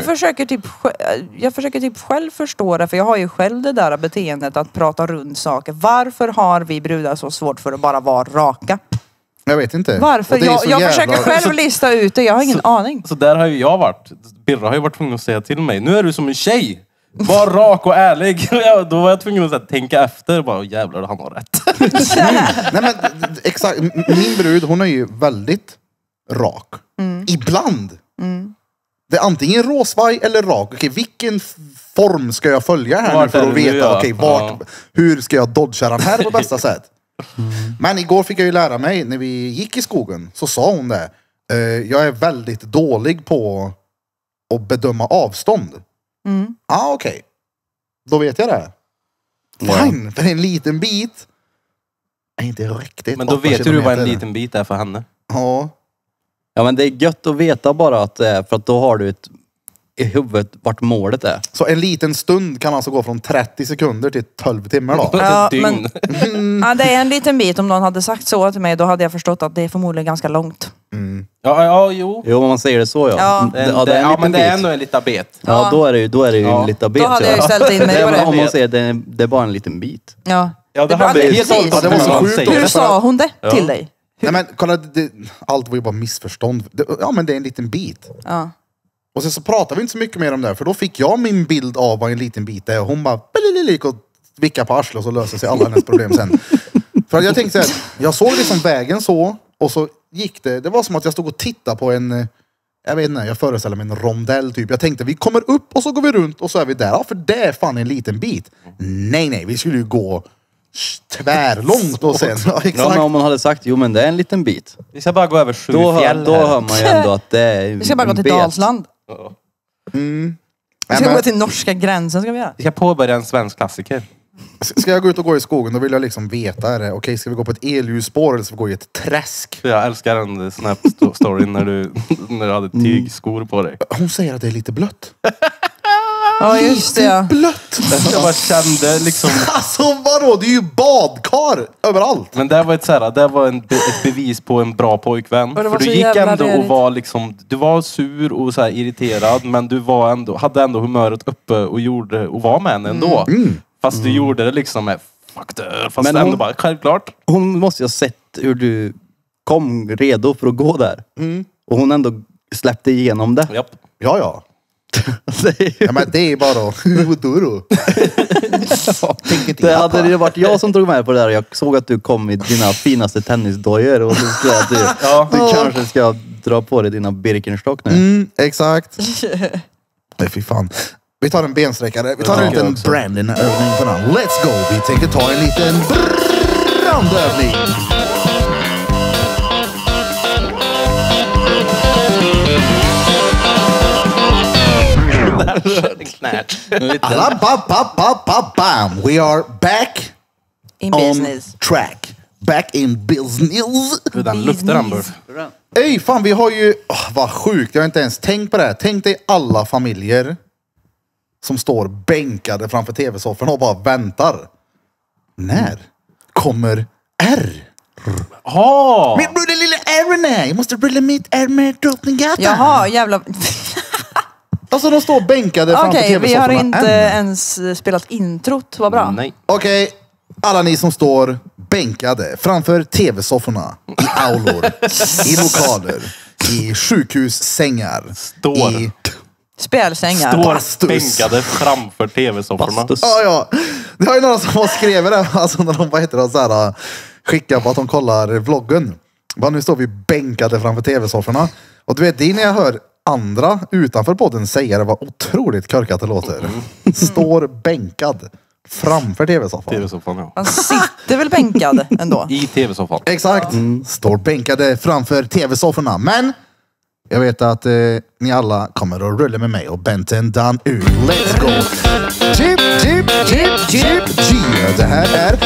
Jag försöker typ själv förstå det, för jag har ju själv det där beteendet att prata runt saker. Varför har vi brudar så svårt för att bara vara raka? Jag vet inte. Varför? Och det är så Jag jävla- försöker själv lista ut det, jag har ingen aning. Så där har ju jag varit. Birra har ju varit tvungen att säga till mig. Nu är du som en tjej. Var rak och ärlig. Då var jag tvungen att så här, tänka efter. Bara, jävlar, han har rätt. Nej men exakt, min brud hon är ju väldigt rak. Ibland. Det är antingen råsvaj eller rak. Okej, vilken form ska jag följa här nu Vart för är att det nu, veta, ja? okej, hur ska jag dodga den här på bästa sätt? Men igår fick jag ju lära mig, när vi gick i skogen, så sa hon det. Jag är väldigt dålig på att bedöma avstånd. Okej. Då vet jag det. Fine, för en liten bit är inte riktigt Men då 8 vet du vad en kilometer. liten bit är för henne. Ja. Ja, men det är gött att veta bara att det är, för att då har du ett i huvudet vart målet är. Så en liten stund kan alltså gå från 30 sekunder till 12 timmar då? Ja, Dygn. Ja, det är en liten bit. Om någon hade sagt så till mig, då hade jag förstått att det är förmodligen ganska långt. Ja, jo. Jo, om man säger det så, ja. Ja. Det är en liten Men det är bit. ändå en liten bit. Ja, då är det ju en liten bit. Då hade jag ju ja. ställt in mig på Men det. om man säger det är bara en liten bit. Ja, Ja, det beror- handlar helt precis. och hållet om Ja, det var så hur man sjukt säger också. Hur det. sa hon det till dig? Nej men kolla, allt var ju bara missförstånd. Ja men det är en liten bit. Ja. Och sen så pratar vi inte så mycket mer om det, för då fick jag min bild av vad en liten bit är. Och hon bara gick och vickade på arslet och så löser sig alla hennes problem sen. För att jag tänkte så här, jag såg liksom vägen så, och så gick det var som att jag stod och tittade på en, jag vet inte, jag föreställer mig en rondell typ. Jag tänkte vi kommer upp och så går vi runt och så är vi där. Ja, för det är fan en liten bit. Nej, vi skulle ju gå tvärlångt och sen. Ja, Ja, men exakt. om man hade sagt, jo men det är en liten bit. Vi ska bara gå över 7 Då fjäll hör här. man ju ändå att det är Vi ska bara gå en till bit. Dalsland. Vi Nej, ska men- gå till norska gränsen, ska vi göra. Vi ska påbörja en svensk klassiker. Ska jag gå ut och gå i skogen, då vill jag liksom veta, är det okej, ska vi gå på ett elljusspår eller ska vi gå i ett träsk? För jag älskar den Snap-storyn när du hade tygskor på dig. Hon säger att det är lite blött. Ja, just det. Ja. Blött! Jag bara kände liksom... Alltså vadå? Det är ju badkar överallt. Men det var det var ett bevis på en bra pojkvän. Och det var För du så gick jävla ändå och rörigt. var liksom, du var sur och så här irriterad, men du var hade ändå humöret uppe och var med henne ändå. Fast du gjorde det liksom med fuck det. Fast Men ändå hon- bara självklart. Hon måste ju ha sett hur du kom redo för att gå där. Och hon ändå släppte igenom det. Japp. Ja. Det är ju- Ja men det är bara vadå då? Tänk inte Det jag hade på. det ju varit jag som tog med på det där. Jag såg att du kom i dina finaste tennisdojor och så skulle jag att du kanske ska dra på dig dina Birkenstock nu. Exakt. Nej fy fan. Vi tar en bensträckare. Vi tar en liten branding-övning på den. Let's go! Vi tänker ta en liten brandövning. Alla bam. We are back In on business. track. Back in business. Hur den luktar den bör. Ey, fan vi har ju... vad sjukt, jag har inte ens tänkt på det här. Tänk dig alla familjer som står bänkade framför tv-sofforna och bara väntar. När kommer R? Ja! Mitt broder lille R, jag måste rulla mitt R med Drottninggatan. Jaha, jävla... Alltså de står bänkade framför Okej, tv-sofforna. vi har inte ens spelat introt. Vad bra. Nej. Okej, alla ni som står bänkade framför tv-sofforna, i aulor, i lokaler, i sjukhussängar, Står. i... Spelsängar. Står Bastus. bänkade framför tv-sofforna. Bastus. Ja. Det har ju några som har skrivit det, alltså när de, så här, skickar på att de kollar vloggen. Bara, nu står vi bänkade framför tv-sofforna. Och du vet, det är när jag hör andra utanför podden säga det, vad otroligt körkat det låter. Står bänkad framför tv-soffan. TV-soffan, ja. Man sitter väl bänkad ändå. I tv-soffan. Exakt. Står bänkade framför tv-sofforna. Men jag vet att ni alla kommer att rulla med mig och Benten Dan U. Let's go! Chip. Det här är...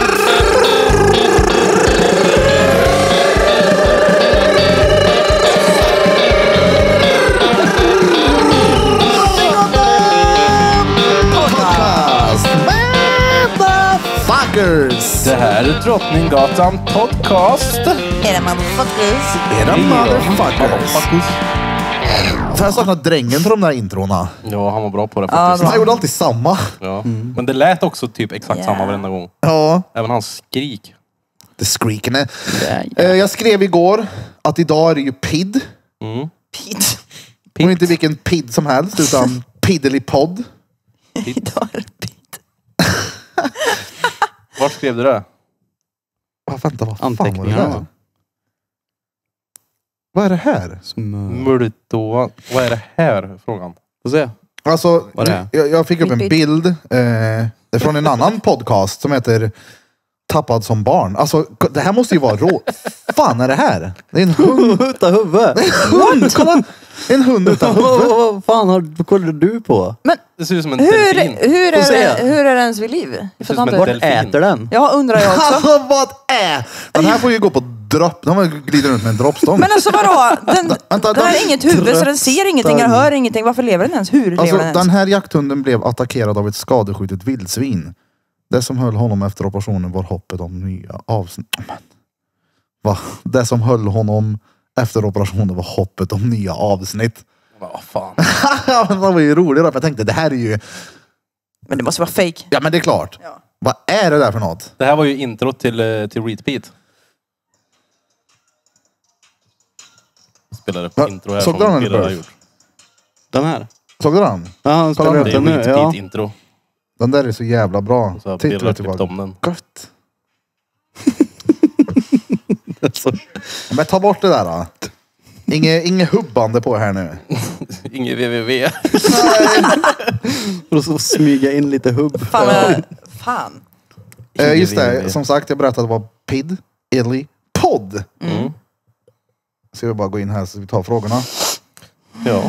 Motherfuckers! Det här är Drottninggatan podcast. Era motherfuckers. Era motherfuckers! För jag saknar drängen till de där introna. Ja, han var bra på det Ja, faktiskt. Han gjorde alltid samma. Ja. Men det lät också typ exakt samma Yeah. varenda gång. Ja, Även hans skrik. det skriken är. Ja. Jag skrev igår att idag är det ju PID. Mm. Pit. Och inte vilken PID som helst, utan Piddly-podd. Idag är det pit. Vart skrev du det? Vänta, vad fan Anteckningarna, var det där? va? Vad är det här? Multova. Vad är det här? Frågan. Får se. Alltså, Vad är jag fick upp en Mitt bild från en annan podcast som heter Tappad som barn. Alltså, det här måste ju vara fan är det här? Det är en hund. Utan huvud. Hund, kolla! En hund utan huvud. Vad fan kollar du på? Men Det ser ut som en hur delfin. är se. det, hur är det ens vid liv? Jag ser fattar ut som inte. en Vart delfin. äter den? Ja, undrar jag också. Alltså vad är? Den här får ju gå på dropp. Den glider runt med en droppstång. Men alltså vadå? Vänta, Den har inget huvud så den ser ingenting, den hör ingenting. Varför lever den ens? Hur lever Alltså, den ens? den här jakthunden blev attackerad av ett skadeskjutet vildsvin. Det som höll honom efter operationen var hoppet om nya avsnitt. Va? Det som höll honom efter operationen var hoppet om nya avsnitt. Vad fan. Det var ju roligt då, för jag tänkte det här är ju... Men det måste vara fake. Ja men det är klart. Ja. Vad är det där för något? Det här var ju intro till Repeat. Spelade på Va? intro här Såg som du den, eller Birra har Burf? gjort. Den här? Såg du den? Ja, han Kolla spelar nu. upp Det är den nu. Repeat Ja. intro. Den där är så jävla bra. Så har Titta Birra lite klippt vad om den. gött. Så- Men ta bort det där då. Inget hubbande på här nu. Inget www. Och så smyga in lite hubb. Fan. Just det, som sagt jag berättade att det var PID, Idly, podd. Så vi bara gå in här så vi tar frågorna. Ja.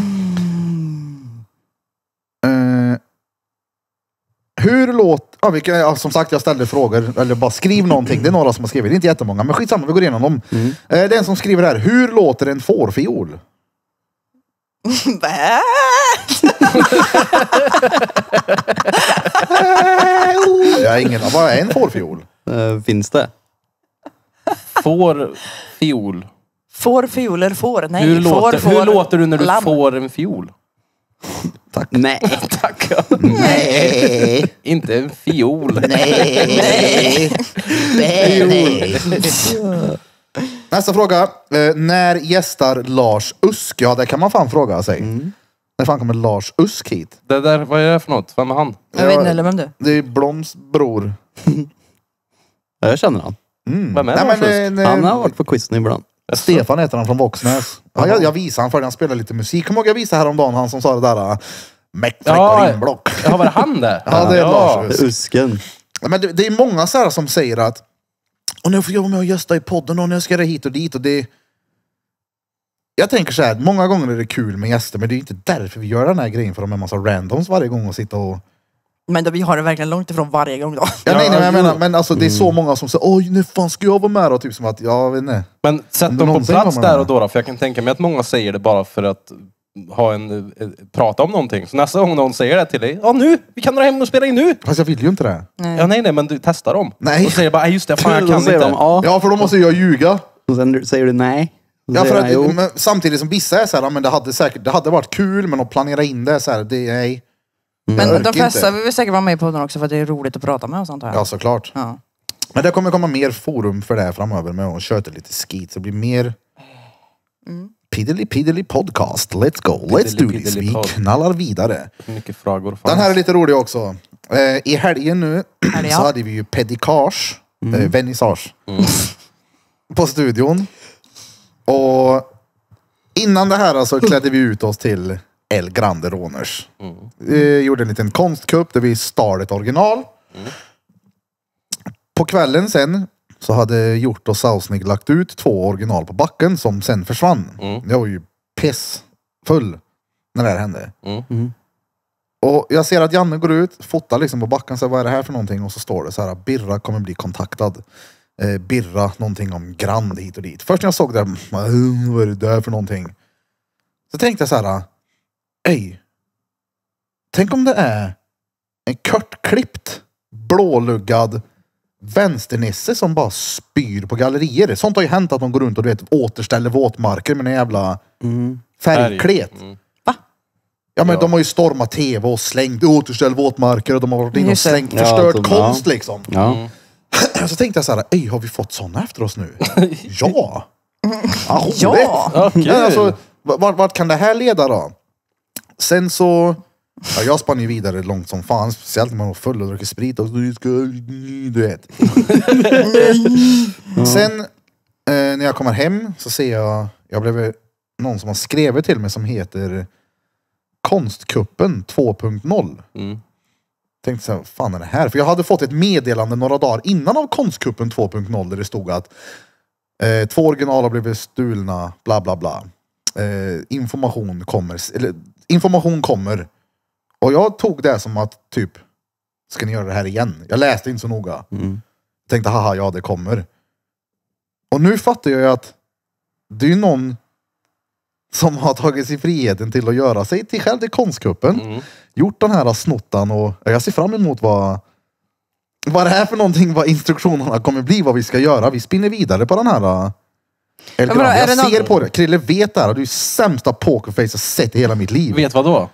Hur låter... som sagt jag ställde frågor, eller bara skriv någonting. Det är några som har skrivit, det är inte jättemånga. Men skitsamma, vi går igenom dem. Det är en som skriver här. Hur låter en fårfiol? Jag har ingen... Vad är en fårfiol? Finns det? Får fiol. Får fioler får. Nej, Hur får låter du när du lamm. får en fiol? Nej. Tack. Nej. Inte en fiol. Nej. Nästa fråga. När gästar Lars Usk? Ja, det kan man fan fråga sig. När fan kommer Lars Usk hit? Det där, vad är det för något? Vem är han? Jag vet inte heller vem du. Det är Bloms bror. Ja, jag känner han. Vem är Lars Usk? Han har varit på quizen ibland. Stefan heter han från Våxnäs. Ja, jag visade han för han spelar lite musik. Kom ihåg jag visade häromdagen han som sa det där Mäckfräck och rimblock. Ja, var det han det? Ja, det är Lars Usk. Usken. Men det är många så här som säger att och nu får jag vara med och gästa i podden och nu ska jag hit och dit och det Jag tänker så här, många gånger är det kul med gäster, men det är inte därför vi gör den här grejen för de är en massa randoms varje gång och sitta och... Men då, vi har det verkligen långt ifrån varje gång då. Ja, nej, jag menar, men alltså det är så många som säger, oj, nu fan ska jag vara med då? Typ som att, jag vet inte. Men sätt dem på plats där och då, för jag kan tänka mig att många säger det bara för att prata om någonting. Så nästa gång någon säger det till dig, ja nu, vi kan dra hem och spela in nu. Fast jag vill ju inte det. Ja, nej, men du testar dem. Nej. Och säger bara, just det, fan jag kan inte. Ja, för då måste jag ljuga. Och sen säger du nej. Ja, för att, men, samtidigt som vissa är så här, men det hade varit kul, men att planera in det så här, det är nej. Men de flesta vill säkert vara med i podden också för att det är roligt att prata med och sånt här. Ja, såklart. Ja. Men det kommer komma mer forum för det här framöver med att köta lite skit. Så det blir mer piddly podcast. Let's go. Let's do this. Vi knallar vidare. Mycket frågor. Den här är lite rolig också. I helgen nu så hade vi ju pedikage. Vernissage. På studion. Och innan det här så klädde vi ut oss till El Grande Råners. Gjorde en liten konstkupp där vi stal ett original. På kvällen sen så hade Hjort och Sausnig lagt ut 2 original på backen som sen försvann. Jag var ju pissfull när det här hände. Och jag ser att Janne går ut, fotar liksom på backen, så vad är det här för någonting? Och så står det så här, Birra kommer bli kontaktad. Birra någonting om Grand hit och dit. Först när jag såg det, vad är det där för någonting? Så tänkte jag så här, tänk om det är en kortklippt, blåluggad vänsternisse som bara spyr på gallerier. Sånt har ju hänt att de går runt och återställer våtmarker med en jävla färgklet. Va? Ja, men de har ju stormat tv och slängt återställ våtmarker och de har varit inne och slängt förstört konst liksom. Så tänkte jag så här, har vi fått såna efter oss nu? Ja! Okay. Alltså, vart kan det här leda då? Sen så... Ja, jag spann ju vidare långt som fan. Speciellt när man var full och drack sprit. Och du vet. Sen när jag kommer hem så ser jag blev någon som har skrivit till mig som heter Konstkuppen 2.0. Tänkte så här, fan är det här? För jag hade fått ett meddelande några dagar innan av Konstkuppen 2.0 där det stod att 2 original har blivit stulna, bla bla bla. Information kommer. Och jag tog det som att typ, ska ni göra det här igen? Jag läste inte så noga. Tänkte, haha, ja det kommer. Och nu fattar jag ju att det är någon som har tagit sig friheten till att göra sig till själv till Konstkuppen. Gjort den här snottan och jag ser fram emot vad det här för någonting, vad instruktionerna kommer bli, vad vi ska göra. Vi spinner vidare på den här. Jag ser på det. Krille vet det här. Du är sämsta pokerface jag sett i hela mitt liv. Vet vad då?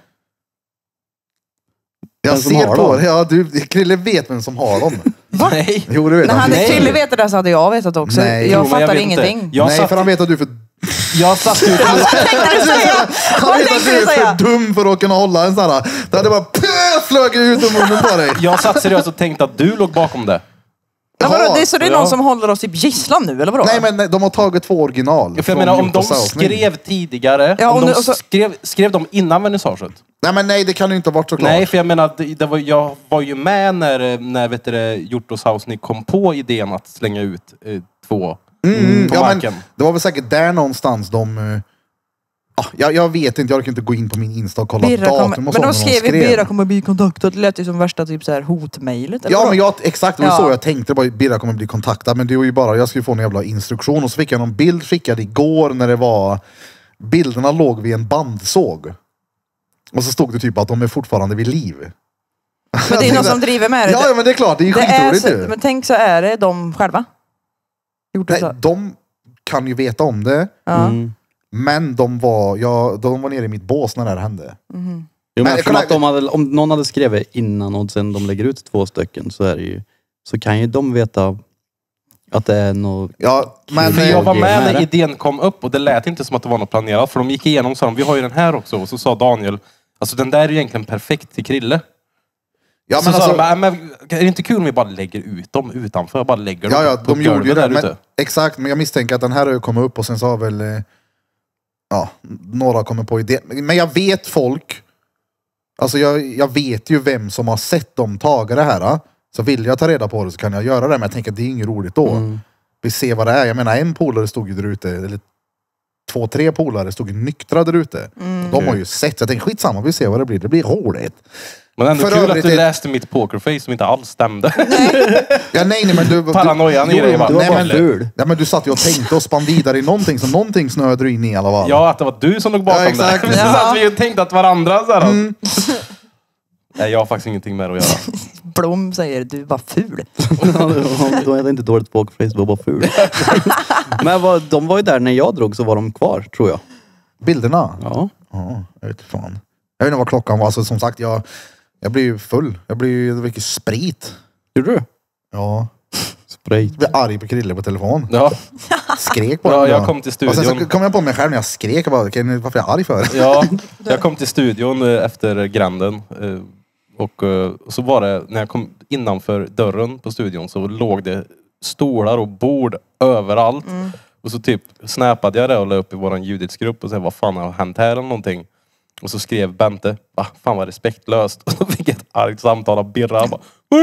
Jag ser på det. Ja, Krille vet vem som har dem. Va? Nej. Jo, du vet. När hade Krille vetat det så hade jag vetat också. Nej. Jag fattar ingenting. Nej, för han vet att du är för... Jag satt ut... Vad tänkte du säga? Han vet att du är för dum för att kunna hålla en sån här. Det hade bara flög ut ur munnen på dig. Jag satt seriöst och tänkte att du låg bakom det. Ja, det är så det är någon som håller oss i gisslan nu, eller vadå? Nej, men de har tagit 2 original. För jag menar, om de skrev tidigare, skrev de innan vernissaget? Nej, det kan ju inte ha varit så klart. Nej, för jag menar, jag var ju med när Hjort och Sausnig kom på idén att slänga ut 2 på marken. Men det var väl säkert där någonstans de... jag vet inte, jag kan inte gå in på min Insta och kolla datum och men de skrev Birra kommer bli kontaktad. Det lät ju som värsta typ så här hotmailet. Ja, men exakt, det var så jag tänkte. Birra kommer bli kontaktad. Men det var ju bara, jag skulle få en jävla instruktion. Och så fick jag någon bild skickad igår när det var... Bilderna låg vid en bandsåg. Och så stod det typ att de är fortfarande vid liv. Men det är någon som driver med det. Ja, men det är klart, det är skitroligt. Men tänk så är det de själva. Nej, de kan ju veta om det. Men de var nere i mitt bås när det här hände. Jo, men att om någon hade skrivit innan och sen de lägger ut 2 stycken så är det ju, så kan ju de veta att det är något... Ja, men för jag var med när idén kom upp och det lät inte som att det var något planerat. För de gick igenom och sa, vi har ju den här också. Och så sa Daniel, alltså den där är ju egentligen perfekt till Krille. Ja, så men alltså, sa de, är det inte kul om vi bara lägger ut dem utanför? Jag bara lägger dem de gjorde ju det. Men, exakt, men jag misstänker att den här har kommit upp och sen så har väl några kommer på idén. Men jag vet folk, alltså jag vet ju vem som har sett dem taga det här. Så vill jag ta reda på det så kan jag göra det. Men jag tänker att det är inget roligt då. Vi ser vad det är. Jag menar, en polare stod ju där ute, eller 2-3 polare stod nyktra där ute. De har ju sett. Jag tänkte skitsamma, vi ser vad det blir. Det blir roligt. Men ändå För kul att övrigt du är- läste mitt pokerface som inte alls stämde. Ja, nej, men du... Paranoian i Jo, dig bara. nej, bara men, ful. ja, men du satt ju och tänkte och spann vidare i någonting, så någonting snöade du in i alla fall. Ja, att det var du som låg bakom Ja, exakt. det. Så att vi tänkte att varandra så här. Nej, jag har faktiskt ingenting med det att göra. Blom säger du var ful. Då är det inte dåligt pokerface, det var bara ful. Men de var ju där när jag drog, så var de kvar, tror jag. Bilderna? Ja. Ja, jag vet fan. Jag vet inte vad klockan var. Alltså, som sagt, jag blir ju full. Jag blir ju mycket sprit. Gjorde du? Ja. Sprit. Jag blev arg på Krille på telefon. Ja, Skrek på Ja, honom. jag kom till Och sen studion. så kom jag på mig själv när jag skrek. Jag bara, varför är jag arg för? ja, jag kom till studion efter Granden. Och så var det, när jag kom innanför dörren på studion så låg det stolar och bord överallt. Och så typ snappade jag det och la upp i våran Judithsgrupp och sa vad fan har hänt här eller någonting. Och så skrev Bente, fan vad respektlöst. Och så fick jag ett argt samtal av Birra. Han bara,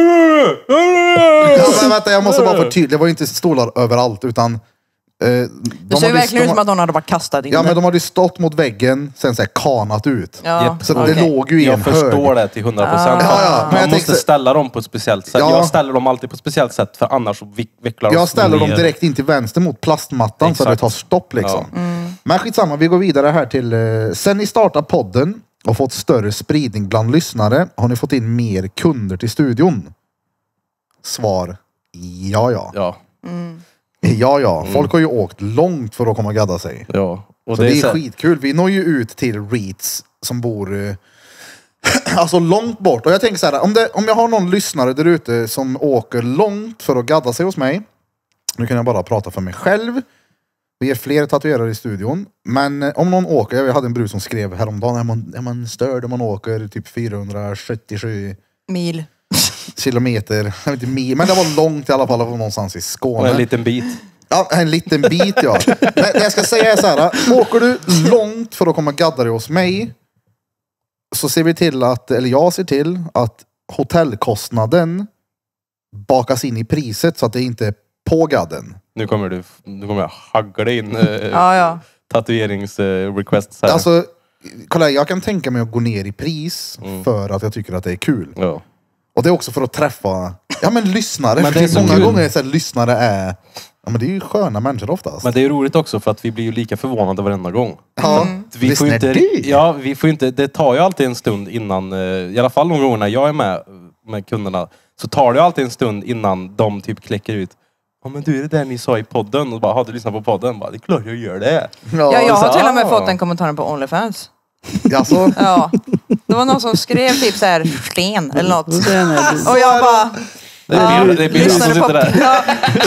Ja, men vänta, jag måste bara förtydliga. Det var ju inte stolar överallt, utan... Det ser ju verkligen ut som att någon hade varit kastad in. Ja, men de hade ju stått mot väggen, sen så här kanat ut. Ja, Japp. Så okej. det låg ju i en jag förstår hög. det till 100%. Ja, men jag Man måste tänkte- ställa dem på ett speciellt sätt. Ja. Jag ställer dem alltid på ett speciellt sätt för annars så vecklar de Jag ställer dem ner. direkt in till vänster mot plastmattan så det Exakt. tar stopp liksom. Men skitsamma, vi går vidare här till... Sen ni startade podden och fått större spridning bland lyssnare, har ni fått in mer kunder till studion? Svar: ja. Ja, Ja. Folk har ju åkt långt för att komma och gadda sig. ja. Och Så det är så här- skitkul. Vi når ju ut till Reeds som bor alltså långt bort. Och jag tänker så här, om jag har någon lyssnare där ute som åker långt för att gadda sig hos mig. Nu kan jag bara prata för mig själv. Vi är fler tatuerare i studion. Men om någon åker, jag hade en brud som skrev häromdagen, är man störd om man åker typ 477 Mil. kilometer. Jag vet inte mil, men det var långt i alla fall, från någonstans i och Skåne. en liten bit. Ja, en liten bit ja. Men det jag ska säga är så här. Åker du långt för att komma gadda dig hos mig, så ser vi till att, eller jag ser till att hotellkostnaden bakas in i priset så att det inte är på gadden. Nu kommer jag haggla in Ja. tatueringsrequests här. Alltså, kolla, jag kan tänka mig att gå ner i pris för att jag tycker att det är kul. ja. Och det är också för att träffa, lyssnare. Men För det är så många kul. gånger är så här, lyssnare är, men det är ju sköna människor oftast. Men det är roligt också för att vi blir ju lika förvånade varenda gång. Ja, Vi får ju lyssnar inte, du? ja, vi får ju inte, det tar ju alltid en stund innan, i alla fall någon gång när jag är med kunderna, så tar det alltid en stund innan de typ kläcker ut. Ja men du, är det där ni sa i podden? Och bara, har du lyssnat på podden? Bara, det är klart jag gör det. Ja, jag har så- till och med ah. fått den kommentaren på OnlyFans. Alltså, Ja. Det var någon som skrev typ så här sten eller något. Och jag bara... Det är Birra som lyssnade på- sitter där. Ja,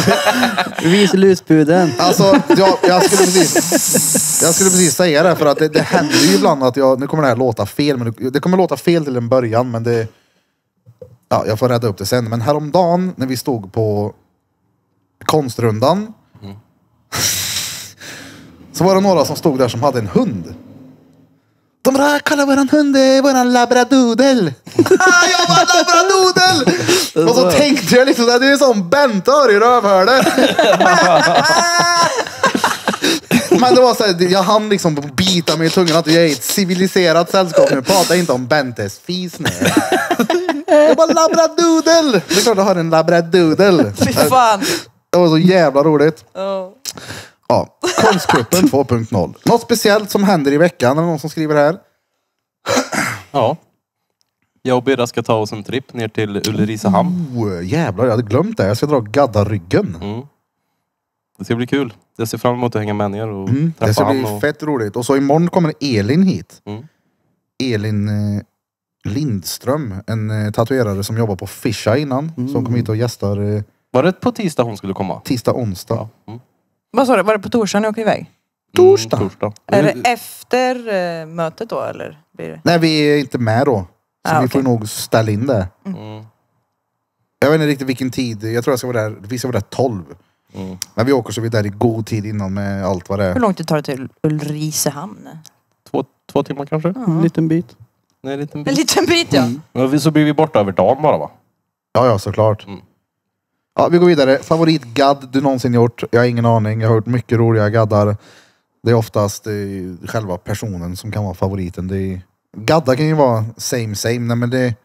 Vis lusbuden. alltså jag skulle precis säga det, för att det händer ju ibland att nu kommer det här låta fel, men det kommer låta fel till en början, men det, ja, jag får rädda upp det sen. Men häromdagen när vi stod på konstrundan så var det några som stod där som hade en hund. De bara, kolla våran hund, det är våran labradoodle. Jag var labradoodle! Och så tänkte jag liksom, det är som Bentör i rövhörde. Men det var så här, jag hann liksom bita mig i tungan att jag är i ett civiliserat sällskap nu. Prata inte om Bentes fis nu. Jag bara, labradoodle! Det är klart jag har en labradoodle. fy fan. Det var så jävla roligt. Oh. Ja, Konstkuppen 2.0. Något speciellt som händer i veckan, eller någon som skriver här? Ja. Jag och Birra ska ta oss en tripp ner till Ulricehamn. Jävlar, jag hade glömt det. Jag ska dra gadda ryggen. Det ska bli kul. Jag ser fram emot att hänga med ner och Det träffa ska han. bli Och... fett roligt. Och så imorgon kommer Elin hit. Mm. Elin Lindström, en tatuerare som jobbar på Fisha innan. Som kommer hit och gästar Var det på tisdag hon skulle komma? tisdag, onsdag. Ja. Vad sa du? Var det på torsdagen ni åker iväg? Torsdag. Torsdag. Är det efter mötet då eller? Blir det? Nej, vi är inte med då. Så Ah, vi får okej. nog ställa in det. Mm. Jag vet inte riktigt vilken tid. Jag tror jag ska vara där. Vi ska vara där 12. Mm. Men vi åker så vi är där i god tid innan med allt vad det Hur är. långt det tar det till Ulricehamn? 2 timmar kanske? En liten bit. Nej, en liten En bit. liten bit ja. Ja, så blir vi borta över dagen bara va? Ja, såklart. Mm. Ja, vi går vidare. Favoritgadd du någonsin gjort? Jag har ingen aning. Jag har hört mycket roliga gaddar. Det är oftast själva personen som kan vara favoriten. Gadda kan ju vara same. Nej men det...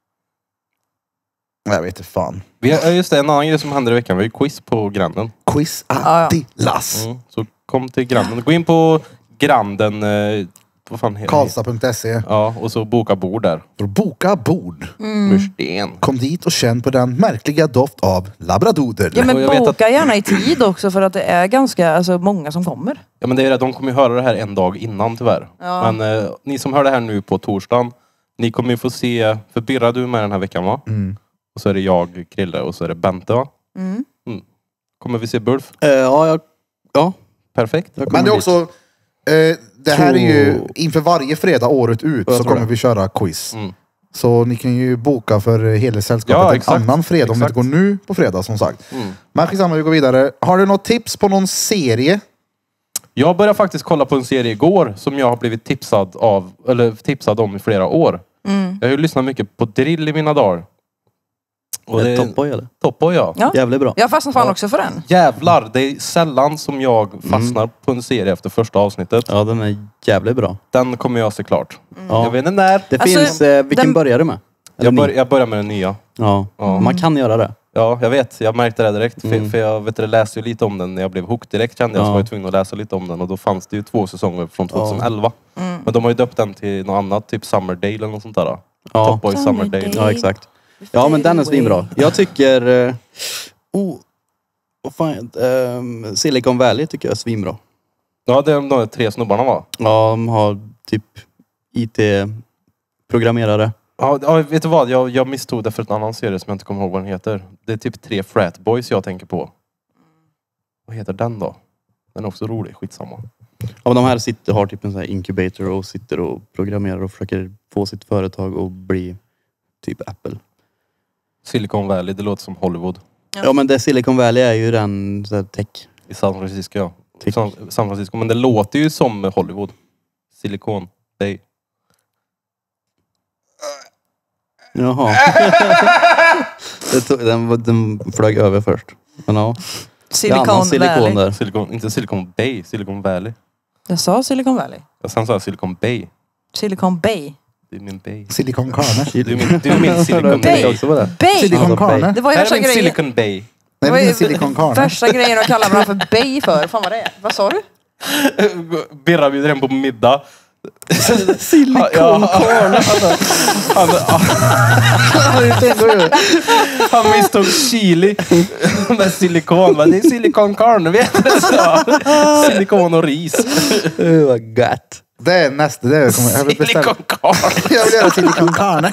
Jag vet inte fan. Just det, en annan grej som händer i veckan. Vi har ju quiz på Granden. Quiz Adilas. Så kom till Granden. Gå in på Granden... vad fan heter Karlstad.se. Ja, och så boka bord där. Boka bord. Mursten. Kom dit och känn på den märkliga doft av labradoodle. Ja, men Och jag vet boka gärna i tid också för att det är ganska många som kommer. Ja, men det är det. De kommer ju höra det här en dag innan tyvärr. Ja. Men ni som hör det här nu på torsdagen, ni kommer ju få se... För Birra, du är med den här veckan, va? Och så är det jag, Krille, och så är det Bente, va? Kommer vi se Bulf? Ja. Perfekt. Men det är också... det här är ju inför varje fredag året ut så kommer vi köra quiz. Så ni kan ju boka för hela sällskapet en annan fredag om det inte går nu på fredag som sagt. Men skitsamma, vi går vidare. Har du något tips på någon serie? Jag började faktiskt kolla på en serie igår som jag har blivit tipsad om i flera år. Jag har ju lyssnat mycket på drill i mina dagar. Och det är Top Boy eller? Top Boy, ja. Jävligt bra. Jag fastnar fan också för den. Jävlar, det är sällan som jag fastnar på en serie efter första avsnittet. Ja, den är jävligt bra. Den kommer jag se klart. Ja. Jag vet inte när. Det Alltså, finns... vilken börjar du med? Jag börjar med den nya. Ja, man kan göra det. Ja, jag vet. Jag märkte det direkt. För jag läste ju lite om den när jag blev hooked direkt, kände jag. Så var jag tvungen att läsa lite om den. Och då fanns det ju 2 säsonger från 2011. Men de har ju döpt den till något annat. Typ Summerdale eller något sånt där. Top Boy Summerdale. Ja, exakt. Ja, men den är svinbra. Jag tycker... Silicon Valley tycker jag är svinbra. Ja, det är de 3 snubbarna, va? Ja, de har typ IT-programmerare. Ja, vet du vad? Jag misstog det för en annan serie som jag inte kommer ihåg vad den heter. Det är typ 3 frat boys jag tänker på. Vad heter den då? Den är också rolig, skitsamma. Ja, men de här har typ en sån här incubator och sitter och programmerar och försöker få sitt företag att bli typ Apple. Silicon Valley, det låter som Hollywood. Ja, men det Silicon Valley är ju den så här, tech. I San Francisco, ja. San Francisco, men det låter ju som Hollywood. Silicon Bay. Jaha. Den flög över först. Men ja. Silicon Valley. Valley. Inte Silicon Bay, Silicon Valley. Jag sa Silicon Valley. Sen sa jag Silicon Bay. Silicon Bay. Det är min Bay. Silicon Carne. Det är min Silicon Bay. Bay. Bay! Silicon Carne. Det var ju Här värsta är min grejen. Silicon Bay. Nej, Det var det ju är Silicon Carne. värsta grejen att kalla varandra för Bay för. Fan vad det är. Vad sa du? Birra bjuder hem på middag. Silicon Carne. Han misstog chili med silikon. Men det är Silicon Carne, vet du? Silikon och ris. Vad gött. Det är nästa. Jag vill beställa. Silicon Carne. Jag vill göra Silicon Carne.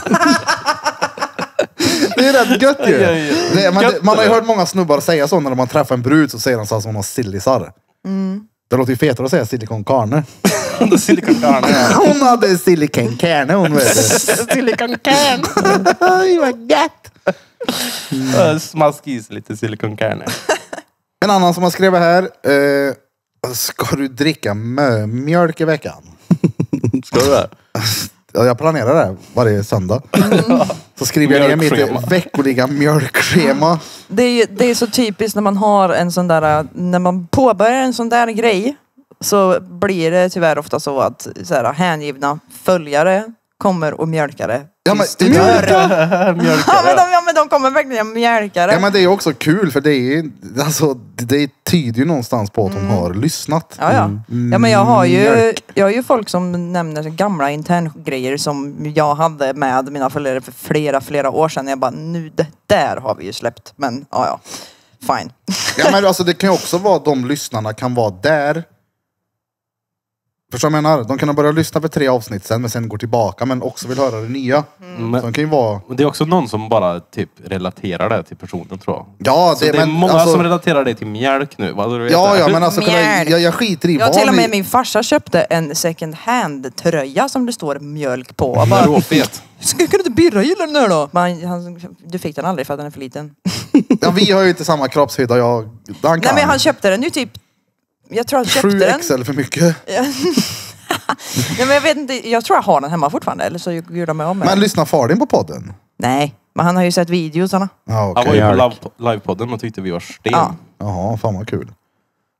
Det är rätt gött ju. Man har ju hört många snubbar säga så när man träffar en brud så säger de så att hon har sillisar. Det låter ju fetare att säga Silicon Carne. Silicon Carne. Hon hade Silicon Carne, hon vet det. Silicon Carne. Aj, vad gött. Smaskis lite Silicon Carne. En annan som har skrivit här. Ska du dricka mjölk i veckan? Ska du det? Ja, jag planerar det varje söndag. Så skriver jag ner mitt veckoliga mjölkschema. Det är så typiskt när man har en sån där, när man påbörjar en sån där grej så blir det tyvärr ofta så att så här, hängivna följare kommer och mjölkar det. Ja, men, Ja, men de kommer verkligen mjölka det. ja, men det är också kul för det är alltså, det tyder ju någonstans på att hon har lyssnat. Ja. Ja, men jag har ju folk som nämner gamla interngrejer som jag hade med mina följare för flera år sedan. Jag bara, nu det där har vi ju släppt. Men ja, fine. Ja, men alltså det kan ju också vara de lyssnarna kan vara där. Förstår jag menar? De kan börja lyssna på 3 avsnitt sen men sen går tillbaka men också vill höra det nya. Så de kan ju vara... Det är också någon som bara typ relaterar det till personen, tror jag. Ja, det är men, många alltså... som relaterar det till mjölk nu. Vad du vet Ja, men alltså jag skiter i Jag vad till och med ni... min farsa köpte en second hand tröja som det står mjölk på. Jag Bara... bara, Råfet. kan du inte Birra gilla den här då? Men du fick den aldrig för att den är för liten. Ja, vi har ju inte samma kroppshydda. Nej, men han köpte den ju typ... Jag tror han köpte 7 den. XL för mycket. Nej, men jag vet inte, jag tror jag har den hemma fortfarande. Eller så gjorde de mig om med Men den. lyssnar far din på podden? Nej, men han har ju sett videosarna. Ja, Han var okej. ju på livepodden och tyckte vi var sten. Ja. Jaha, fan vad kul.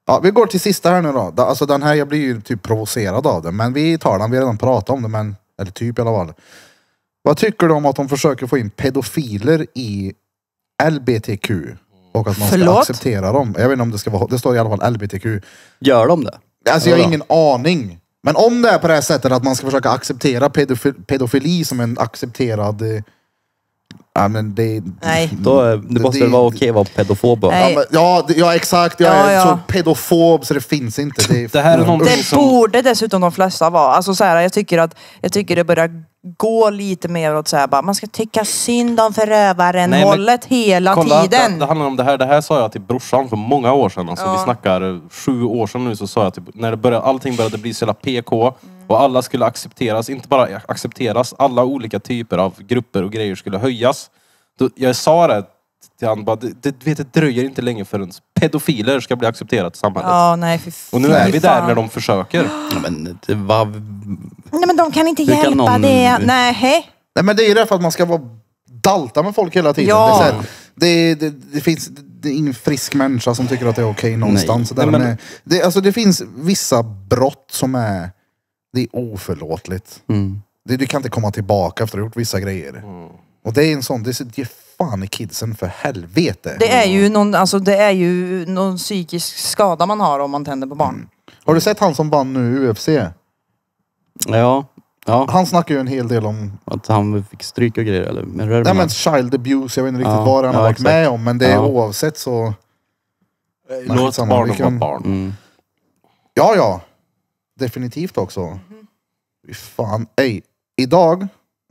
Ja, vi går till sista här nu då. Alltså den här, jag blir ju typ provocerad av den. Men vi tar den, vi har redan pratat om det. Men, eller typ i alla fall. Vad tycker du om att de försöker få in pedofiler i LBTQ? Och att man ska acceptera dem. Jag vet inte om det ska vara, det står i alla fall LBTQ. Gör de det? Alltså jag har ingen aning. Men om det är på det här sättet att man ska försöka acceptera pedofili som en accepterad... Ja, men det... Nej. Då det måste väl vara okej att vara pedofob. Nej. Ja, exakt. Jag är så pedofob så det finns inte. Det här är någonting Det borde dessutom de flesta vara. Alltså så här, jag tycker det börjar gå lite mer åt så här, bara, man ska tycka synd om förövaren hållet hela tiden. Det handlar om det här. Det här sa jag till brorsan för många år sedan. Alltså, vi snackar 7 år sedan nu, så sa jag typ, när allting började bli så jävla PK och alla skulle accepteras, inte bara accepteras, alla olika typer av grupper och grejer skulle höjas. Jag sa det till han bara, det dröjer inte länge förrän pedofiler ska bli accepterat i samhället. Ja, nej, och nu är vi där när de försöker. Ja, men det var... Nej, men de kan inte hjälpa det. Nej, men det är ju därför att man ska vara dalta med folk hela tiden. Ja. Det finns ingen frisk människa som tycker att det är okej någonstans. Det finns vissa brott som är... Det är oförlåtligt. Du kan inte komma tillbaka efter att ha gjort vissa grejer. Och det är en sån... Det ger fan i kidsen för helvete. det är ju någon psykisk skada man har om man tänder på barn. Har du sett han som vann nu UFC? Ja. Han snackar ju en hel del om... Att han fick stryk och grejer, eller? Men child abuse, jag vet inte riktigt vad han har varit med om. Men det är oavsett så... Låt barnen vara barn. Ja. Definitivt också. Fan, idag...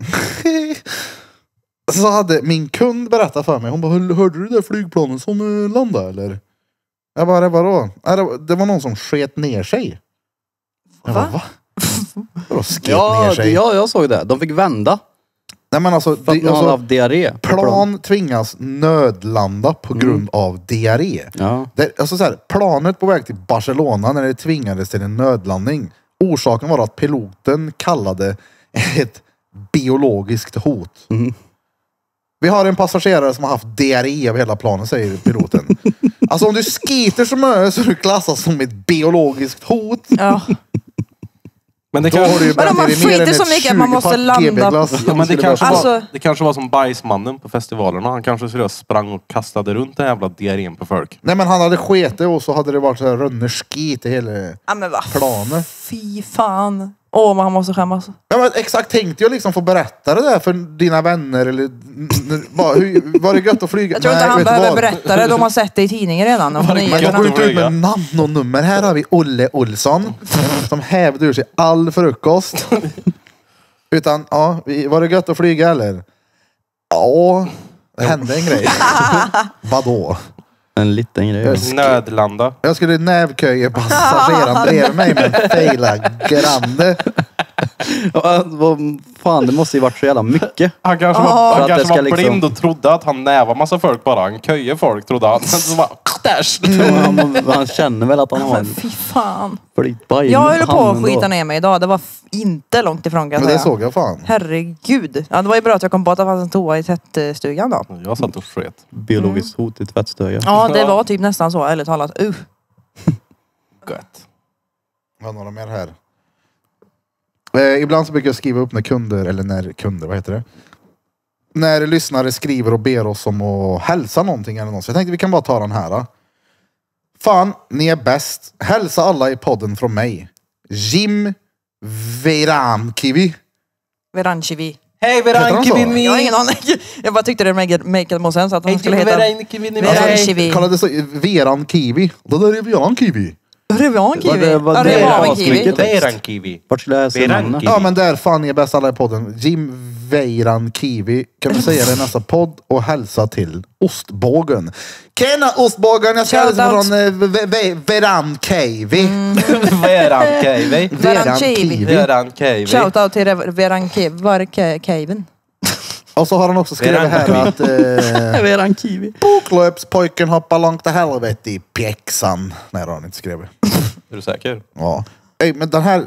så hade min kund berättat för mig. Hon bara, hörde du det där flygplanen som landade eller? Jag bara, vadå? Det var någon som sket ner sig. Jag bara, va? Vadå sket ner sig? Ja, jag såg det. De fick vända. Nej, men alltså, för att någon av diarré. Plan tvingas nödlanda på grund av diarré. Ja. Alltså så här, planet på väg till Barcelona när det tvingades till en nödlandning. Orsaken var att piloten kallade ett biologiskt hot. Vi har en passagerare som har haft diarré av hela planen, säger piloten. Alltså om du skiter så mycket så är du klassas som ett biologiskt hot. Ja. Men det Då har du ju men om man skiter så mycket att man måste landa. Ja, men det kanske var som bajsmannen på festivalerna. Han kanske seriöst sprang och kastade runt den jävla diarrén på folk. Nej, men han hade sketet och så hade det varit så här rönnerskit i hela planen. Fy fan. Man måste skämmas. Ja, men exakt, tänkte jag liksom få berätta det där för dina vänner eller var det gött att flyga? Jag tror inte han behöver berätta det. De har sett det i tidningen redan. Men jag går inte ut med namn och nummer. Här har vi Olle Olsson som hävde ur sig all frukost. Utan, var det gött att flyga eller? Ja, det hände en grej. Vadå? En liten grej. Nödlanda. Jag skulle nävköja passageraren bredvid mig med en fejla grande. Fan, det måste ju varit så jävla mycket. Han kanske var liksom... blind och trodde att han nävar massa folk bara. Han köjer folk, trodde han. Så bara, han känner väl att han har en... Fy fan. Jag höll på att skita ner mig idag. Det var inte långt ifrån, kan jag säga. säga. Det såg jag fan. Herregud. Ja, det var ju bra att jag kom på att det fanns en toa i tvättstugan då. Jag satt och sket. Biologiskt hot i tvättstugan. Ja, det var typ nästan så, eller talat. Gött. Jag har några mer här. Ibland så brukar jag skriva upp vad heter det? När lyssnare skriver och ber oss om att hälsa någonting eller något. Så jag tänkte vi kan bara ta den här. Då. Fan, ni är bäst. Hälsa alla i podden från mig. Jim Verankivi. Verankivi. Hej Verankivi! Jag har ingen aning. Jag bara tyckte det make more sense att han skulle heta Verankivi. Kallade det så Verankivi. Det där är Verankivi. Verankivi. Vart skulle jag säga namnet? Ja, men där fan ni är bäst alla i podden. Jim Verankivi. Kan du säga det i nästa podd och hälsa till Ostbågen. Tjena Ostbågen, jag ska hälsa från Verankivi. Verankivi. Shoutout till Verankivi. Var är Kevin? Och så har han också skrivit här att Verankivi. Boklöpspojken hoppar långt till helvete i pjäxan. Nej, det har han inte skrivit. Är du säker? Ja. Men den här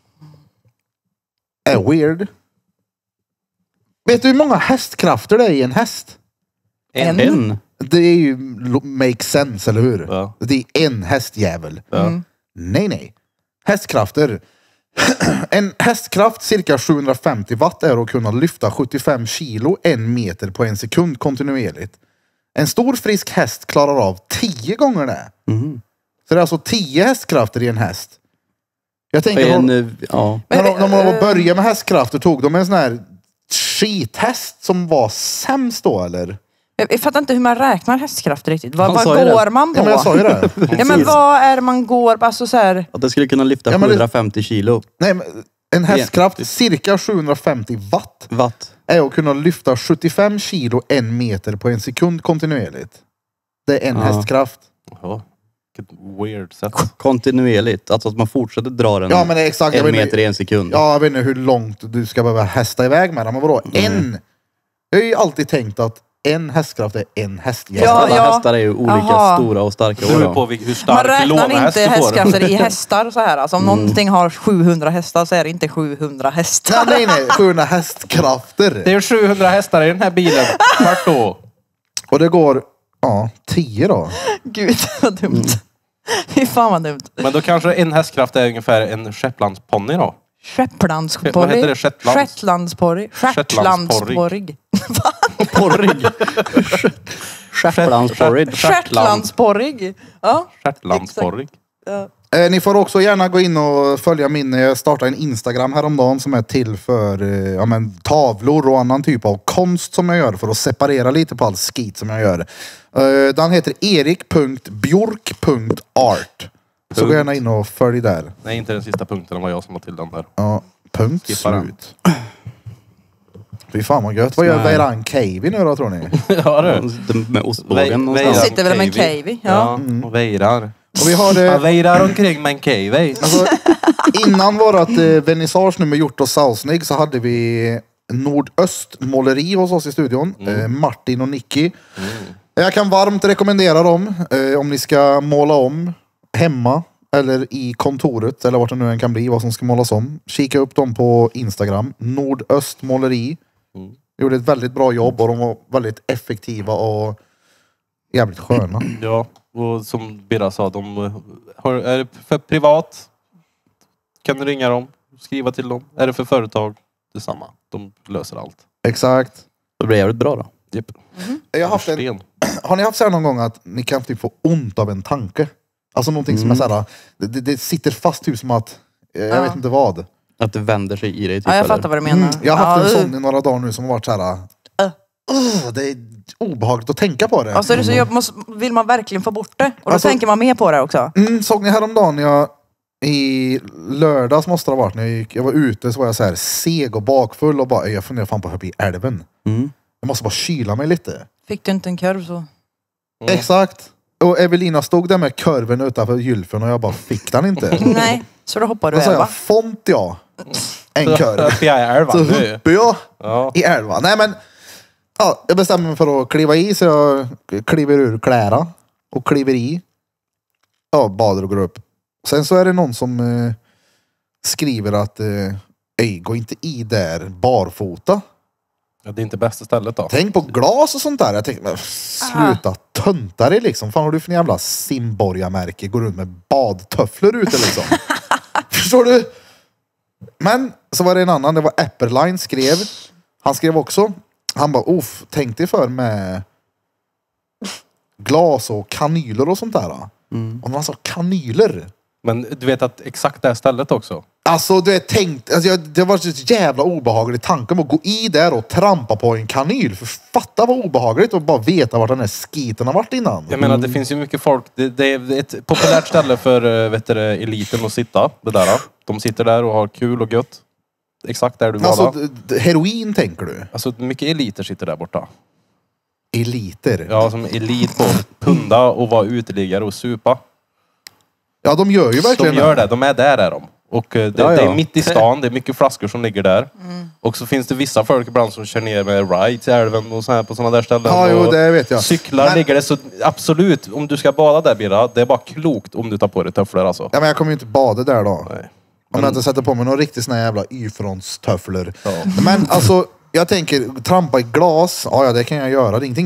är weird. Vet du hur många hästkrafter det är i en häst? En. Det är ju make sense, eller hur? Ja. Det är en hästjävel. Ja. Nej. Hästkrafter. En hästkraft cirka 750 watt är att kunna lyfta 75 kilo 1 meter på 1 sekund kontinuerligt. En stor frisk häst klarar av 10 gånger det. Så det är alltså 10 hästkrafter i en häst. Jag tänker när de började med hästkrafter tog de en sån här skithäst som var sämst då, eller? Jag fattar inte hur man räknar hästkrafter riktigt. Vad sa går man på? Ja, men jag sa ju det. Ja, men vad är det man går på? Alltså så här... Att det skulle kunna lyfta 750 kilo. Nej, men en hästkraft cirka 750 watt är att kunna lyfta 75 kilo 1 meter på 1 sekund kontinuerligt. Det är en hästkraft. Ja. Vilket weird sätt. Kontinuerligt. Alltså att man fortsätter dra den Ja, men det är exakt. 1 meter i 1 sekund. Ja, jag vet inte hur långt du ska behöva hästa iväg med den. Men vadå? Jag har ju alltid tänkt att en hästkraft är en hästjävel. Alla hästar är ju olika stora och starka. Det beror på hur Man stark lånehäst räknar inte du får. hästkrafter i hästar så här. Alltså om någonting har 700 hästar så är det inte 700 hästar. Nej, 700 hästkrafter. Det är 700 hästar i den här bilen. Vart då? Och det går, 10 då. Gud, vad dumt. Fy fan vad dumt. Men då kanske en hästkraft är ungefär en shetlandsponny då. Shetlandsporrig. Vad heter det? Shetlandsporrig. Shetlandsporrig. Porrig. Shetlandsporrig. Shetlandsporrig. Ja. Shetlandsporrig. Ni får också gärna gå in och följa min. Jag startade en Instagram häromdagen som är till för tavlor och annan typ av konst som jag gör för att separera lite på all skit som jag gör. Den heter erik.bjork.art. Så gå gärna in och följ där. Nej, inte den sista punkten. Det var jag som var till den där. Ja, punkt Skippa den. slut. Fy fan vad gött. Vad gör Veiran Cavey nu då, tror ni? Ja du. Med ostbågen. Han sitter väl med en cavey. Ja. Och vejrar. Och vi har Han vejrar omkring med en cavey. alltså, innan vårat vernissage nu med Hjort och Sausnig så hade vi Nordöstmåleri hos oss i studion. Martin och Nicky. Jag kan varmt rekommendera dem om ni ska måla om hemma eller i kontoret eller vart det nu än kan bli, vad som ska målas om. Kika upp dem på Instagram. Nordöstmåleri. Gjorde ett väldigt bra jobb och de var väldigt effektiva och jävligt sköna. Ja, och som Birra sa, är det för privat kan du ringa dem, skriva till dem. Är det för företag, detsamma. De löser allt. Exakt. Det blir jävligt bra då. Yep. Jag har haft har ni haft så här någon gång att ni kan typ få ont av en tanke? Alltså någonting som är så här, det sitter fast typ som att, jag vet inte vad. Att det vänder sig i dig. Typ, Ja, jag fattar vad du menar. Jag har haft en sån i några dagar nu som har varit så här. Det är obehagligt att tänka på det. Alltså, så vill man verkligen få bort det. Och då Alltså, tänker man mer på det också. Såg ni häromdagen när jag i lördags måste det ha varit när jag var ute, så var jag så här seg och bakfull och bara, jag funderar fan på att hoppa i älven. Jag måste bara kyla mig lite. Fick du inte en kurv så? Exakt. Och Evelina stod där med kurven utanför gylfen och jag bara fick den inte. Nej, så då hoppar du Då sa älva. jag, font jag en kurv. Jag är älvan Så nu. hoppade jag Ja. i älvan. Nej men, ja, jag bestämmer mig för att kliva i så jag kliver ur klära och kliver i. Ja, badar och går upp. Sen så är det någon som skriver att gå inte i där barfota. Ja, det är inte bästa stället då. Tänk på glas och sånt där. Jag tänkte, men sluta tönta dig liksom. Fan har du för en jävla simborgarmärke? Går runt med badtöfflor ute liksom. Förstår du? Men så var det en annan. Det var Apperline skrev. Han skrev också. Han bara, tänk dig för med glas och kanyler och sånt där. Och man sa kanyler. Men du vet att exakt det här stället också. Alltså du vet, det var så jävla obehagligt tanken att gå i där och trampa på en kanyl. För fatta vad obehagligt att bara veta vart den här skiten har varit innan. Jag menar, det finns ju mycket folk. Det är ett populärt ställe för eliten att sitta. Det där. De sitter där och har kul och gött. Exakt där du var. Alltså heroin tänker du? Alltså mycket eliter sitter där borta. Eliter? Ja, som elit på punda och vara uteliggare och supa. Ja, de gör ju verkligen de gör det. De är där är de. Och det är mitt i stan. Det är mycket flaskor som ligger där. Och så finns det vissa folk ibland som kör ner med rides i älven och så här på sådana där ställen. Ja, jo, det vet jag. Cyklar ligger det så absolut. Om du ska bada där, Birra, det är bara klokt om du tar på dig tofflor alltså. Ja, men jag kommer ju inte bada där då. Nej. Om jag inte sätter på mig någon riktigt såna jävla Y-frontstöfflor. Men alltså, jag tänker, trampa i glas. Ja, det kan jag göra. Det är ingenting jag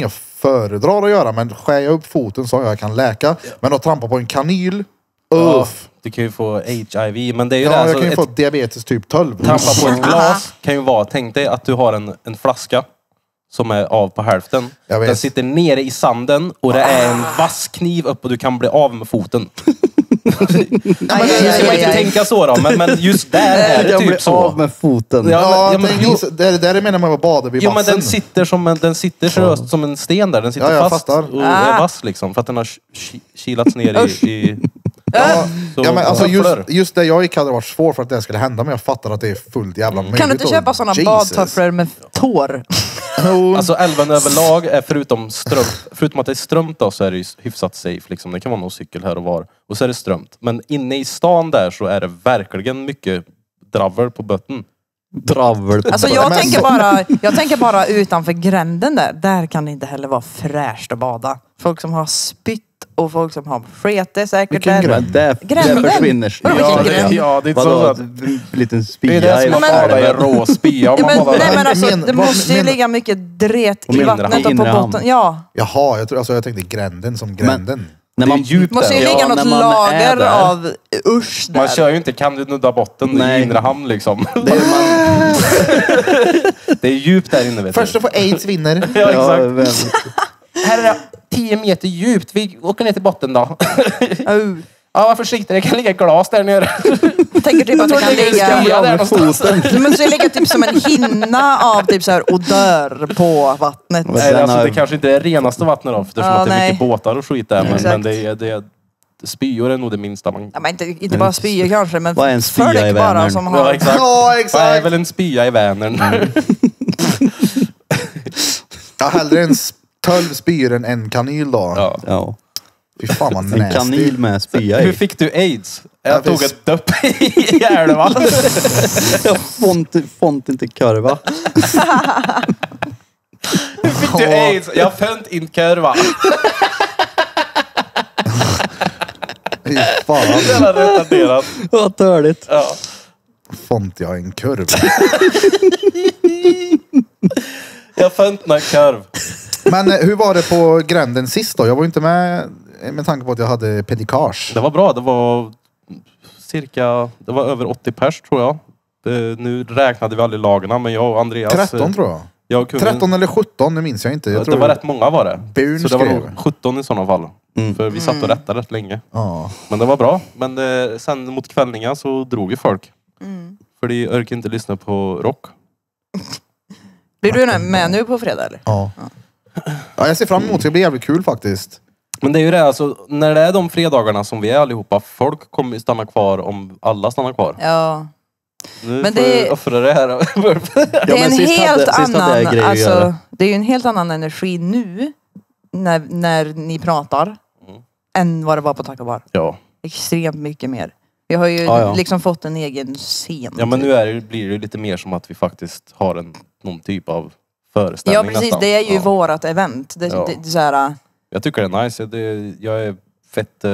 föredrar att göra. Men skär jag upp foten så jag kan läka. Men att trampa på en kanyl. Du kan ju få HIV, men det är ju Ja, det. jag Alltså, kan ju få diabetes typ 12. trampa på ett glas kan ju vara, tänk dig att du har en flaska som är av på hälften. Jag vet. Den sitter nere i sanden och det är en vass kniv upp och du kan bli av med foten. Nu ska man inte tänka så då, men just där är det Jag blir typ så. av med foten. Ja, det där menar man var bada vid Jo, men vassen. den sitter seriöst som en sten där. Den sitter Ja, jag fast fattar. och är vass liksom. För att den har kilats ner i Ja, men alltså tofflor. just det jag gick hade varit svårt för att det skulle hända. Men jag fattar att det är fullt jävla möjligt. Kan du inte köpa sådana badtofflor med tår? Alltså älven överlag är förutom att det är strömt då, så är det ju hyfsat safe liksom. Det kan vara någon cykel här och var. Och så är det strömt. Men inne i stan där så är det verkligen mycket dravel på botten. Dravel. Alltså jag tänker bara utanför gränden där. Där kan det inte heller vara fräscht att bada. Folk som har spytt och folk som har skete säkert Vilken där. gränd? Det Gränden? försvinner. Vadå, vilken gränd? Ja, det är Vadå? så att En liten det spya är det som i att bada i rå spya. Ja, men, nej, men alltså, Men- det vad måste ju men- ligga mycket dret Och i mindre vattnet och hamn. på Inre botten. Ja, Jaha, jag tänkte gränden som gränden. När Det är man djupt det måste ju där. ligga något när man är lager där. av usch där. Man kör ju inte, kan du nudda botten Nej. i inre hamn liksom. Det är man... Det är djupt där inne vet Först du. att få aids vinner. Ja, exakt. men, Här är det 10 meter djupt. Vi åker ner till botten då. Oh. Ja, var försiktig. Det kan ligga glas där nere. Jag tänker typ att det kan ligga... där någonstans. Det måste ju ligga typ som en hinna av typ så här odör på vattnet. Men Nej, den alltså, har- det kanske inte är det renaste vattnet då. Eftersom Ja, att det är mycket nej. båtar och skit där. Men Exakt. det spyor är nog det minsta man... Ja, men inte bara spyor kanske, men Vad är en spya folk i bara Vänern? som Ja, har... exakt. Ja, Vad är exakt. väl en spya i Vänern? Ja, hellre en 12 spyor än en kanyl då. Ja. Ja. Fy fan vad En nasty. kanil med spya Hur i. fick du aids? Ja, Jag tog visst. ett dopp i älvan. Jag font inte kurva. Hur fick du aids? Jag fönt in kurva. Fy fan. Jävla retarderat. Vad törligt. Ja. Font jag en kurv. Jag fönt en kurv. Men hur var det på gränden sist då? Jag var ju inte med tanke på att jag hade pedikage. Det var bra. Det var över 80 pers tror jag. Nu räknade vi aldrig lagarna, men jag och Andreas... 13 tror jag. Jag och kungen, 13 eller 17, nu minns jag inte. Jag tror det var rätt många var det. Burn Så det var skrev. nog 17 i sådana fall. För vi satt och rättade rätt länge. Ja. Men det var bra. Men sen mot kvällningar så drog ju folk. För de orkade inte lyssna på rock. Blir du med nu på fredag eller? Ja. Ja, jag ser fram emot det. Det blir jävligt kul faktiskt. Men det är ju det, alltså, när det är de fredagarna som vi är allihopa, folk kommer ju stanna kvar om alla stannar kvar. Ja. Nu Men får det- du offra det här. Det är men en sist helt hade jag annan, grejer att göra. alltså, det är ju en helt annan energi nu när ni pratar än vad det var på Taco Bar. Ja. Extremt mycket mer. Vi har ju Ja. liksom fått en egen scen. Ja, men typ. nu blir det lite mer som att vi faktiskt har någon typ av föreställning Ja precis, nästan. det är ju Ja. vårat event. Det är så här, Jag tycker det är nice. Jag är fett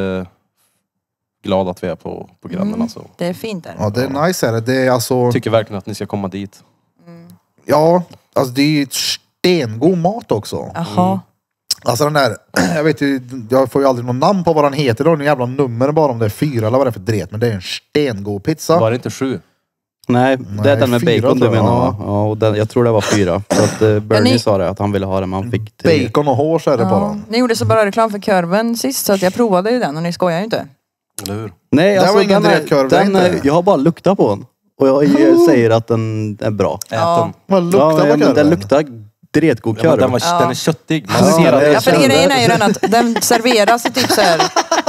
glad att vi är på grannen alltså. det är fint där. Ja, det är nice är det. Det är alltså... Jag tycker verkligen att ni ska komma dit. Ja, alltså det är ju stengod mat också. Jaha. Alltså den där, jag vet ju, jag får ju aldrig någon namn på vad den heter. Det är en jävla nummer bara om det är 4 eller vad det är för dret. Men det är en stengod pizza. Var det inte 7? Nej, det är den med 4 bacon du tror jag. menar va? Ja, och den, jag tror det var 4. Så att Bernie ni- sa det, att han ville ha det, men han fick 3. Bacon och hårs är det Ja. bara. Ni gjorde så bara reklam för kurven sist så att jag provade ju den och ni skojar ju inte. Eller hur? Nej, Det alltså var ingen den dretkorv, det är inte. jag har bara luktat på den. Och jag säger att den är bra. Ät Ja. den. Vad luktar på men den korven? luktar dretgod Ja, men korv. den är köttig. Man Ja, ser att det är Ja, för kände grejen är ju det. den att den serveras i typ så här.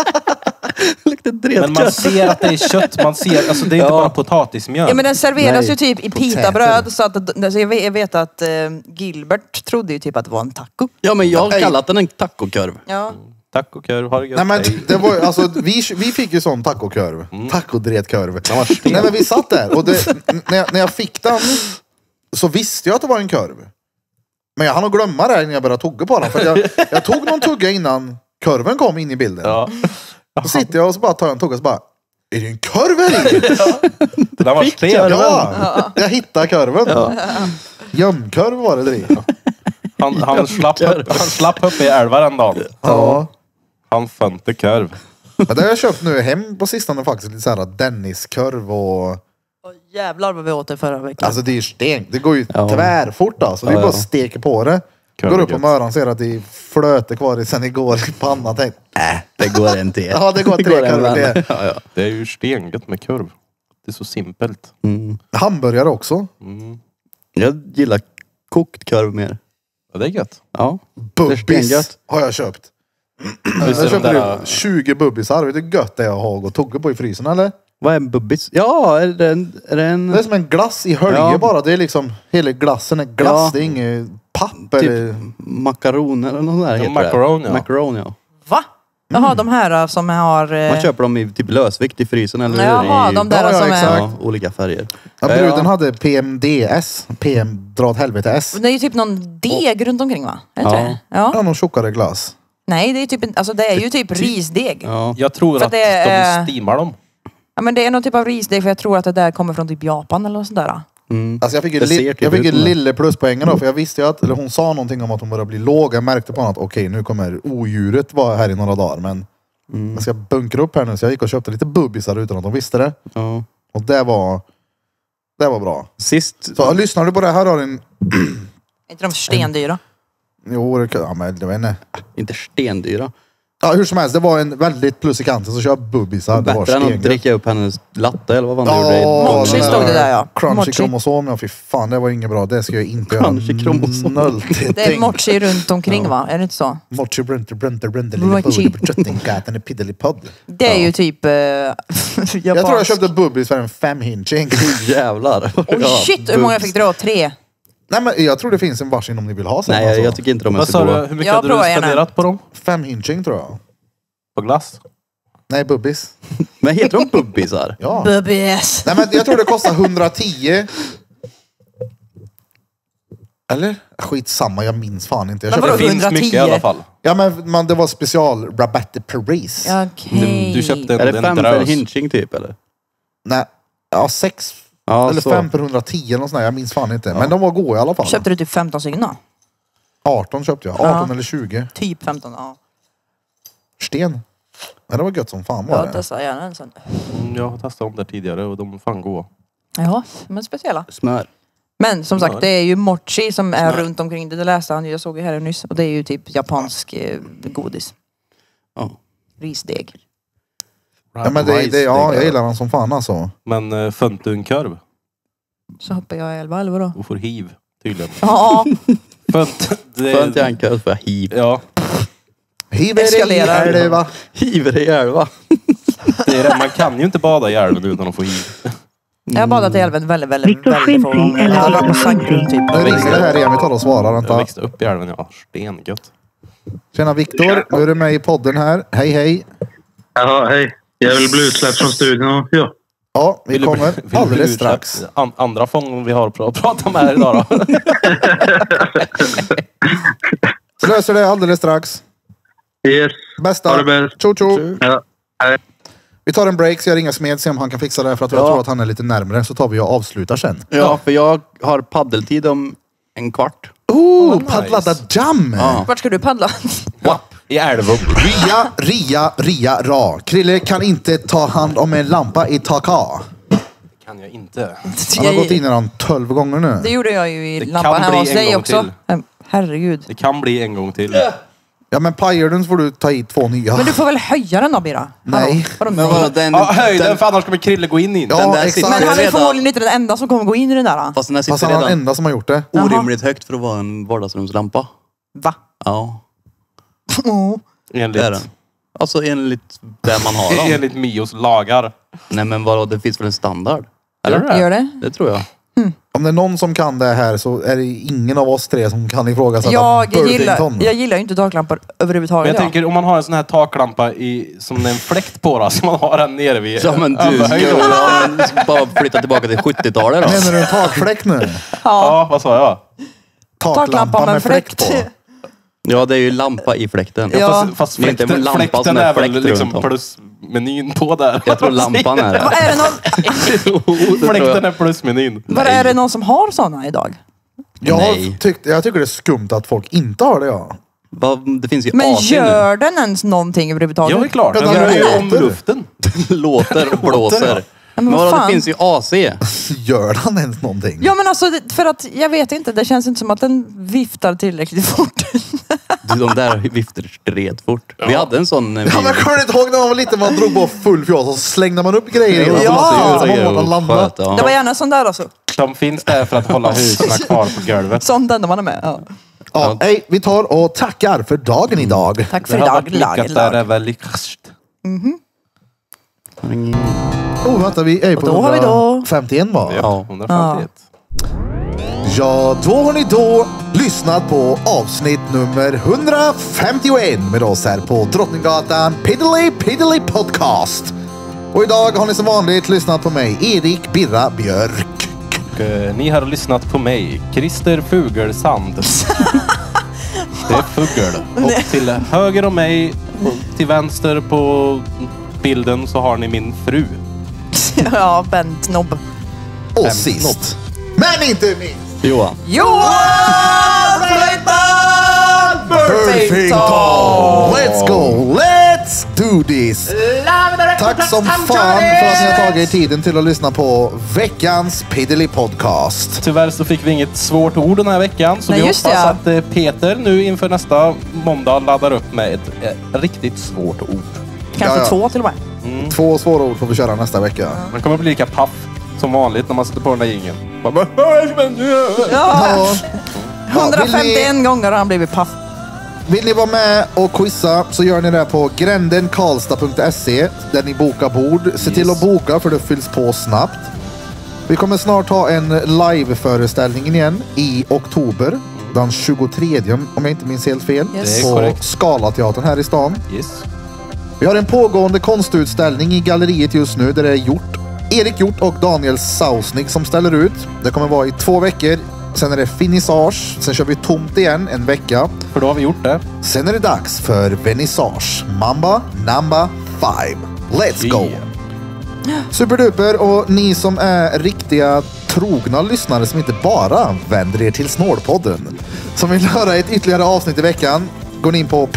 luktar men dretkorv. man ser att det är kött. Man ser, alltså det är inte Ja. bara potatismjöl. Ja men den serveras Nej. ju typ i pitabröd så att alltså, jag vet att Gilbert trodde ju typ att det var en taco. Ja, men jag har Nej. kallat den en tacokorv. Ja. Tack och kör, ha det gött. Nej men Hej. det var alltså, vi fick ju sån tacokorv. Tacodretkorv. var sten. Nej men vi satt där och det, när jag fick den så visste jag att det var en korv. Men jag hann att glömma det när jag började tugga på den. För jag tog någon tugga innan korven kom in i bilden. Ja. Så sitter jag och så bara tar jag en tugga och så bara, är det en korv här i? Den var sten. Ja, jag hittade korven. Gömkorv var det där i. Han slapp upp i älvar en dag. Ja. Han fönte korv. Men det har jag köpt nu hem på sistone faktiskt. Lite såhär Dennis-korv och... Jävlar vad vi åt det förra veckan. Alltså det är ju sten. Det går ju tvärfort alltså. Det är bara att steka på det. Går upp på morgonen, ser att det är flöte kvar sen igår i pannan. Tänk, det går en till. Ja, det går 3 korvar det. Ja. Det är ju stengött med korv. Det är så simpelt. Hamburgare också. Jag gillar kokt korv mer. Ja, det är gött. Ja. Bubbis har jag köpt. Visst är Jag de köpte där- 20 bubbisar. Vet du hur gött det är att ha och tugga på i frysen eller? Vad är en bubbis? Ja, är det en... Det är som en glass i hölje Ja. bara. Det är liksom, hela glassen är glass. Ja. Det är inget papper. Typ makaroner eller något där heter macaron, det. ja. Macaron, ja. Va? Jaha, de här som har... Man köper dem i typ lösvikt i frysen eller Jaha, i de där Ja, som är... exakt. ja, olika färger. Ja, bruden hade PMDS. PM dra åt helvete S. Det är ju typ någon deg runt omkring va? Är det Ja. inte det? Ja. Ja, någon tjockare glass. Nej, det är typ alltså det är ju typ risdeg. Ja. Jag tror För att det är- de steamar dem. Ja, men det är någon typ av risdeg för jag tror att det där kommer från typ Japan eller något sånt där. Alltså jag fick ju Det ser typ jag fick ut ju som det. lille pluspoängen då, för jag visste ju att, eller hon sa någonting om att hon började bli låg. Jag märkte på henne att okej, nu kommer odjuret vara här i några dagar, men jag ska bunkra upp här nu, så jag gick och köpte lite bubbisar utan att de visste det. Ja. Och det var bra. Sist... Så lyssnar du på det här har en... Är inte de stendyra? Jo, ja, men jag vet inte. Inte stendyra. Ja, hur som helst, det var en väldigt plus i kanten, så köp bubbisar. Det var Bättre än att stengött. dricka upp hennes latte eller vad fan du gjorde. Ja, Mochi den stod det där, ja. Crunchy Mochi. kromosom, ja fy fan, det var inget bra. Det ska jag inte göra. Crunchy kromosom. Det är mochi runt omkring va? Är det inte så? Mochi brunter, Mochi. lille tröttingkatten i piddelipodd. Det är ju typ... Jag tror jag köpte bubbis för en 5-hinching. Jävlar. Oh shit, hur många fick du då? 3? Nej men jag tror det finns en varsin om ni vill ha sen. Nej, alltså. jag tycker inte de är Vad så sa du? goda. Hur mycket Jag hade du provar gärna. spenderat på dem? 5-hinching tror jag. På glass? Nej, bubbis. Men heter de bubbisar? Ja. Bubbis. Nej men jag tror det kostar 110. Eller? Skitsamma, jag minns fan inte. Jag Men köpte... vadå? Det finns 110? mycket i alla fall. Ja men det var special rabatt Paris. Okej. Du köpte Är det en 5 för drös. hinching typ eller? Nej, ja 6. Ja, eller så. 5 för 110 eller något sånt där. Jag minns fan inte. Men de var goda i alla fall. Köpte du typ 15 stycken då? 18 köpte jag. 18 eller 20. Typ 15, ja. Sten. Ja, det var gött som fan var Jag det. testar gärna en sån. Jag har testat dem där tidigare och de är fan goda. Ja, men speciella. Smör. Men som sagt, det är ju mochi som är runt omkring. Det läste han ju, jag såg ju här nyss. Och det är ju typ japansk godis. Ja. Risdeg. Ja, men ja, jag gillar den som fan alltså. Men fönt du en korv Så hoppar jag i 11 eller vadå? och får hiv tydligen. Ja, Fönt, det Skönt jag ankar för hiv. Ja, Eskalerar. Är det va? Hiver i älva. det är det. Man kan ju inte bada i älven utan att få hiv. jag har badat i älven väldigt Viktor få Skilting gånger. Jag har varit på Sankt typ. Nu ringer det här igen, vi tar och svarar. Jag Vänta. växte upp i älven, ja. Stengött. Tjena Viktor, nu är du med i podden här. Hej hej. Ja, hej. Jag vill bli utsläppt från studion. Ja. Ja, vi Vill du kommer bli alldeles utsläppt? strax. Andra fången vi har att prata med här idag då. Så löser det alldeles strax. Yes. Bästa. Ha det bäst. Tjo tjo. Ja. Hej. Vi tar en break så jag ringer Smed, se om han kan fixa det. För att jag tror att han är lite närmare. Så tar vi och avslutar sen. Ja, för jag har paddeltid om en kvart. Oh, nice. paddlada jam! Ja. Vart ska du paddla? I älven. Ria, ra. Krille kan inte ta hand om en lampa i taka. Kan jag inte. Han har gått in i den 12 gånger nu. Det gjorde jag ju i Det lampan kan hemma bli hos en dig gång också. till. Herregud. Det kan bli en gång till. Ja men pajar den så får du ta hit 2 nya. Men du får väl höja den då Bira? Nej. Vadå, Men vadå, den... Ja, höj den för annars kommer Krille gå in i den. Ja, där exakt. sitter Men han är redan förmodligen inte den enda som kommer gå in i den där. Fast den här Fast sitter han är den redan enda som har gjort det. orimligt högt för att vara en vardagsrumslampa. Va? Ja, det är Enligt, den. Alltså enligt där man har dem. enligt Mios lagar. Nej men vadå, det finns väl en standard? Gör Eller? det? Gör det? Det tror jag. Om det är någon som kan det här så är det ingen av oss 3 som kan ifrågasätta Jag Burlington. gillar ju inte taklampor Men överhuvudtaget. jag tänker om man har en sån här taklampa som en fläkt på då, så man har den nere vid... Ja men du överhöjd. ska bara flytta tillbaka till 70-talet då. Menar du en takfläkt nu? Ja, vad sa jag? Taklampa med fläkt på. Ja det är ju lampa i fläkten. Ja. Fast Det är inte en lampa fläkten som är är väl fläkt liksom runt om. plusmenyn på där. Jag tror lampan är Vad det. är det någon, Jo, det tror Fläkten jag. är plusmenyn. vad är det någon som har såna idag? Nej. Jag tycker det är skumt att folk inte har det, ja. Det finns ju Men AC gör den ens någonting överhuvudtaget? Ja, det är klart. Men Den den gör ju låter. om luften. nu. Låter och blåser. Men vad vadå, fan? det finns ju AC. Gör han ens någonting? Ja men alltså för att jag vet inte, det känns inte som att den viftar tillräckligt fort. De där viftar ret fort. Vi hade en sån... Ja, men kommer du inte ihåg när man var liten, man drog på full fjäs och så slängde man upp grejer i den? Ja. Så man var landade. Ja. Det var gärna sån där alltså. De finns där för att hålla husen kvar på golvet. Sånt enda man är med. Ja. Ja, hej, vi tar och tackar för dagen idag. Tack för Det har idag. varit lyckat där det var lyckast. Vänta, vi är på då har vi då- 151 va? Ja, 151. Ja, då har ni då lyssnat på avsnitt nummer 151 med oss här på Drottninggatan Piddly Podcast. Och idag har ni som vanligt lyssnat på mig, Erik Birra Björk. Och, ni har lyssnat på mig, Christer Fugelsand. Det är Fugel. Och till höger om mig, och till vänster på bilden så har ni min fru. Ja, Bent Nobb. Och sist, men inte minst, Johan. Johan Burfington! Let's go! Let's do this! Tack som fan för att ni har tagit tiden till att lyssna på veckans Piddly Podcast. Tyvärr så fick vi inget svårt ord den här veckan. Så Nej, vi just hoppas det. att Peter nu inför nästa måndag laddar upp med ett riktigt svårt ord. Kanske Ja. 2 till och med. 2 svåra ord får vi köra nästa vecka. Man kommer bli lika paff som vanligt när man sätter på den där jingeln. Man bara, Ja, Ja. Ja, 151 gånger har han blivit paff. Vill ni vara med och quizza så gör ni det på grändenkarlstad.se där ni bokar bord. Se till att boka för det fylls på snabbt. Vi kommer snart ha en live-föreställning igen i oktober. Den 23 om jag inte minns helt fel. Yes. Det är På korrekt. Scalateatern här i stan. Yes. Vi har en pågående konstutställning i galleriet just nu där det är Erik Hjort och Daniel Sausnik som ställer ut. Det kommer vara i 2 veckor. Sen är det finissage. Sen kör vi tomt igen en vecka. För då har vi gjort det. Sen är det dags för vernissage. Mamba number 5. Let's go! Superduper, och ni som är riktiga trogna lyssnare som inte bara vänder er till Snålpodden, som vill höra ett ytterligare avsnitt i veckan, går ni in på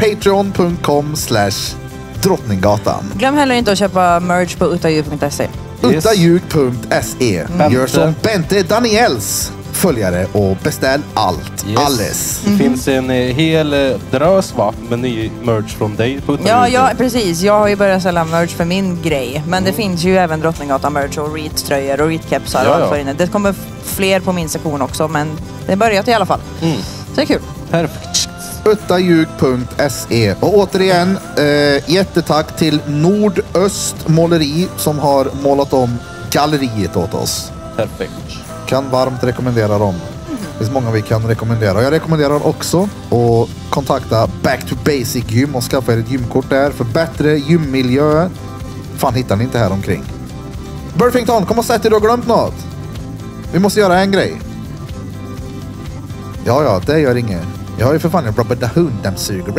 patreon.com/Drottninggatan. Glöm heller inte att köpa merch på utaljug.se. Yes. Uttaljug.se. Gör som Bente Daniels följare och beställ allt. Yes. Alles. Det finns en hel drös med ny merch från dig på Ja, precis. Jag har ju börjat sälja merch för min grej. Men det finns ju även Drottninggatan-merch och Reed-tröjor och Reed-kepsar och allt för inne. Det kommer fler på min sektion också, men det har börjat i alla fall. Så det är kul. Perfekt. Uttaljug.se. Och återigen, jättetack till Nordöst Måleri som har målat om galleriet åt oss. Perfekt. Kan varmt rekommendera dem. Det finns många vi kan rekommendera. Jag rekommenderar också att kontakta Back to Basic Gym och skaffa er ett gymkort där för bättre gymmiljö. Fan, hittar ni inte här omkring. Burfington, kom och sätt dig, du har glömt något. Vi måste göra en grej. Ja, det gör inget. Jag har ju för fan en Robert the Hood-dammsugare.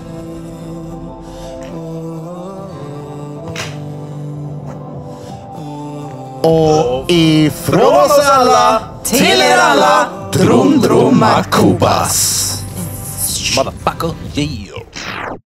Och ifrån oss alla Till er alla! Drum Drumma Kubas. Motherfucker. Yeah.